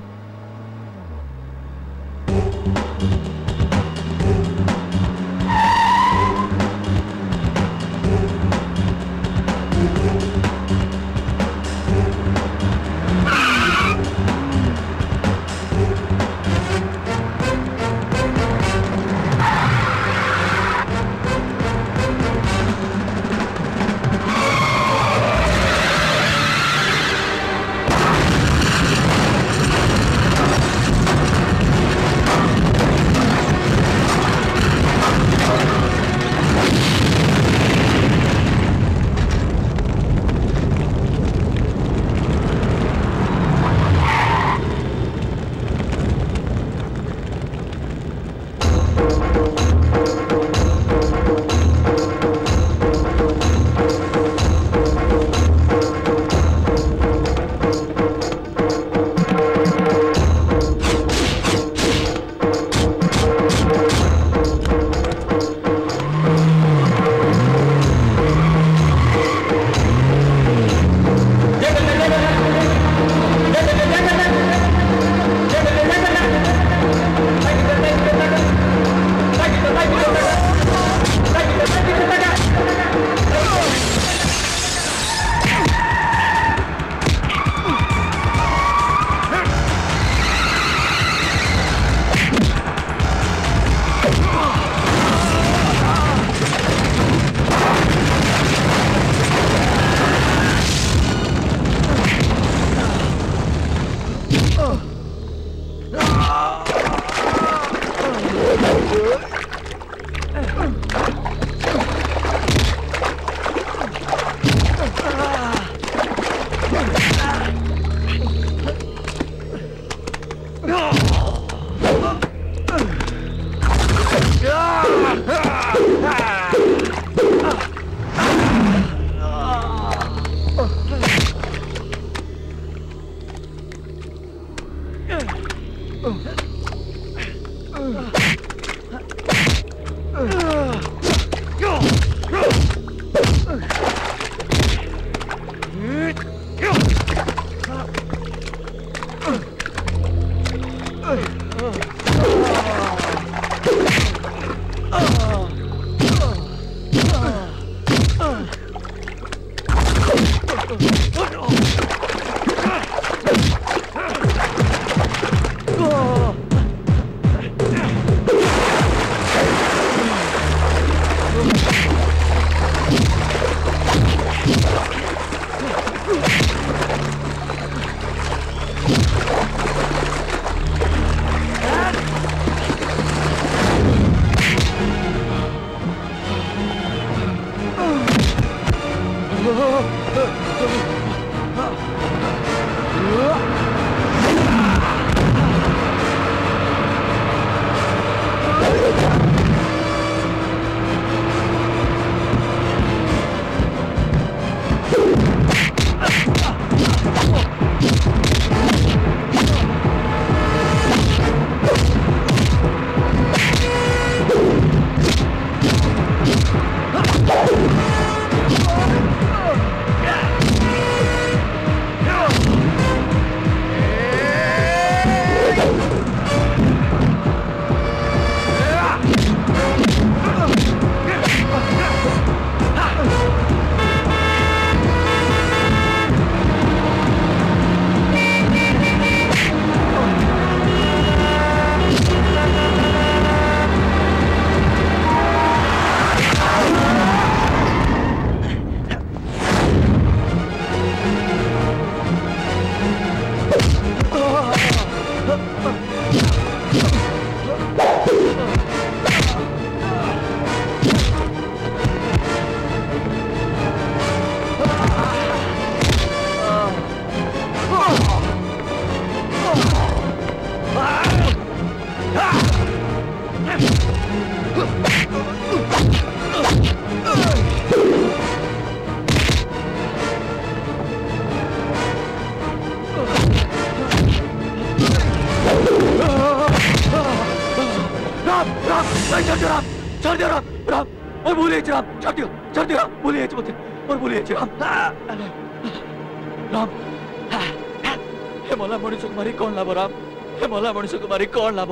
मनुष्य कुमारी कौन लाभ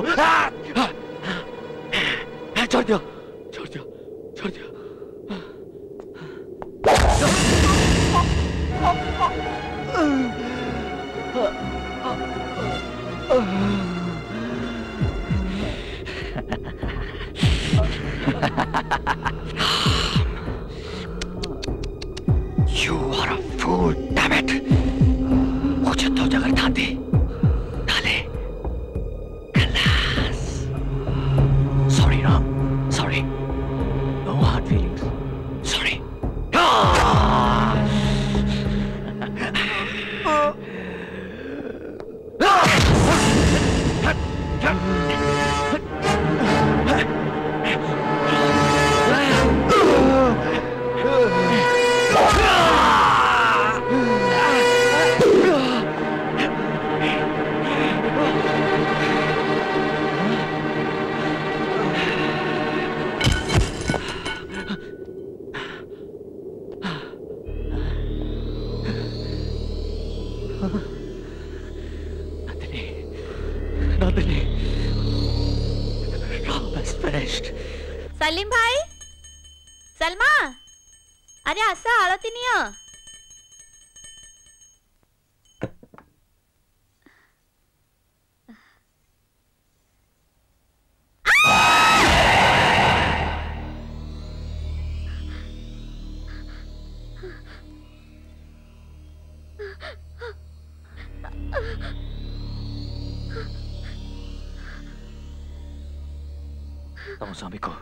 छोड़ दियो छोड़ दियो छोड़ दियो You are a fool, damn it! मुझे तो जगह था दे सलीम भाई सलमा अरे आसा आळती नियो तम स्वामी को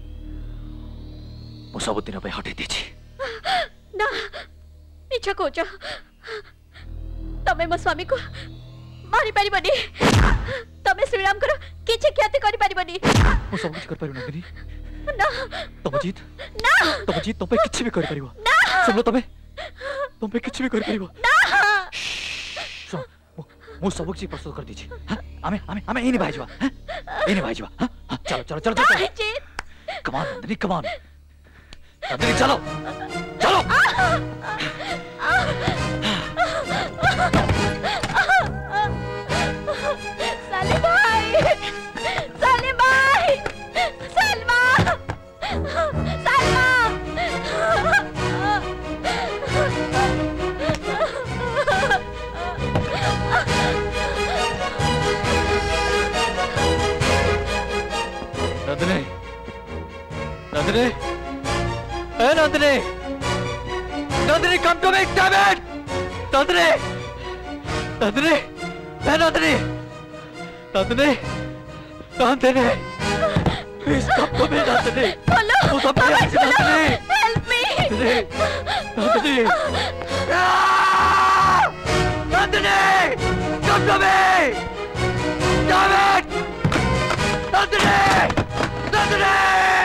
मु सब दिन हटे देछि ना मिछ कोच तमे मो स्वामी को मारी परिबनी तमे श्रीराम करो किछि ख्याति करि परिबनी मु सब कुछ कर परिबो नंदिनी ना तम जीत तो पे किछि भी कर परिबो ना सुनो तम पे किछि भी कर परिबो ना मु सब कुछ प्रस्तुत कर दीछि आमे आमे आमे इने भाईजवा इने भाईजवा चलो चलो चलो चलो come on Nandini come on Nandini चलो चलो साले भाई Salma Salma Hey, Nandini! Nandini, come to me, damn it! Nandini! Nandini! Hey, Nandini! Nandini! Nandini! Please come to me, Nandini! Follow! Nandini! Help me! Nandini! Nandini! Ah! Nandini! Come to me! Damn it! Nandini! Nandini!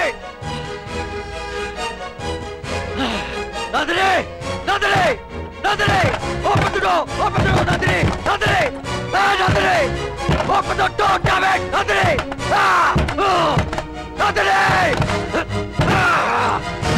Nandini! Nandini! Nandini! Open the door! Open the door, Nandini! Nandini! Hey, Nandini! Open the door, damn it! Nandini! Ah! Oh! Nandini! Ah!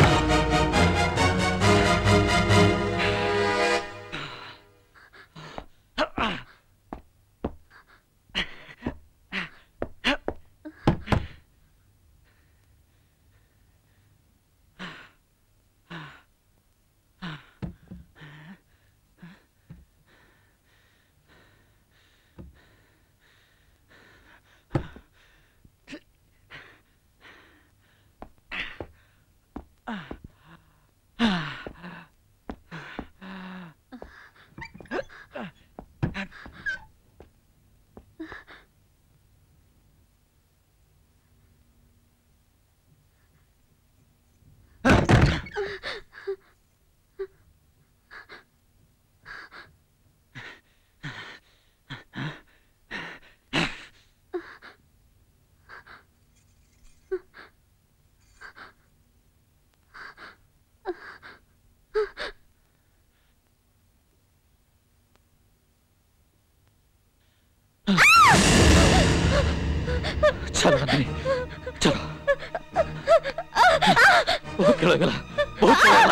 चलो नंदिनी चलो बहुत खेला गला बहुत खेला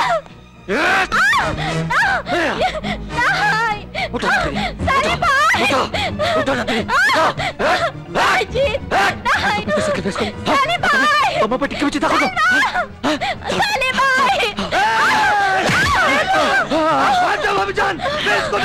उठो नंदिनी उठो नंदिनी अजीत नहीं साले भाई मम्मा पे टिके बच्चे ताको तो साले भाई आजा भाभी जान इसको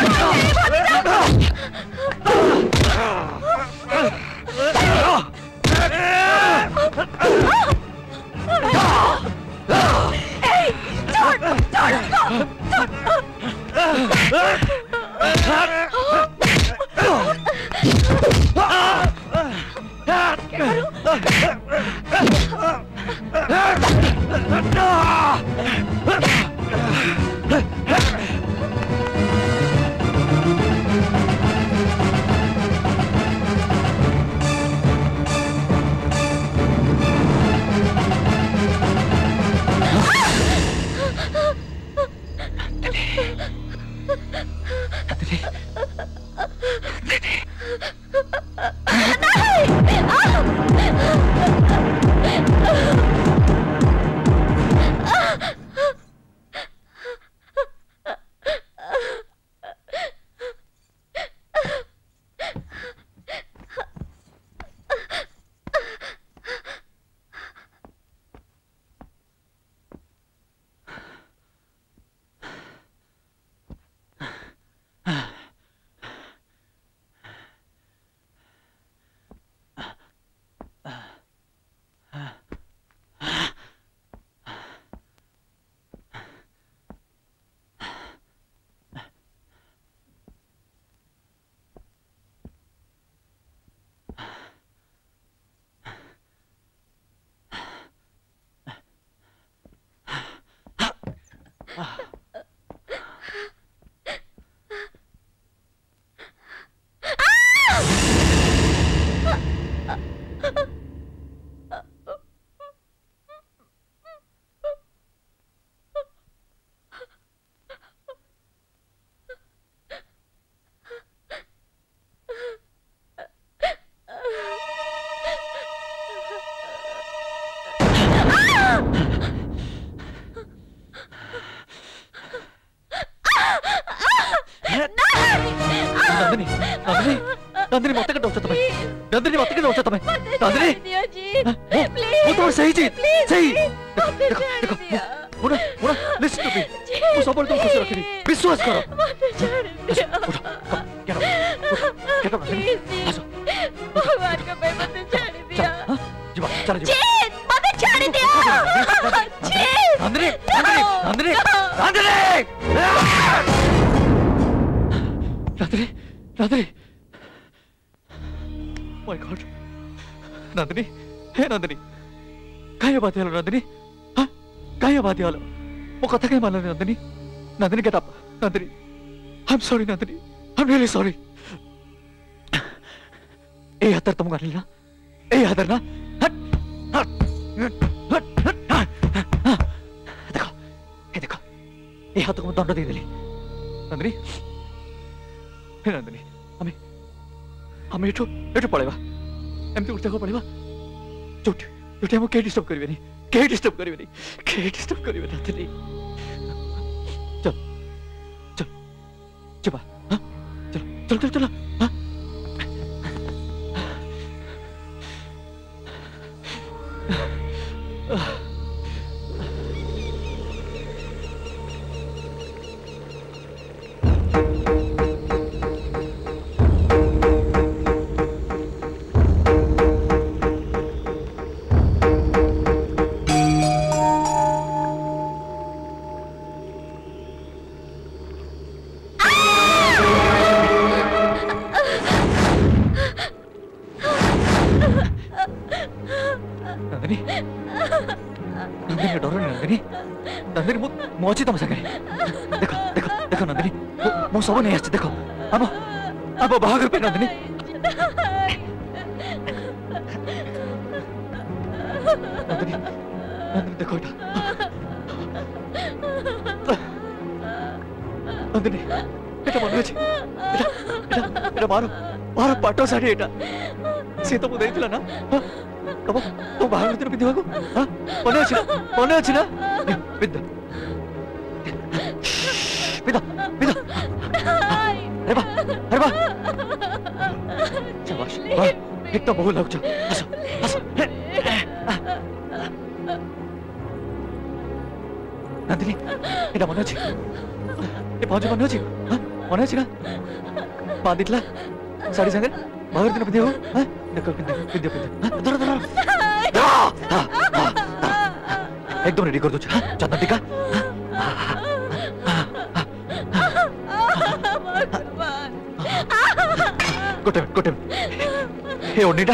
नंदिनी मत के डॉक्टर तुम्हें नंदिनी मत के डॉक्टर तुम्हें नंदिनी वो तो सही चीज सही देखो देखो मुड़ा मुड़ा लिसन टू मी वो सब तुम खुश रखी विश्वास करो क्या भगवान का मैं मत छोड़ दिया जी चलो जी मत छोड़ दिया Nandini Nandini Nandini my god Nandini hey Nandini काय बात है नंदिनी हाँ काय बात है वो कथा कहीं मान Nandini Nandini get up Nandini I'm sorry Nandini I'm really sorry ए हतर तुम कर लेना ए हतर ना देखो ए हाथ को दंड दे देली नंदिनी हे नंदिनी हमें हमें एठो पळेबा एमती उठते को पळेबा चुट चुट हम के डिस्टर्ब करबेनी नंदिनी चल चल चबा हां चल चल चल हां मोची तुम सके देखो देखो देखो नंदिनी मो सब नहीं आछे देखो अब अब बाहर पे नंदिनी नंदिनी नंदिनी देखो एटा नंदिनी एटा मन अछि एटा मारो मारो पाटो साड़ी एटा से तो मुदे दिला ना तब तो बाहर दिन पिंधवा को हां मने अछि ना पिंध Pita, Pita. अरे वाह शाबाश वाह एकदम बहुत लग जा हंसो हंसो नंदिनी एटा मन अछि ए पांच मन अछि हां मन अछि ना बांधितला साड़ी संगे बाहर दिन पिंधो हां देखो पिंधो हां धर धर एकदम रेडी कर दो चंदन टीका Kotem. Hey, Anita.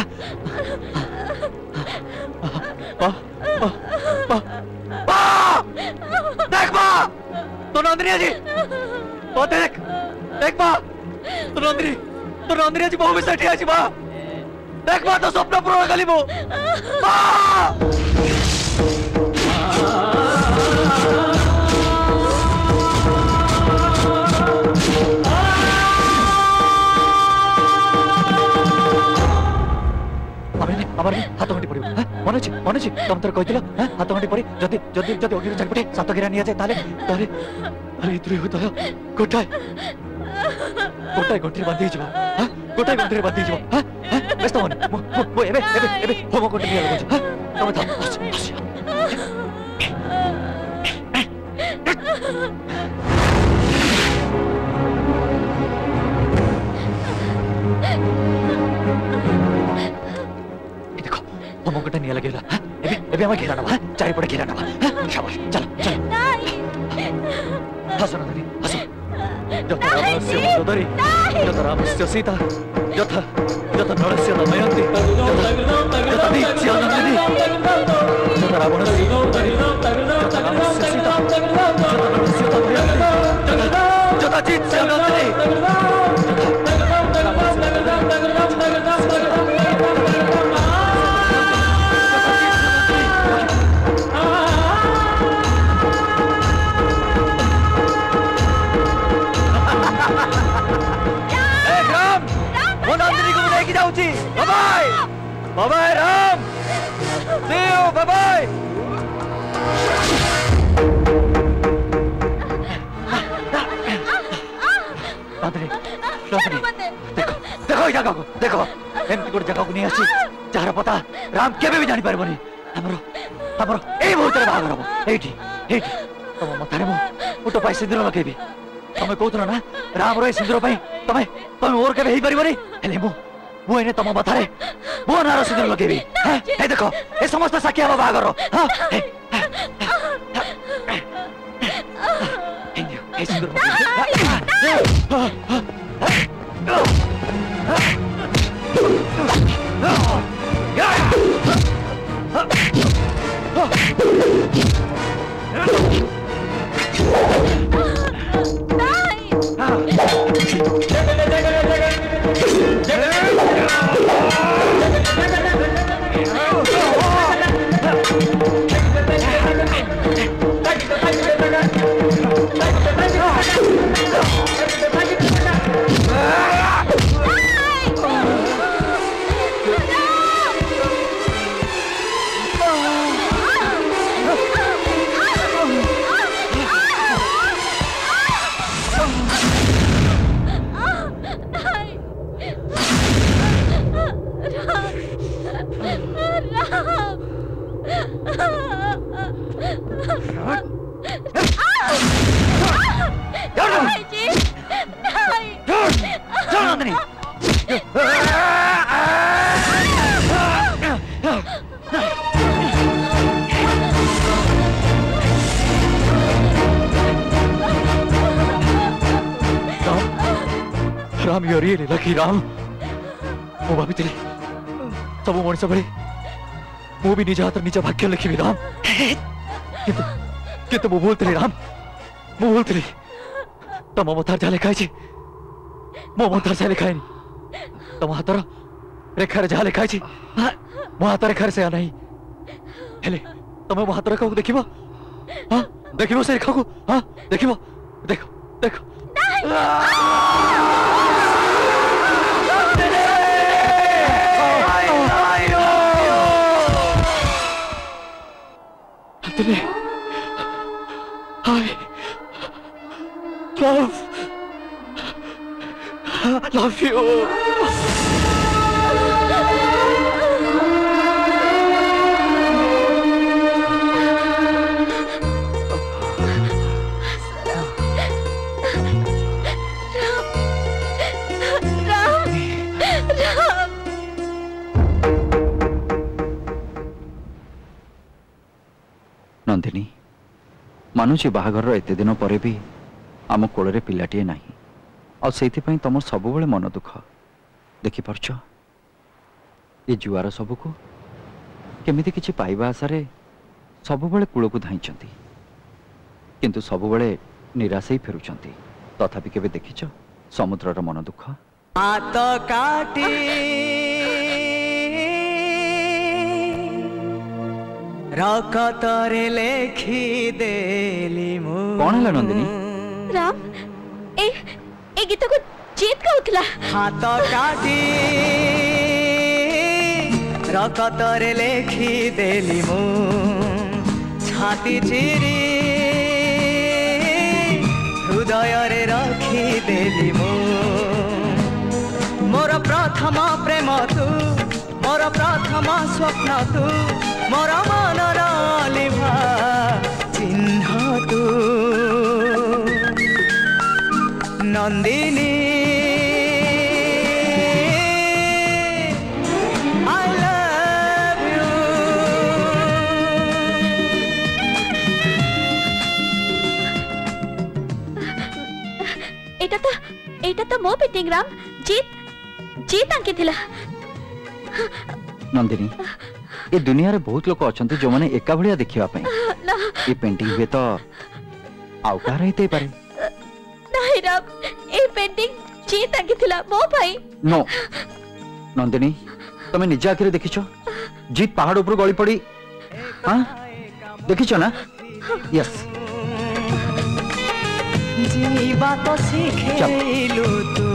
देख बा तो नंदिनी जी ओ देख बा तो नंदिनी जी बहु बिसठी आछि बा देख बा तो स्वप्न पूर्ण गली बो बा हमारे हाथ गंटी पड़ो मन अच्छी तुम तर कही हाथ गंटी पड़े जदि जदि जदि अग्नि चारिपटे सात गिरा नि जाए ताले ताले अरे इतरी हो तो गोटाए गंटी बांधी जीवा हां गोटाए गंटी बांधी जीवा हां व्यस्त मन मो एबे होम गंटी निया लगो हां तमे था हम गंटा निया लगेला एबे हम घेरा नवा चारिपटे घेरा नवा शाबाश चल हसो नंदिनी हसो यथा रामस्य मन्दोदरी यथा रामस्य सीता यथा नरस्य दमयन्ती यथा दीप्त्या नंदिनी यथा रावणस्य मन्दोदरी यथा रामस्य सीता यथा नरस्य दमयन्ती यथा दीप्त्या Nandini bye bye Ram see you bye bye देखो जगह को देखो एमती गोटे जगह को नहीं आसी जार पता राम केबे भी जानी पारबनी हमरो ए बहुत बागर हम एठी तुम मथारे मो उठो पाई सिंदूर लखेबी तमे कहतलो ना राम रो सिंदूर पाई तमे और केबे हेई परिबनी हेले मु एने तम मथारे मो नार सिंदूर लखेबी ए देखो ए समस्त साखी हम बागर हां Ram you really lucky Ram मो भाविଥିଲି सब मଣିଷ भଳି ମୁଁ ବି ନିଜ ହାତରେ ନିଜ ଭାଗ୍ୟ ଲେଖିବି ରାମ କିନ୍ତୁ ମୁଁ ଭୁଲଥିଲି ରାମ ମୁଁ ଭୁଲଥିଲି ତମ ମଥାରେ ଯାହା ଲେଖା ହେଇଛି ମୋ ମଥାରେ ଯାହା ଲେଖା ହେଇନି ତମ ହାତର ରେଖାରେ ଯାହା ଲେଖା ହେଇଛି ମୋ ହାତ ରେଖାରେ ସେୟା ନାହିଁ ହେଲେ ତମେ ମୋ ହାତ ରେଖାକୁ ଦେଖିବ ହଁ ଦେଖିବ ସେ ରେଖାକୁ ହଁ ଦେଖିବ ଦେଖ ଦେଖ Nandini, I love you. Nandini मानुची बाहागर एते दिन पर भी आम कोल पिलाटे ना आईथि तुम सब मन दुख देखिपार ये जुआर सबको केमिति किछि पाइबा आशारे सब कूल को धाई किंतु सब निराश ही फेरुंट तथापि केबे देखिछ समुद्रर मन दुख हाथ काटी रकतरे लेखी देली मु कौन है नंदिनी राम ए गीत को जीत गाउथला हाथ काटी रकतरे लेखी देली मु छाती चिरी हृदय रे रखी देली मु मोर प्रथम प्रेम तू मोर प्रथम स्वप्न तू मोर मनर लिभा चिन्ह तू नंदिनी I love you एटा तो मो पेंटिंग राम जीत आंकी थिला नंदिनी ये दुनिया रे बहुत लोग अच्छा जो मैंने एका भाया देखा ये पेंटिंग हुए तो आउ कह रही पारे नहीं राम ए पेंटिंग जीत आंकी थिला मो भाई नो नंदिनी तुम्हें निज आखिरे देखिछ जीत पहाड़ ऊपर गली पड़ी हाँ देखिछ ना यस जीवा तो सिखेलु तू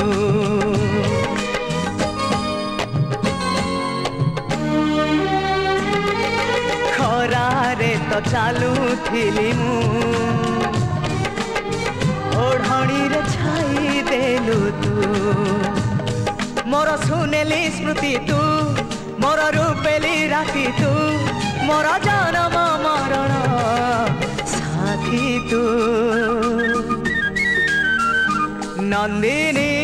खरारे तो चालू थिली मु ओढ़णी रे छाई देलु तू मोर सुनेली स्मृति तू मोर रूपेली राती तू मोर जन्म मरण साथी तू नंदिनी